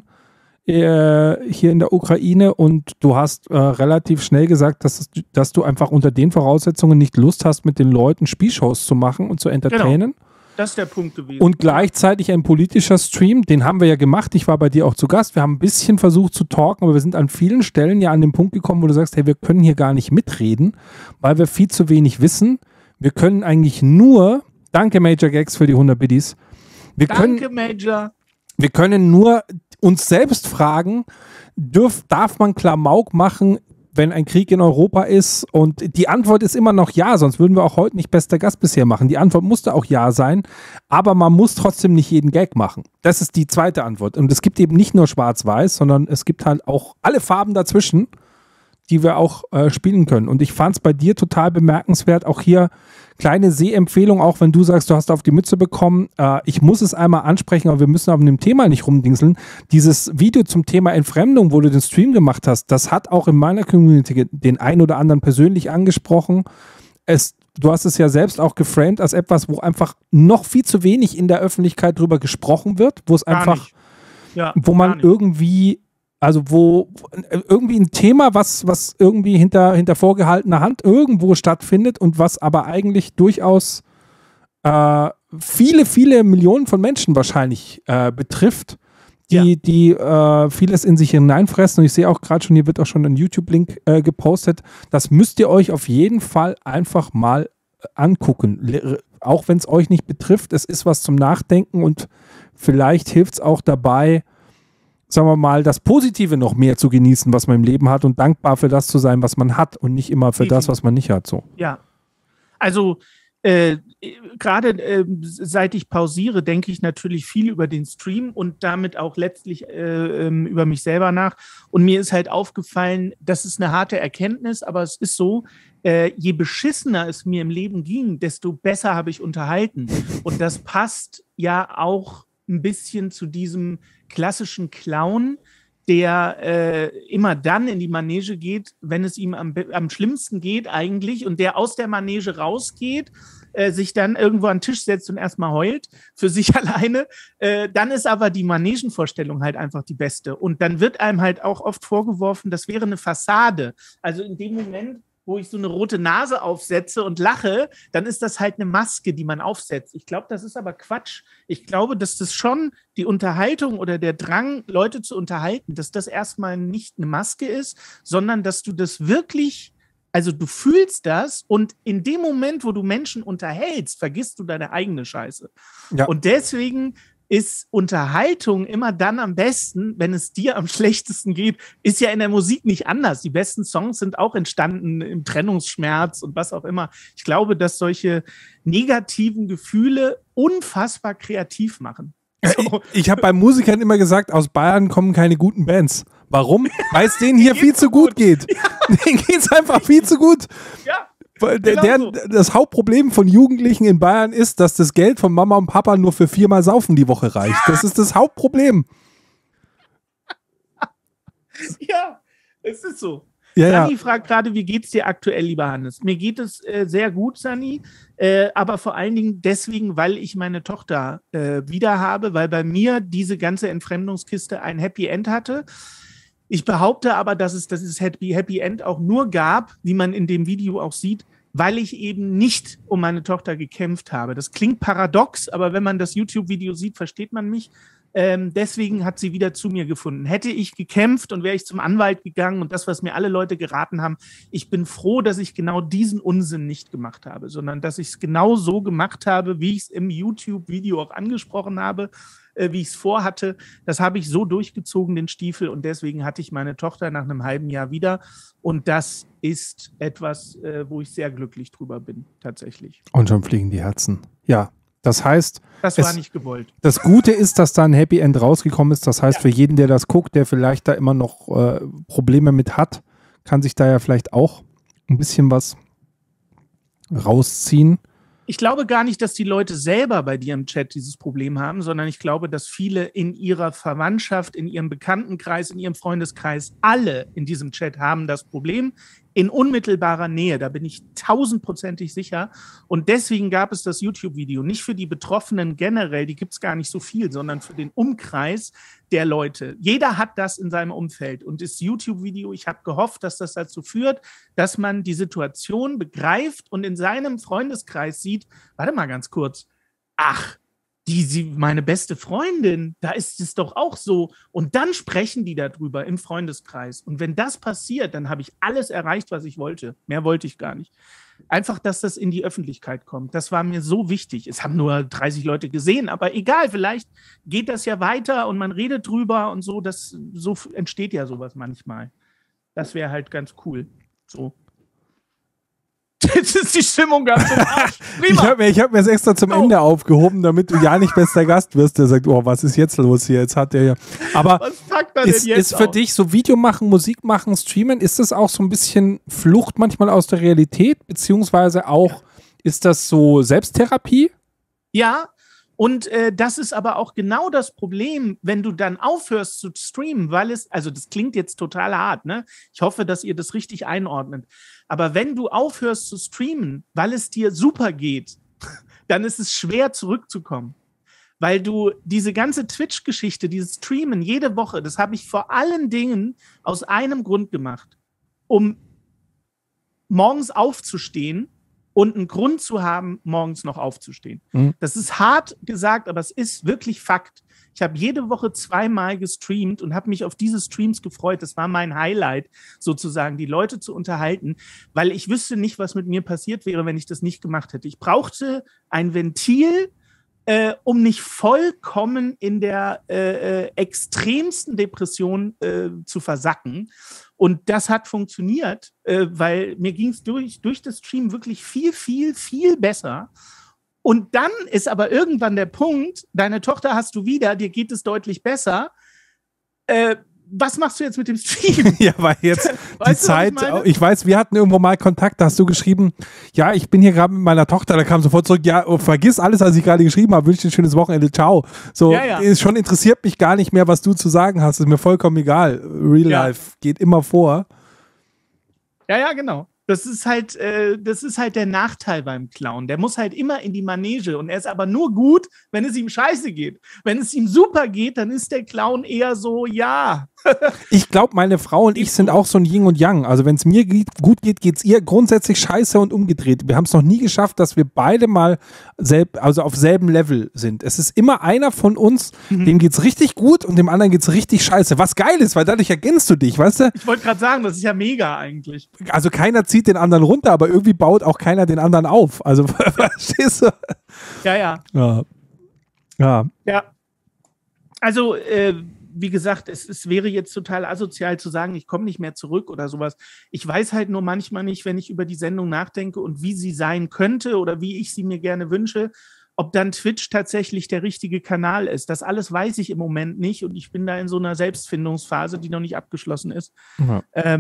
A: hier in der Ukraine und du hast relativ schnell gesagt, dass du einfach unter den Voraussetzungen nicht Lust hast, mit den Leuten Spielshows zu machen und zu entertainen.
B: Genau. Das ist der Punkt gewesen.
A: Und gleichzeitig ein politischer Stream, den haben wir ja gemacht. Ich war bei dir auch zu Gast. Wir haben ein bisschen versucht zu talken, aber wir sind an vielen Stellen ja an den Punkt gekommen, wo du sagst, hey, wir können hier gar nicht mitreden, weil wir viel zu wenig wissen. Wir können eigentlich nur, danke Major Gags für die 100 Biddies,
B: Danke, Major.
A: Wir können nur uns selbst fragen, darf man Klamauk machen, wenn ein Krieg in Europa ist? Und die Antwort ist immer noch ja, sonst würden wir auch heute nicht bester Gast bisher machen. Die Antwort musste auch ja sein, aber man muss trotzdem nicht jeden Gag machen. Das ist die zweite Antwort. Und es gibt eben nicht nur Schwarz-Weiß, sondern es gibt halt auch alle Farben dazwischen, die wir auch spielen können. Und ich fand es bei dir total bemerkenswert, auch hier kleine Sehempfehlung, auch wenn du sagst, du hast auf die Mütze bekommen. Ich muss es einmal ansprechen, aber wir müssen auf dem Thema nicht rumdingseln. Dieses Video zum Thema Entfremdung, wo du den Stream gemacht hast, das hat auch in meiner Community den einen oder anderen persönlich angesprochen. Du hast es ja selbst auch geframed als etwas, wo einfach noch viel zu wenig in der Öffentlichkeit drüber gesprochen wird, wo es einfach, wo man irgendwie, also wo irgendwie ein Thema, was irgendwie hinter vorgehaltener Hand irgendwo stattfindet und was aber eigentlich durchaus viele, viele Millionen von Menschen wahrscheinlich betrifft, die vieles in sich hineinfressen. Und ich sehe auch gerade schon, hier wird auch schon ein YouTube-Link gepostet. Das müsst ihr euch auf jeden Fall einfach mal angucken. Auch wenn es euch nicht betrifft, es ist was zum Nachdenken und vielleicht hilft es auch dabei, sagen wir mal, das Positive noch mehr zu genießen, was man im Leben hat und dankbar für das zu sein, was man hat und nicht immer für das, was man nicht hat. So.
B: Ja, also gerade seit ich pausiere, denke ich natürlich viel über den Stream und damit auch letztlich über mich selber nach. Und mir ist halt aufgefallen, das ist eine harte Erkenntnis, aber es ist so, je beschissener es mir im Leben ging, desto besser habe ich unterhalten. Und das passt ja auch ein bisschen zu diesem klassischen Clown, der immer dann in die Manege geht, wenn es ihm am schlimmsten geht eigentlich und der aus der Manege rausgeht, sich dann irgendwo an den Tisch setzt und erstmal heult für sich alleine. Dann ist aber die Manegenvorstellung halt einfach die beste. Und dann wird einem halt auch oft vorgeworfen, das wäre eine Fassade. Also in dem Moment, wo ich so eine rote Nase aufsetze und lache, dann ist das halt eine Maske, die man aufsetzt. Ich glaube, das ist aber Quatsch. Ich glaube, dass das schon die Unterhaltung oder der Drang, Leute zu unterhalten, dass das erstmal nicht eine Maske ist, sondern dass du das wirklich, also du fühlst das und in dem Moment, wo du Menschen unterhältst, vergisst du deine eigene Scheiße. Ja. Und deswegen ist Unterhaltung immer dann am besten, wenn es dir am schlechtesten geht. Ist ja in der Musik nicht anders. Die besten Songs sind auch entstanden im Trennungsschmerz und was auch immer. Ich glaube, dass solche negativen Gefühle unfassbar kreativ machen.
A: So. Ich habe bei Musikern immer gesagt, aus Bayern kommen keine guten Bands. Warum? Weil es denen hier viel zu gut geht. Ja. Denen geht es einfach viel zu gut.
B: Ja.
A: Das Hauptproblem von Jugendlichen in Bayern ist, dass das Geld von Mama und Papa nur für 4-mal Saufen die Woche reicht. Das ist das Hauptproblem.
B: Ja, es ist so.
A: Ja,
B: Sani fragt gerade, wie geht's dir aktuell, lieber Hannes? Mir geht es sehr gut, Sani, aber vor allen Dingen deswegen, weil ich meine Tochter wieder habe, weil bei mir diese ganze Entfremdungskiste ein Happy End hatte. Ich behaupte aber, dass es das Happy End auch nur gab, wie man in dem Video auch sieht, weil ich eben nicht um meine Tochter gekämpft habe. Das klingt paradox, aber wenn man das YouTube-Video sieht, versteht man mich. Deswegen hat sie wieder zu mir gefunden. Hätte ich gekämpft und wäre ich zum Anwalt gegangen und das, was mir alle Leute geraten haben, ich bin froh, dass ich genau diesen Unsinn nicht gemacht habe, sondern dass ich es genau so gemacht habe, wie ich es im YouTube-Video auch angesprochen habe, wie ich es vorhatte. Das habe ich so durchgezogen, den Stiefel, und deswegen hatte ich meine Tochter nach einem halben Jahr wieder und das ist etwas, wo ich sehr glücklich drüber bin, tatsächlich.
A: Und schon fliegen die Herzen. Ja. Das heißt,
B: das war nicht gewollt.
A: Das Gute ist, dass da ein Happy End rausgekommen ist. Das heißt, für jeden, der das guckt, der vielleicht da immer noch Probleme mit hat, kann sich da ja vielleicht auch ein bisschen was rausziehen.
B: Ich glaube gar nicht, dass die Leute selber bei dir im Chat dieses Problem haben, sondern ich glaube, dass viele in ihrer Verwandtschaft, in ihrem Bekanntenkreis, in ihrem Freundeskreis, alle in diesem Chat haben das Problem in unmittelbarer Nähe. Da bin ich 1000%ig sicher. Und deswegen gab es das YouTube-Video. Nicht für die Betroffenen generell, die gibt es gar nicht so viel, sondern für den Umkreis der Leute. Jeder hat das in seinem Umfeld. Und das YouTube-Video, ich habe gehofft, dass das dazu führt, dass man die Situation begreift und in seinem Freundeskreis sieht, warte mal ganz kurz, ach, meine beste Freundin, da ist es doch auch so. Und dann sprechen die darüber im Freundeskreis. Und wenn das passiert, dann habe ich alles erreicht, was ich wollte. Mehr wollte ich gar nicht. Einfach, dass das in die Öffentlichkeit kommt. Das war mir so wichtig. Es haben nur 30 Leute gesehen, aber egal, vielleicht geht das ja weiter und man redet drüber und so. So entsteht ja sowas manchmal. Das wäre halt ganz cool. So. Jetzt ist die Stimmung ganz im Arsch.
A: Prima. Ich hab mir es extra zum Ende aufgehoben, damit du ja nicht bester Gast wirst, der sagt, oh, was ist jetzt los hier? Jetzt hat der ja. Aber
B: was packt er denn jetzt
A: ist für dich so Video machen, Musik machen, Streamen, ist das auch so ein bisschen Flucht manchmal aus der Realität? Beziehungsweise auch, ist das so Selbsttherapie?
B: Ja. Und das ist aber auch genau das Problem, wenn du dann aufhörst zu streamen, weil also das klingt jetzt total hart, ne? Ich hoffe, dass ihr das richtig einordnet. Aber wenn du aufhörst zu streamen, weil es dir super geht, dann ist es schwer zurückzukommen. Weil du diese ganze Twitch-Geschichte, dieses Streamen jede Woche, das habe ich vor allen Dingen aus einem Grund gemacht, um morgens aufzustehen und einen Grund zu haben, morgens noch aufzustehen. Das ist hart gesagt, aber es ist wirklich Fakt. Ich habe jede Woche 2-mal gestreamt und habe mich auf diese Streams gefreut. Das war mein Highlight, sozusagen, die Leute zu unterhalten, weil ich wüsste nicht, was mit mir passiert wäre, wenn ich das nicht gemacht hätte. Ich brauchte ein Ventil, um nicht vollkommen in der extremsten Depression zu versacken. Und das hat funktioniert, weil mir ging es durch das Stream wirklich viel, viel, viel besser. Und dann ist aber irgendwann der Punkt, deine Tochter hast du wieder, dir geht es deutlich besser. Was machst du jetzt mit dem Stream?
A: Ja, weil jetzt die
B: Weißt du,
A: Zeit,
B: was ich meine?
A: ich weiß, wir hatten irgendwo mal Kontakt, da hast du geschrieben, ja, ich bin hier gerade mit meiner Tochter, da kam sofort zurück, ja, vergiss alles, was ich gerade geschrieben habe, wünsche dir ein schönes Wochenende, ciao. So,
B: Ja.
A: es schon interessiert mich gar nicht mehr, was du zu sagen hast, ist mir vollkommen egal. Real
B: Ja.
A: Life geht immer vor.
B: Ja, genau. Das ist halt der Nachteil beim Clown. Der muss halt immer in die Manege und er ist aber nur gut, wenn es ihm scheiße geht. Wenn es ihm super geht, dann ist der Clown eher so, ja.
A: Ich glaube, meine Frau und ich sind auch so ein Yin und Yang. Also wenn es mir gut geht, geht es ihr grundsätzlich scheiße und umgedreht. Wir haben es noch nie geschafft, dass wir beide mal auf selben Level sind. Es ist immer einer von uns, dem geht es richtig gut und dem anderen geht es richtig scheiße. Was geil ist, weil dadurch ergänzt du dich, weißt du?
B: Ich wollte gerade sagen, das ist ja mega eigentlich.
A: Also keiner zieht den anderen runter, aber irgendwie baut auch keiner den anderen auf. Also verstehst du?
B: Ja.
A: Ja.
B: Also, wie gesagt, es wäre jetzt total asozial zu sagen, ich komme nicht mehr zurück oder sowas. Ich weiß halt nur manchmal nicht, wenn ich über die Sendung nachdenke und wie sie sein könnte oder wie ich sie mir gerne wünsche, ob dann Twitch tatsächlich der richtige Kanal ist. Das alles weiß ich im Moment nicht und ich bin da in so einer Selbstfindungsphase, die noch nicht abgeschlossen ist.
A: Ja.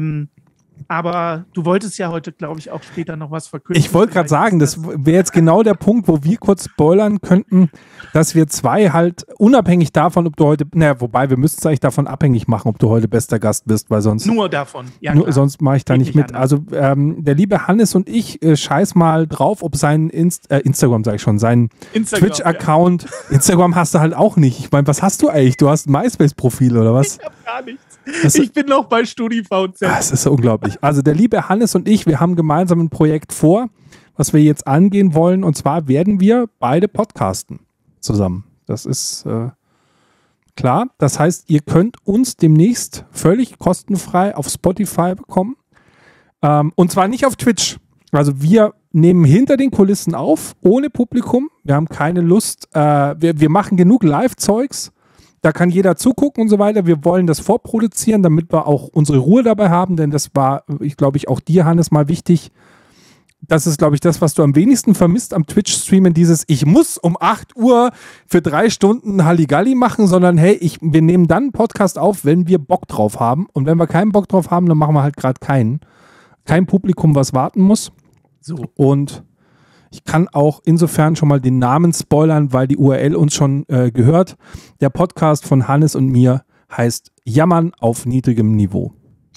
B: Aber du wolltest ja heute, glaube ich, auch später noch was verkünden.
A: Ich wollte gerade sagen, das wäre jetzt genau der Punkt, wo wir kurz spoilern könnten, dass wir zwei halt unabhängig davon, ob du heute, wobei wir müssten es eigentlich davon abhängig machen, ob du heute bester Gast bist, weil sonst
B: nur davon, ja klar.
A: sonst mache ich da
B: Geht
A: nicht
B: nicht
A: mit.
B: anders.
A: Also der liebe Hannes und ich scheiß mal drauf, ob sein Instagram, sage ich schon, sein
B: Instagram,
A: Twitch-Account, Instagram hast du halt auch nicht. Ich meine, was hast du eigentlich? Du hast ein MySpace-Profil oder was?
B: Ich habe gar nichts.
A: Das-
B: Ich bin noch bei StudiVZ.
A: Das ist unglaublich. Also der liebe Hannes und ich, wir haben gemeinsam ein Projekt vor, was wir jetzt angehen wollen. Und zwar werden wir beide podcasten zusammen. Das ist klar. Das heißt, ihr könnt uns demnächst völlig kostenfrei auf Spotify bekommen. Und zwar nicht auf Twitch. Also wir nehmen hinter den Kulissen auf, ohne Publikum. Wir haben keine Lust. Wir machen genug Live-Zeugs. Da kann jeder zugucken und so weiter. Wir wollen das vorproduzieren, damit wir auch unsere Ruhe dabei haben, denn das war, ich glaube, auch dir, Hannes, mal wichtig. Das ist, glaube ich, das, was du am wenigsten vermisst am Twitch-Streamen, dieses, ich muss um 8 Uhr für 3 Stunden Halligalli machen, sondern hey, wir nehmen dann einen Podcast auf, wenn wir Bock drauf haben. Und wenn wir keinen Bock drauf haben, dann machen wir halt gerade keinen. Kein Publikum, was warten muss.
B: So.
A: Und ich kann auch insofern schon mal den Namen spoilern, weil die URL uns schon gehört. Der Podcast von Hannes und mir heißt Jammern auf niedrigem Niveau.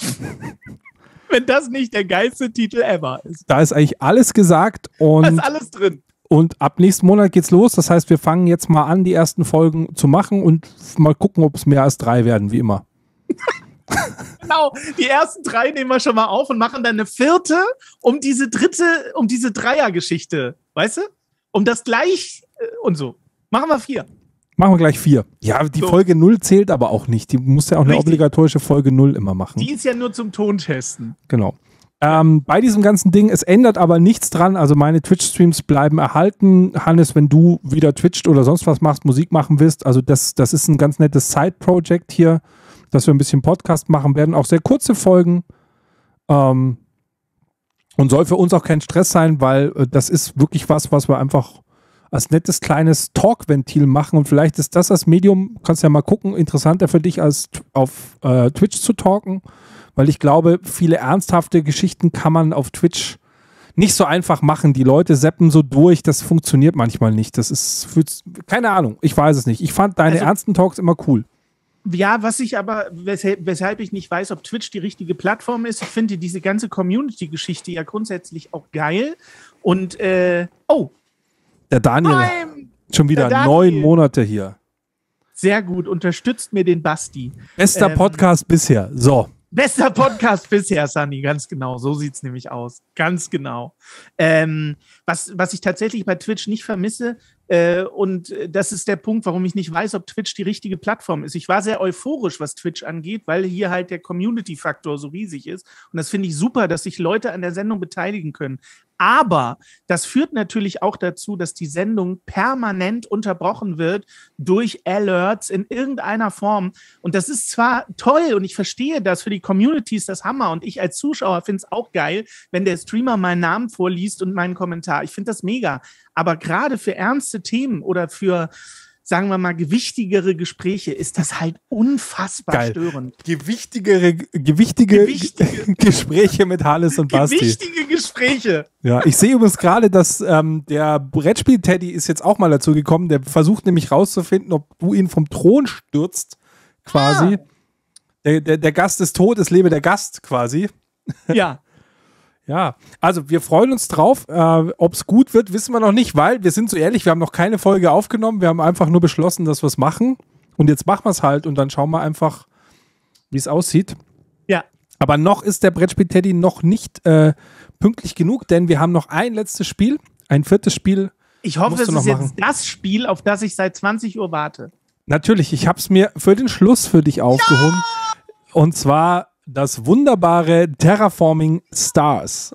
B: Wenn das nicht der geilste Titel ever ist.
A: Da ist eigentlich alles gesagt
B: Da
A: und,
B: ist alles drin.
A: und ab nächsten Monat geht's los. Das heißt, wir fangen jetzt mal an, die ersten Folgen zu machen und mal gucken, ob es mehr als 3 werden, wie immer.
B: Genau, die ersten 3 nehmen wir schon mal auf und machen dann eine 4. um diese Dreiergeschichte, weißt du? Um das gleich und so. Machen wir 4.
A: Machen wir gleich 4. Ja, die
B: So.
A: Folge 0 zählt aber auch nicht. Die muss ja auch eine
B: Richtig.
A: obligatorische Folge 0 immer machen.
B: Die ist ja nur zum Tontesten.
A: Genau. Bei diesem ganzen Ding, es ändert aber nichts dran. Also meine Twitch-Streams bleiben erhalten. Hannes, wenn du wieder twitcht oder sonst was machst, Musik machen willst, also das ist ein ganz nettes Side-Project hier, dass wir ein bisschen Podcast machen werden. Auch sehr kurze Folgen. Und soll für uns auch kein Stress sein, weil das ist wirklich was wir einfach als nettes kleines Talk-Ventil machen. Und vielleicht ist das Medium, kannst ja mal gucken, interessanter für dich, als auf Twitch zu talken. Weil ich glaube, viele ernsthafte Geschichten kann man auf Twitch nicht so einfach machen. Die Leute zappen so durch, das funktioniert manchmal nicht. Das ist, keine Ahnung, ich weiß es nicht. Ich fand deine ernsten Talks immer cool.
B: Ja, weshalb ich nicht weiß, ob Twitch die richtige Plattform ist. Ich finde diese ganze Community-Geschichte ja grundsätzlich auch geil. Und,
A: Der Daniel,
B: nein!
A: schon wieder
B: Der
A: 9
B: Daniel.
A: Monate hier.
B: Sehr gut, unterstützt mir den Basti.
A: Bester Podcast bisher. So.
B: Bester Podcast bisher, Sunny, ganz genau. So sieht es nämlich aus. Ganz genau. Was ich tatsächlich bei Twitch nicht vermisse, Und das ist der Punkt, warum ich nicht weiß, ob Twitch die richtige Plattform ist. Ich war sehr euphorisch, was Twitch angeht, weil hier halt der Community-Faktor so riesig ist. Und das finde ich super, dass sich Leute an der Sendung beteiligen können. Aber das führt natürlich auch dazu, dass die Sendung permanent unterbrochen wird durch Alerts in irgendeiner Form. Und das ist zwar toll und ich verstehe das, für die Community ist das Hammer. Und ich als Zuschauer finde es auch geil, wenn der Streamer meinen Namen vorliest und meinen Kommentar. Ich finde das mega. Aber gerade für ernste Themen oder für, sagen wir mal, gewichtigere Gespräche ist das halt unfassbar störend.
A: Gewichtige Gespräche mit Hannes und Basti.
B: Gewichtige Gespräche.
A: Ja, ich sehe übrigens gerade, dass der Brettspiel-Teddy ist jetzt auch mal dazu gekommen. Der versucht nämlich rauszufinden, ob du ihn vom Thron stürzt, quasi. Der Gast ist tot, es lebe der Gast, quasi.
B: Ja.
A: Ja, also wir freuen uns drauf. Ob es gut wird, wissen wir noch nicht, weil wir sind so ehrlich, wir haben noch keine Folge aufgenommen. Wir haben einfach nur beschlossen, dass wir es machen. Und jetzt machen wir es halt und dann schauen wir einfach, wie es aussieht.
B: Ja.
A: Aber noch ist der Brettspiel-Teddy noch nicht pünktlich genug, denn wir haben noch ein letztes Spiel, ein viertes Spiel.
B: Ich hoffe, es ist jetzt das Spiel, auf das ich seit 20 Uhr warte.
A: Natürlich, ich habe es mir für den Schluss für dich aufgehoben. Ja! Und zwar das wunderbare Terraforming Stars.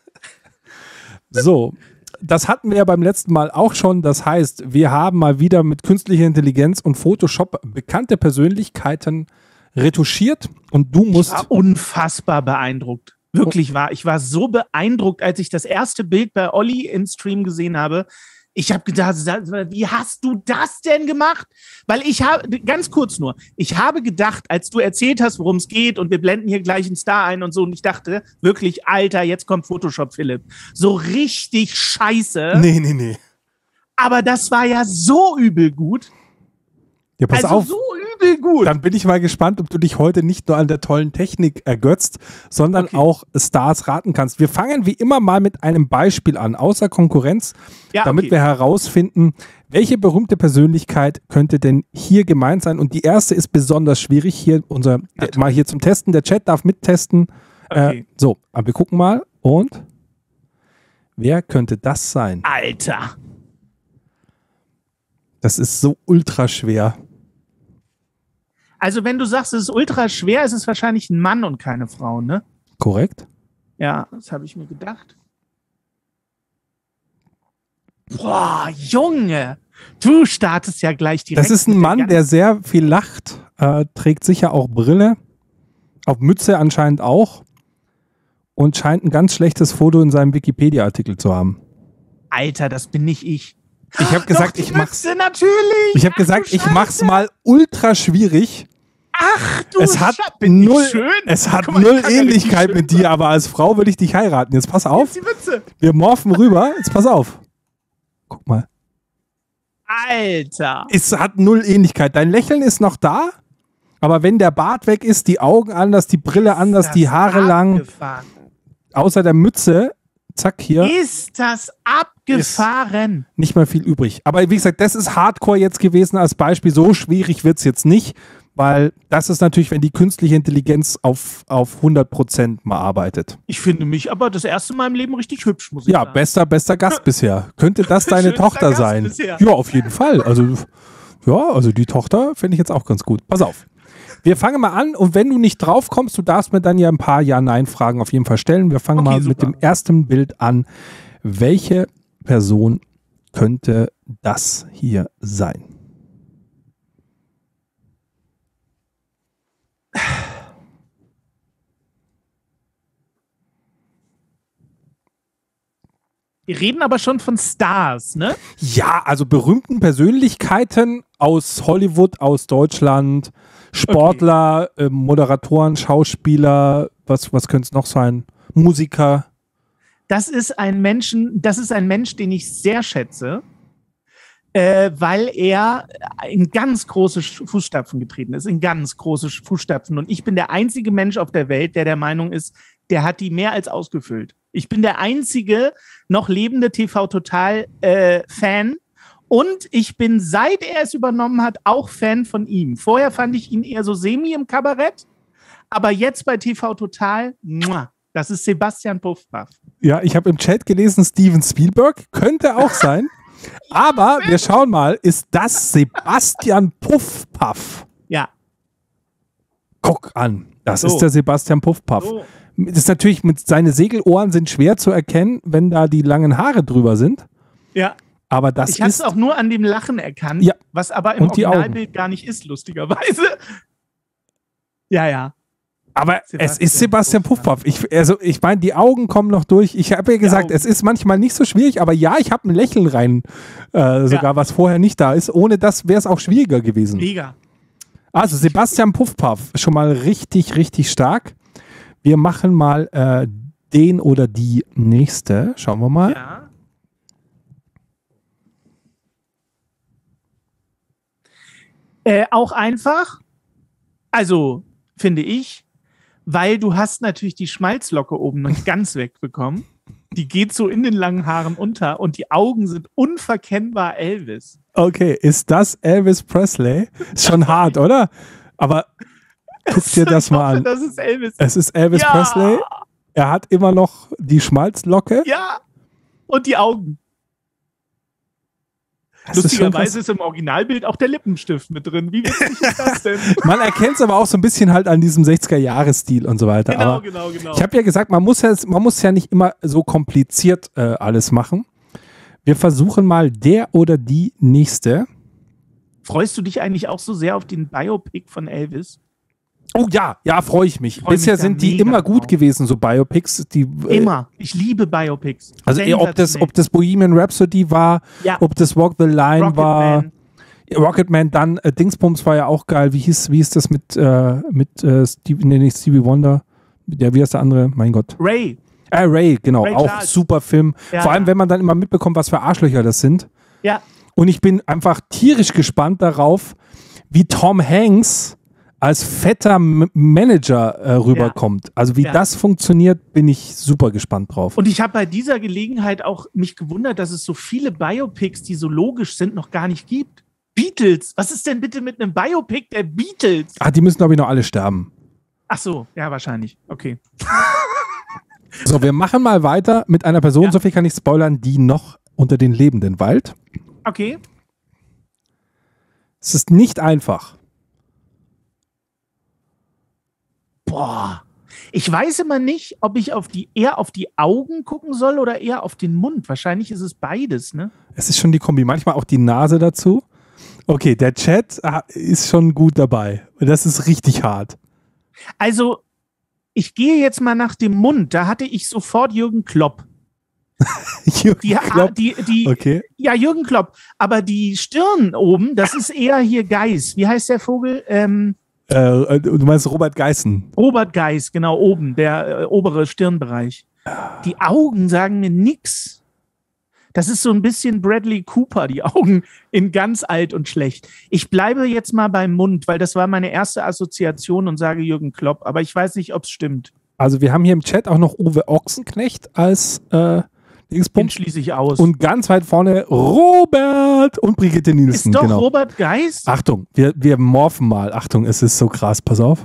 A: So, das hatten wir ja beim letzten Mal auch schon. Das heißt, wir haben mal wieder mit künstlicher Intelligenz und Photoshop bekannte Persönlichkeiten retuschiert und du musst...
B: Ich war unfassbar beeindruckt. Wirklich wahr. Ich war so beeindruckt, als ich das erste Bild bei Olli im Stream gesehen habe. Ich habe gedacht, wie hast du das denn gemacht? Weil ich habe, ganz kurz nur, ich habe gedacht, als du erzählt hast, worum es geht und wir blenden hier gleich einen Star ein und so, und ich dachte wirklich, Alter, jetzt kommt Photoshop, Philipp. So richtig scheiße.
A: Nee.
B: Aber das war ja so übel gut.
A: Ja, pass auf.
B: So übel gut.
A: Dann bin ich mal gespannt, ob du dich heute nicht nur an der tollen Technik ergötzt, sondern auch Stars raten kannst. Wir fangen wie immer mal mit einem Beispiel an, außer Konkurrenz, damit wir herausfinden, welche berühmte Persönlichkeit könnte denn hier gemeint sein. Und die erste ist besonders schwierig. Hier mal hier zum Testen. Der Chat darf mittesten.
B: Okay.
A: So, aber wir gucken mal. Und wer könnte das sein?
B: Alter.
A: Das ist so ultra schwer.
B: Also wenn du sagst, es ist ultra schwer, ist es wahrscheinlich ein Mann und keine Frau, ne?
A: Korrekt.
B: Ja, das habe ich mir gedacht. Boah, Junge, du startest ja gleich direkt.
A: Das ist ein Mann, der sehr viel lacht, trägt sicher auch Brille, auf Mütze anscheinend auch und scheint ein ganz schlechtes Foto in seinem Wikipedia-Artikel zu haben.
B: Alter, das bin nicht ich.
A: Ich habe gesagt, ich mach's.
B: Natürlich.
A: Ich habe gesagt, ich mach's mal ultra schwierig.
B: Ach du
A: es hat
B: bin
A: null,
B: ich schön.
A: es hat
B: Guck mal,
A: null
B: ich kann ja
A: Ähnlichkeit mit dir, aber als Frau würde ich dich heiraten. Jetzt pass auf.
B: Jetzt die Mütze.
A: Wir morphen rüber. Jetzt pass auf. Guck mal.
B: Alter.
A: Es hat null Ähnlichkeit. Dein Lächeln ist noch da, aber wenn der Bart weg ist, die Augen anders, die Brille anders, die Haare lang, außer der Mütze, zack, hier.
B: Ist das abgefahren?
A: Ist nicht mehr viel übrig. Aber wie gesagt, das ist Hardcore jetzt gewesen als Beispiel. So schwierig wird es jetzt nicht, weil das ist natürlich, wenn die künstliche Intelligenz auf 100% mal arbeitet.
B: Ich finde mich aber das erste Mal im Leben richtig hübsch, muss ich sagen.
A: Ja, bester Gast bisher. Könnte das deine Tochter sein?
B: Bisher.
A: Ja, auf jeden Fall. Also die Tochter finde ich jetzt auch ganz gut. Pass auf. Wir fangen mal an und wenn du nicht drauf kommst, du darfst mir dann ja ein paar Ja-Nein-Fragen auf jeden Fall stellen. Wir fangen mal mit dem ersten Bild an. Welche Person könnte das hier sein?
B: Wir reden aber schon von Stars, ne?
A: Ja, also berühmten Persönlichkeiten aus Hollywood, aus Deutschland, Sportler, Moderatoren, Schauspieler, was könnte es noch sein? Musiker.
B: Das ist ein Mensch, den ich sehr schätze, weil er in ganz große Fußstapfen getreten ist, in ganz große Fußstapfen. Und ich bin der einzige Mensch auf der Welt, der Meinung ist, der hat die mehr als ausgefüllt. Ich bin der einzige noch lebende TV-Total-Fan. Und ich bin, seit er es übernommen hat, auch Fan von ihm. Vorher fand ich ihn eher so semi im Kabarett. Aber jetzt bei TV Total, das ist Sebastian Puffpaff.
A: Ja, ich habe im Chat gelesen, Steven Spielberg könnte auch sein. Aber wir schauen mal, ist das Sebastian Puffpaff?
B: Ja.
A: Guck an, das
B: So.
A: ist der Sebastian Puffpaff.
B: So.
A: Das ist natürlich, seine Segelohren sind schwer zu erkennen, wenn da die langen Haare drüber sind.
B: Ja.
A: Aber das
B: Ich habe
A: ist
B: es auch nur an dem Lachen erkannt,
A: Ja.
B: was aber im
A: Und die
B: Originalbild gar nicht ist, lustigerweise. Ja.
A: Aber es
B: Sebastian
A: ist Sebastian Puffpaff. Ich meine, die Augen kommen noch durch. Ich habe ja gesagt,
B: Augen.
A: es ist manchmal nicht so schwierig, aber ja, ich habe ein Lächeln rein, sogar was vorher nicht da ist. Ohne das wäre es auch schwieriger gewesen.
B: Mega.
A: Also Sebastian Puffpaff, schon mal richtig, richtig stark. Wir machen mal den oder die nächste. Schauen wir mal.
B: Ja. Auch einfach, also finde ich, weil du hast natürlich die Schmalzlocke oben noch nicht ganz wegbekommen. Die geht so in den langen Haaren unter und die Augen sind unverkennbar Elvis.
A: Okay, ist das Elvis Presley? Ist schon hart, oder? Aber guck dir das mal an.
B: Das ist Elvis.
A: Es ist Elvis
B: Ja.
A: Presley. Er hat immer noch die Schmalzlocke.
B: Ja, und die Augen.
A: Das ist schon
B: Lustigerweise ist im Originalbild auch der Lippenstift mit drin. Wie witzig ist das denn?
A: Man erkennt es aber auch so ein bisschen halt an diesem 60er-Jahre-Stil und so weiter.
B: Genau,
A: aber
B: genau.
A: ich habe ja gesagt, man muss ja nicht immer so kompliziert alles machen. Wir versuchen mal der oder die nächste.
B: Freust du dich eigentlich auch so sehr auf den Biopic von Elvis?
A: Oh ja, freue ich mich.
B: Freu mich
A: Bisher
B: da
A: sind die
B: mega
A: immer gut
B: drauf.
A: gewesen, so Biopics. Die,
B: Immer. Ich liebe Biopics.
A: Also ob
B: Sensationell.
A: das Bohemian Rhapsody war,
B: Ja.
A: ob das Walk the Line war.
B: Rocketman.
A: Rocketman, dann Dingsbums war ja auch geil. Wie hieß das mit Stevie Wonder? Wie heißt der andere? Mein Gott.
B: Ray.
A: Ray, genau.
B: Ray
A: auch
B: Charles.
A: super Film.
B: Ja,
A: Vor allem, wenn man dann immer mitbekommt, was für Arschlöcher das sind.
B: Ja.
A: Und ich bin einfach tierisch gespannt darauf, wie Tom Hanks als fetter Manager rüberkommt. Also wie
B: Ja.
A: das funktioniert, bin ich super gespannt drauf.
B: Und ich habe bei dieser Gelegenheit auch mich gewundert, dass es so viele Biopics, die so logisch sind, noch gar nicht gibt. Beatles. Was ist denn bitte mit einem Biopic der Beatles?
A: Die müssen, glaube ich, noch alle sterben.
B: Ach so, ja, wahrscheinlich. Okay.
A: So, wir machen mal weiter mit einer Person,
B: Ja.
A: so viel kann ich spoilern, die noch unter den Lebenden weilt.
B: Okay.
A: Es ist nicht einfach.
B: Boah. Ich weiß immer nicht, ob ich eher auf die Augen gucken soll oder eher auf den Mund. Wahrscheinlich ist es beides, ne?
A: Es ist schon die Kombi, manchmal auch die Nase dazu. Okay, der Chat ist schon gut dabei. Das ist richtig hart.
B: Also, ich gehe jetzt mal nach dem Mund. Da hatte ich sofort Jürgen Klopp.
A: Jürgen Klopp. Okay.
B: Ja, Jürgen Klopp. Aber die Stirn oben, das ist eher hier Geiss. Wie heißt der Vogel?
A: Du meinst Robert Geissen.
B: Robert Geiss, genau, oben, der obere Stirnbereich. Die Augen sagen mir nix. Das ist so ein bisschen Bradley Cooper, die Augen in ganz alt und schlecht. Ich bleibe jetzt mal beim Mund, weil das war meine erste Assoziation und sage Jürgen Klopp, aber ich weiß nicht, ob es stimmt.
A: Also wir haben hier im Chat auch noch Uwe Ochsenknecht als
B: Den
A: Dingspunkt.
B: schließe ich aus.
A: Und ganz weit vorne Robert und Brigitte Nielsen.
B: ist doch
A: Genau.
B: Robert Geiss?
A: Achtung, wir morphen mal. Achtung, es ist so krass, pass auf.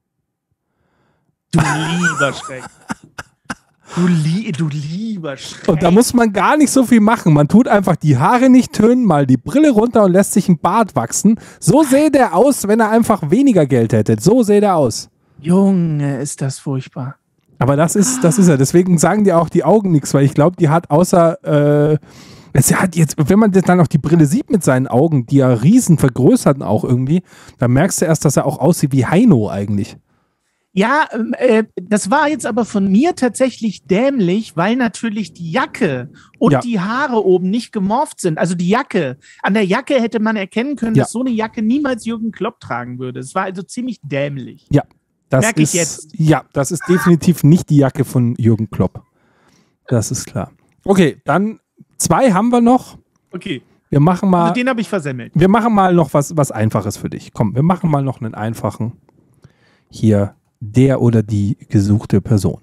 B: Du lieber Schreck. Du lieber Schreck.
A: Und da muss man gar nicht so viel machen. Man tut einfach die Haare nicht tönen, mal die Brille runter und lässt sich ein Bart wachsen. So sähe der aus, wenn er einfach weniger Geld hätte. So sähe der aus.
B: Junge, ist das furchtbar.
A: Aber das ist er. Deswegen sagen die auch die Augen nichts, weil ich glaube, die hat außer, sie hat jetzt, wenn man das dann auch die Brille sieht mit seinen Augen, die ja riesen vergrößerten auch irgendwie, dann merkst du erst, dass er auch aussieht wie Heino eigentlich.
B: Ja, das war jetzt aber von mir tatsächlich dämlich, weil natürlich die Jacke und
A: Ja.
B: die Haare oben nicht gemorpht sind. Also die Jacke. An der Jacke hätte man erkennen können,
A: Ja.
B: dass so eine Jacke niemals Jürgen Klopp tragen würde. Es war also ziemlich dämlich.
A: Ja, das
B: Merke
A: ist
B: ich jetzt.
A: Ja, das ist definitiv nicht die Jacke von Jürgen Klopp. Das ist klar. Okay, dann 2 haben wir noch.
B: Okay.
A: Wir machen mal,
B: Also den habe ich versemmelt.
A: wir machen mal noch was Einfaches für dich. Komm, wir machen mal noch einen einfachen. Hier, der oder die gesuchte Person.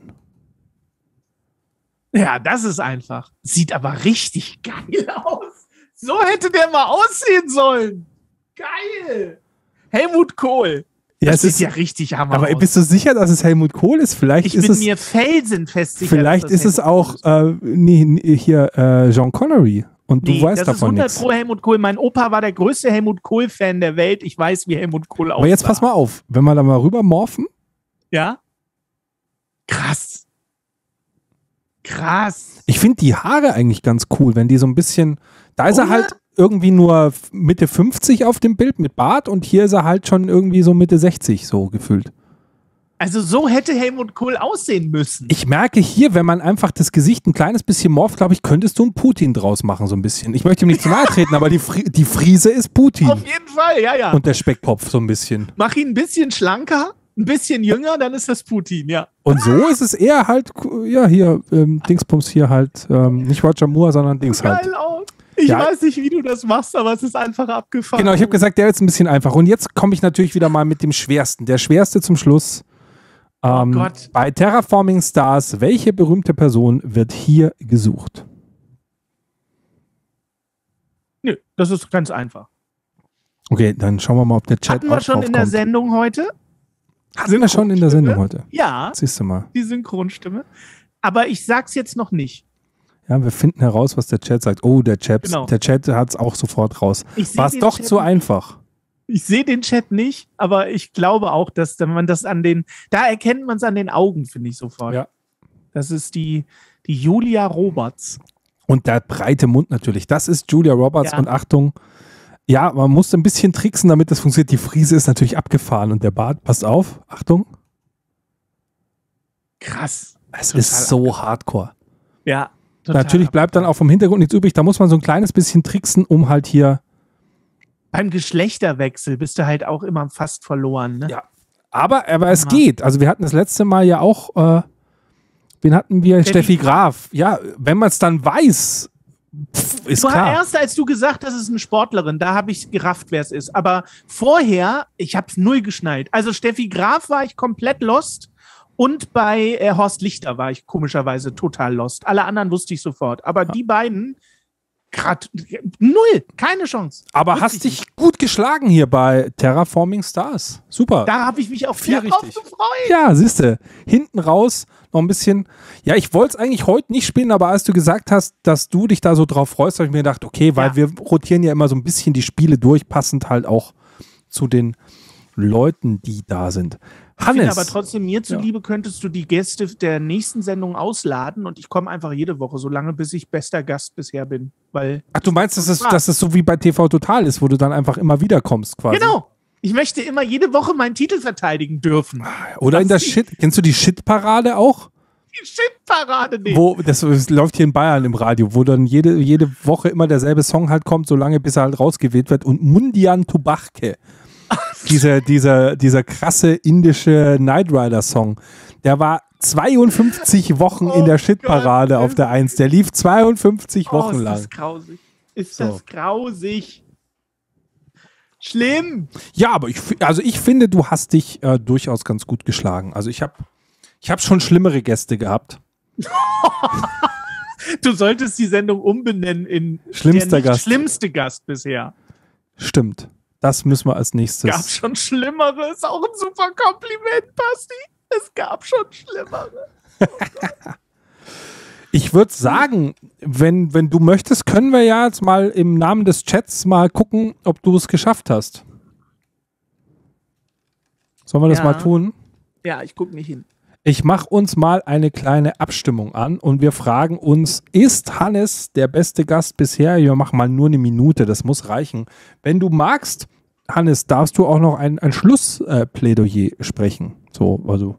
B: Ja, das ist einfach. Sieht aber richtig geil aus. So hätte der mal aussehen sollen. Geil. Helmut Kohl.
A: Ja,
B: Das
A: es
B: sieht ja richtig hammer
A: aber
B: aus.
A: bist du sicher, dass es Helmut Kohl ist? Vielleicht
B: Ich
A: ist
B: bin
A: es,
B: mir felsenfest sicher.
A: vielleicht
B: dass das
A: ist es
B: Helmut
A: auch
B: Kohl ist.
A: Jean Connery Und du weißt
B: das
A: davon
B: ist 100
A: nichts.
B: pro Helmut Kohl. Mein Opa war der größte Helmut Kohl-Fan der Welt. Ich weiß, wie Helmut Kohl aussah.
A: Aber jetzt pass mal auf, wenn wir da mal rüber morphen.
B: Ja? Krass. Krass.
A: Ich finde die Haare eigentlich ganz cool, wenn die so ein bisschen, da ist er
B: Oder?
A: halt irgendwie nur Mitte 50 auf dem Bild mit Bart und hier ist er halt schon irgendwie so Mitte 60 so gefühlt.
B: Also so hätte Helmut Kohl aussehen müssen.
A: Ich merke hier, wenn man einfach das Gesicht ein kleines bisschen morpht, glaube ich, könntest du einen Putin draus machen so ein bisschen. Ich möchte ihm nicht zu nahe treten, aber die Friese ist Putin.
B: Auf jeden Fall, ja.
A: Und der Speckkopf so ein bisschen.
B: Mach ihn ein bisschen schlanker, ein bisschen jünger, dann ist das Putin, ja.
A: Und so ist es eher halt, ja, hier, Dingsbums hier halt, nicht Roger Moore, sondern Dings halt.
B: Geil auch. Ich
A: Ja.
B: weiß nicht, wie du das machst, aber es ist einfach abgefahren.
A: Genau, ich habe gesagt, der ist ein bisschen einfach. Und jetzt komme ich natürlich wieder mal mit dem Schwersten. Der Schwerste zum Schluss.
B: Gott.
A: Bei Terraforming Stars, welche berühmte Person wird hier gesucht?
B: Nö, das ist ganz einfach.
A: Okay, dann schauen wir mal, ob der Chat
B: Hatten wir
A: auch
B: schon in der
A: draufkommt.
B: Sendung heute?
A: Sind wir schon in der Sendung heute?
B: Ja,
A: Siehst du mal.
B: die Synchronstimme. Aber ich sag's jetzt noch nicht.
A: Ja, wir finden heraus, was der Chat sagt. Oh, der Chat
B: Genau.
A: hat es auch sofort raus.
B: Ich seh
A: War es
B: den
A: doch
B: Chat
A: zu
B: nicht.
A: einfach.
B: Ich sehe den Chat nicht, aber ich glaube auch, dass wenn man das da erkennt man es an den Augen, finde ich sofort.
A: Ja.
B: Das ist die Julia Roberts.
A: Und der breite Mund natürlich. Das ist Julia Roberts
B: Ja.
A: und Achtung, ja, man musste ein bisschen tricksen, damit das funktioniert. Die Frise ist natürlich abgefahren und der Bart, passt auf, Achtung.
B: Krass.
A: Es
B: Total
A: ist so hardcore.
B: Ja. total
A: Natürlich bleibt dann auch vom Hintergrund nichts übrig. Da muss man so ein kleines bisschen tricksen, um halt hier.
B: Beim Geschlechterwechsel bist du halt auch immer fast verloren. Ne?
A: Ja. Aber es
B: Aha.
A: geht. Also wir hatten das letzte Mal ja auch, wen hatten wir? Steffi Graf. Ja, wenn man es dann weiß, ist
B: Du
A: klar.
B: erst, als du gesagt hast, es ist eine Sportlerin, da habe ich gerafft, wer es ist. Aber vorher, ich habe es null geschnallt. Also Steffi Graf war ich komplett lost und bei Horst Lichter war ich komischerweise total lost. Alle anderen wusste ich sofort. Aber die beiden, grad null, keine Chance.
A: Aber
B: Wusste
A: hast
B: ich
A: dich gut geschlagen hier bei Terraforming Stars. Super.
B: Da habe ich mich auch sehr
A: Viel
B: drauf
A: richtig.
B: gefreut.
A: Ja, siehste, hinten raus noch ein bisschen. Ja, ich wollte es eigentlich heute nicht spielen, aber als du gesagt hast, dass du dich da so drauf freust, habe ich mir gedacht, okay, weil
B: Ja.
A: wir rotieren ja immer so ein bisschen die Spiele durch, passend halt auch zu den Leuten, die da sind.
B: Ich finde
A: Hannes,
B: aber trotzdem, mir zuliebe könntest du die Gäste der nächsten Sendung ausladen und ich komme einfach jede Woche, so lange bis ich bester Gast bisher bin. Weil
A: ach, du meinst, dass es so wie bei TV Total ist, wo du dann einfach immer wieder kommst quasi?
B: Genau. Ich möchte immer jede Woche meinen Titel verteidigen dürfen.
A: Oder in der
B: Das-
A: Shit, kennst du die Shit-Parade auch?
B: Die Shit-Parade nicht.
A: Wo, das läuft hier in Bayern im Radio, wo dann jede Woche immer derselbe Song halt kommt, solange bis er halt rausgewählt wird. Und Mundian Tubachke, dieser krasse indische Knight Rider Song, der war 52 Wochen in der Shit-Parade
B: Gott.
A: auf der 1. Der lief 52 Wochen
B: ist
A: lang.
B: das grausig. Ist
A: So.
B: das grausig. Schlimm.
A: Ja, aber ich finde, du hast dich durchaus ganz gut geschlagen. Also ich hab schon schlimmere Gäste gehabt.
B: Du solltest die Sendung umbenennen in
A: Schlimmster
B: der nicht
A: Gast.
B: schlimmste Gast bisher.
A: Stimmt. Das müssen wir als nächstes.
B: Gab schon Schlimmere. Ist auch ein super Kompliment, Basti. Es gab schon Schlimmere.
A: Ich würde sagen, wenn du möchtest, können wir ja jetzt mal im Namen des Chats mal gucken, ob du es geschafft hast. Sollen wir das
B: Ja.
A: mal tun?
B: Ja, ich gucke nicht hin.
A: Ich mache uns mal eine kleine Abstimmung an und wir fragen uns, ist Hannes der beste Gast bisher? Wir machen mal nur eine Minute, das muss reichen. Wenn du magst, Hannes, darfst du auch noch ein Schlussplädoyer sprechen. So, also.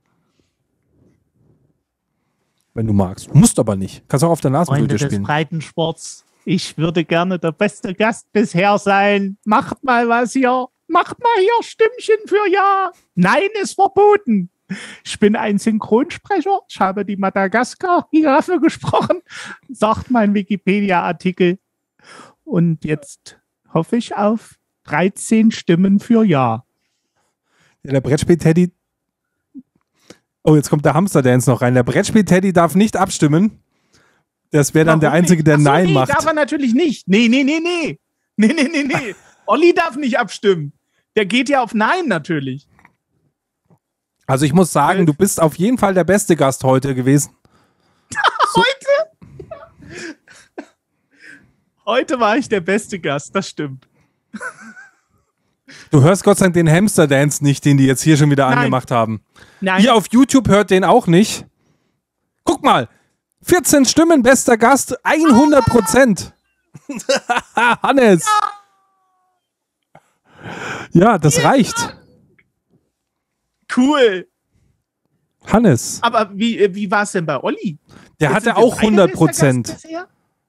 A: Wenn du magst. Musst aber nicht. Kannst auch auf der
B: Freunde
A: Nasenflöte
B: des
A: spielen.
B: Breitensports, ich würde gerne der beste Gast bisher sein. Macht mal was hier. Macht mal hier Stimmchen für Ja. Nein ist verboten. Ich bin ein Synchronsprecher. Ich habe die Madagaskar-Giraffe gesprochen, sagt mein Wikipedia-Artikel. Und jetzt hoffe ich auf 13 Stimmen für Ja.
A: Ja, der Brettspiel-Teddy. Oh, jetzt kommt der Hamster-Dance noch rein. Der Brettspiel-Teddy darf nicht abstimmen. Das wäre dann der
B: Warum
A: Einzige,
B: nicht?
A: der
B: Ach so,
A: Nein
B: nee,
A: macht.
B: darf er natürlich nicht. Nee. Olli darf nicht abstimmen. Der geht ja auf Nein natürlich.
A: Also ich muss sagen, du bist auf jeden Fall der beste Gast heute gewesen.
B: Heute? Heute war ich der beste Gast, das stimmt.
A: Du hörst Gott sei Dank den Hamster-Dance nicht, den die jetzt hier schon wieder angemacht haben.
B: Nein.
A: Ihr auf YouTube hört den auch nicht. Guck mal, 14 Stimmen, bester Gast, 100%. Hannes. Ja, das reicht.
B: Cool.
A: Hannes.
B: Aber wie war es denn bei Olli?
A: Der
B: Jetzt
A: hatte
B: sind wir
A: auch
B: beide
A: 100%.
B: bester Gast bisher?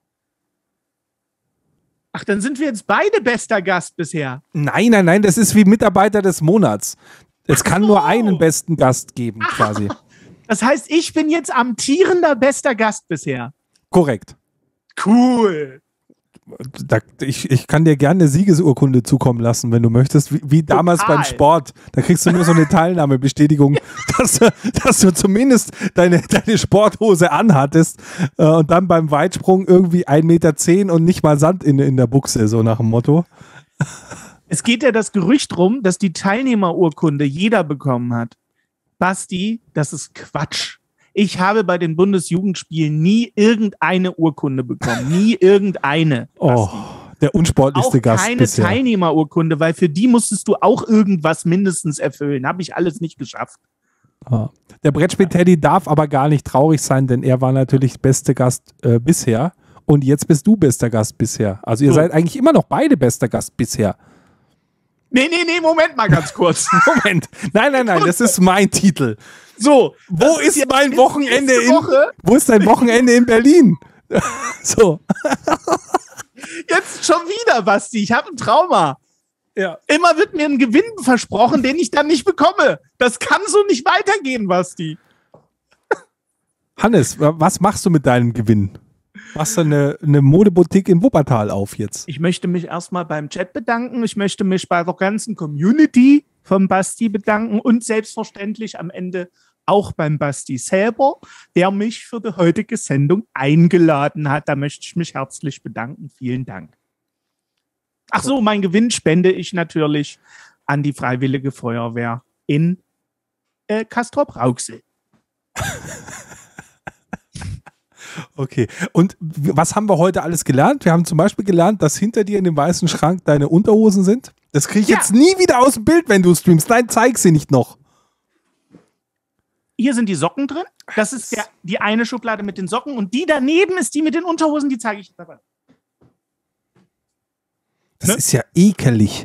B: Ach, dann sind wir jetzt beide bester Gast bisher.
A: Nein, das ist wie Mitarbeiter des Monats. Es kann nur einen besten Gast geben, quasi.
B: Das heißt, ich bin jetzt amtierender bester Gast bisher.
A: Korrekt.
B: Cool.
A: Ich kann dir gerne eine Siegesurkunde zukommen lassen, wenn du möchtest, wie damals beim Sport. Da kriegst du nur so eine Teilnahmebestätigung, dass du zumindest deine Sporthose anhattest und dann beim Weitsprung irgendwie 1,10 Meter und nicht mal Sand in der Buchse, so nach dem Motto.
B: Es geht ja das Gerücht rum, dass die Teilnehmerurkunde jeder bekommen hat. Basti, das ist Quatsch. Ich habe bei den Bundesjugendspielen nie irgendeine Urkunde bekommen. Nie irgendeine.
A: Oh, der unsportlichste
B: auch
A: Gast
B: keine
A: bisher.
B: Teilnehmerurkunde, weil für die musstest du auch irgendwas mindestens erfüllen. Habe ich alles nicht geschafft.
A: Der Brettspiel-Teddy darf aber gar nicht traurig sein, denn er war natürlich bester Gast bisher. Und jetzt bist du bester Gast bisher. Also ihr seid eigentlich immer noch beide bester Gast bisher.
B: Nee, Moment mal ganz kurz.
A: Moment. Nein, das ist mein Titel.
B: So,
A: wo ist mein Wochenende
B: Woche?
A: Wo ist dein Wochenende in Berlin? So.
B: Jetzt schon wieder, Basti. Ich habe ein Trauma.
A: Ja.
B: Immer wird mir ein Gewinn versprochen, den ich dann nicht bekomme. Das kann so nicht weitergehen, Basti.
A: Hannes, was machst du mit deinem Gewinn? Machst du eine Modeboutique in Wuppertal auf jetzt?
B: Ich möchte mich erstmal beim Chat bedanken. Ich möchte mich bei der ganzen Community vom Basti bedanken und selbstverständlich am Ende auch beim Basti selber, der mich für die heutige Sendung eingeladen hat. Da möchte ich mich herzlich bedanken. Vielen Dank. Ach so, mein Gewinn spende ich natürlich an die Freiwillige Feuerwehr in Castrop-Rauxel.
A: Okay, und was haben wir heute alles gelernt? Wir haben zum Beispiel gelernt, dass hinter dir in dem weißen Schrank deine Unterhosen sind. Das kriege ich jetzt nie wieder aus dem Bild, wenn du streamst. Nein, zeig sie nicht noch.
B: Hier sind die Socken drin. Das ist die eine Schublade mit den Socken. Und die daneben ist die mit den Unterhosen, die zeige ich jetzt dabei.
A: Das ist ja ekelig.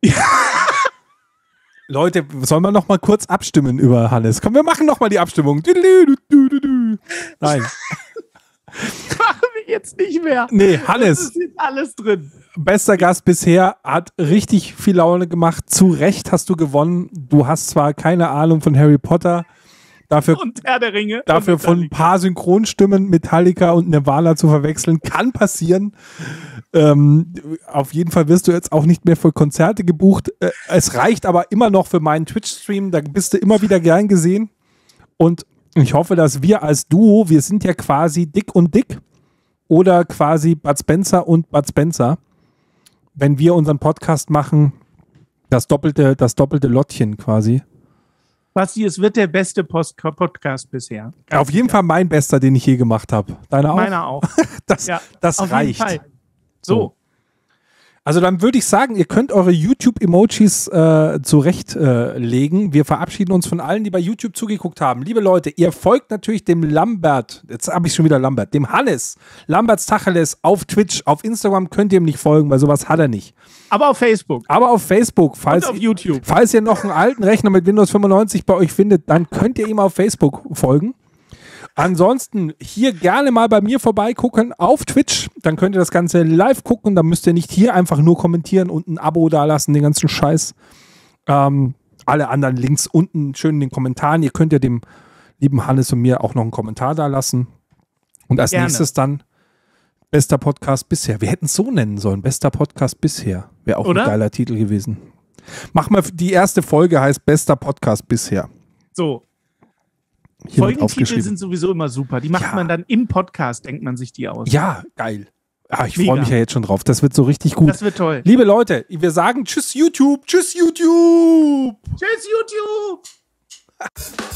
A: Leute, sollen wir noch mal kurz abstimmen über Hannes? Komm, wir machen noch mal die Abstimmung. Nein.
B: Machen wir jetzt nicht mehr.
A: Nee, Hannes.
B: Das ist jetzt alles drin.
A: Bester Gast bisher, hat richtig viel Laune gemacht. Zu Recht hast du gewonnen. Du hast zwar keine Ahnung von Harry Potter,
B: und Herr der Ringe.
A: Dafür von ein paar Synchronstimmen Metallica und Nirvana zu verwechseln, kann passieren. Auf jeden Fall wirst du jetzt auch nicht mehr für Konzerte gebucht. Es reicht aber immer noch für meinen Twitch-Stream. Da bist du immer wieder gern gesehen. Und ich hoffe, dass wir als Duo, wir sind ja quasi Dick und Dick oder quasi Bud Spencer und Bud Spencer, wenn wir unseren Podcast machen, das doppelte Lottchen quasi.
B: Basti, es wird der beste Podcast bisher.
A: Auf jeden Fall mein bester, den ich je gemacht habe. Deiner auch?
B: Meiner auch.
A: Das
B: auf
A: reicht.
B: jeden Fall. So.
A: Also dann würde ich sagen, ihr könnt eure YouTube-Emojis zurechtlegen. Wir verabschieden uns von allen, die bei YouTube zugeguckt haben. Liebe Leute, ihr folgt natürlich dem Lambert, jetzt habe ich schon wieder Lambert, dem Hannes, Lamberts Tacheles auf Twitch. Auf Instagram könnt ihr ihm nicht folgen, weil sowas hat er nicht.
B: Aber auf Facebook.
A: Falls,
B: und auf YouTube.
A: Falls ihr noch einen alten Rechner mit Windows 95 bei euch findet, dann könnt ihr ihm auf Facebook folgen. Ansonsten hier gerne mal bei mir vorbeigucken auf Twitch. Dann könnt ihr das Ganze live gucken. Dann müsst ihr nicht hier einfach nur kommentieren und ein Abo dalassen, den ganzen Scheiß. Alle anderen Links unten schön in den Kommentaren. Ihr könnt ja dem lieben Hannes und mir auch noch einen Kommentar dalassen. Und als nächstes dann bester Podcast bisher. Wir hätten es so nennen sollen. Bester Podcast bisher. Wäre auch ein geiler Titel gewesen. Mach mal, die erste Folge heißt bester Podcast bisher.
B: So.
A: Hier
B: Folgentitel sind sowieso immer super. Die macht man dann im Podcast, denkt man sich die aus.
A: Ja, geil. Ich freue mich ja jetzt schon drauf. Das wird so richtig gut.
B: Das wird toll.
A: Liebe Leute, wir sagen Tschüss YouTube. Tschüss YouTube.
B: Tschüss YouTube.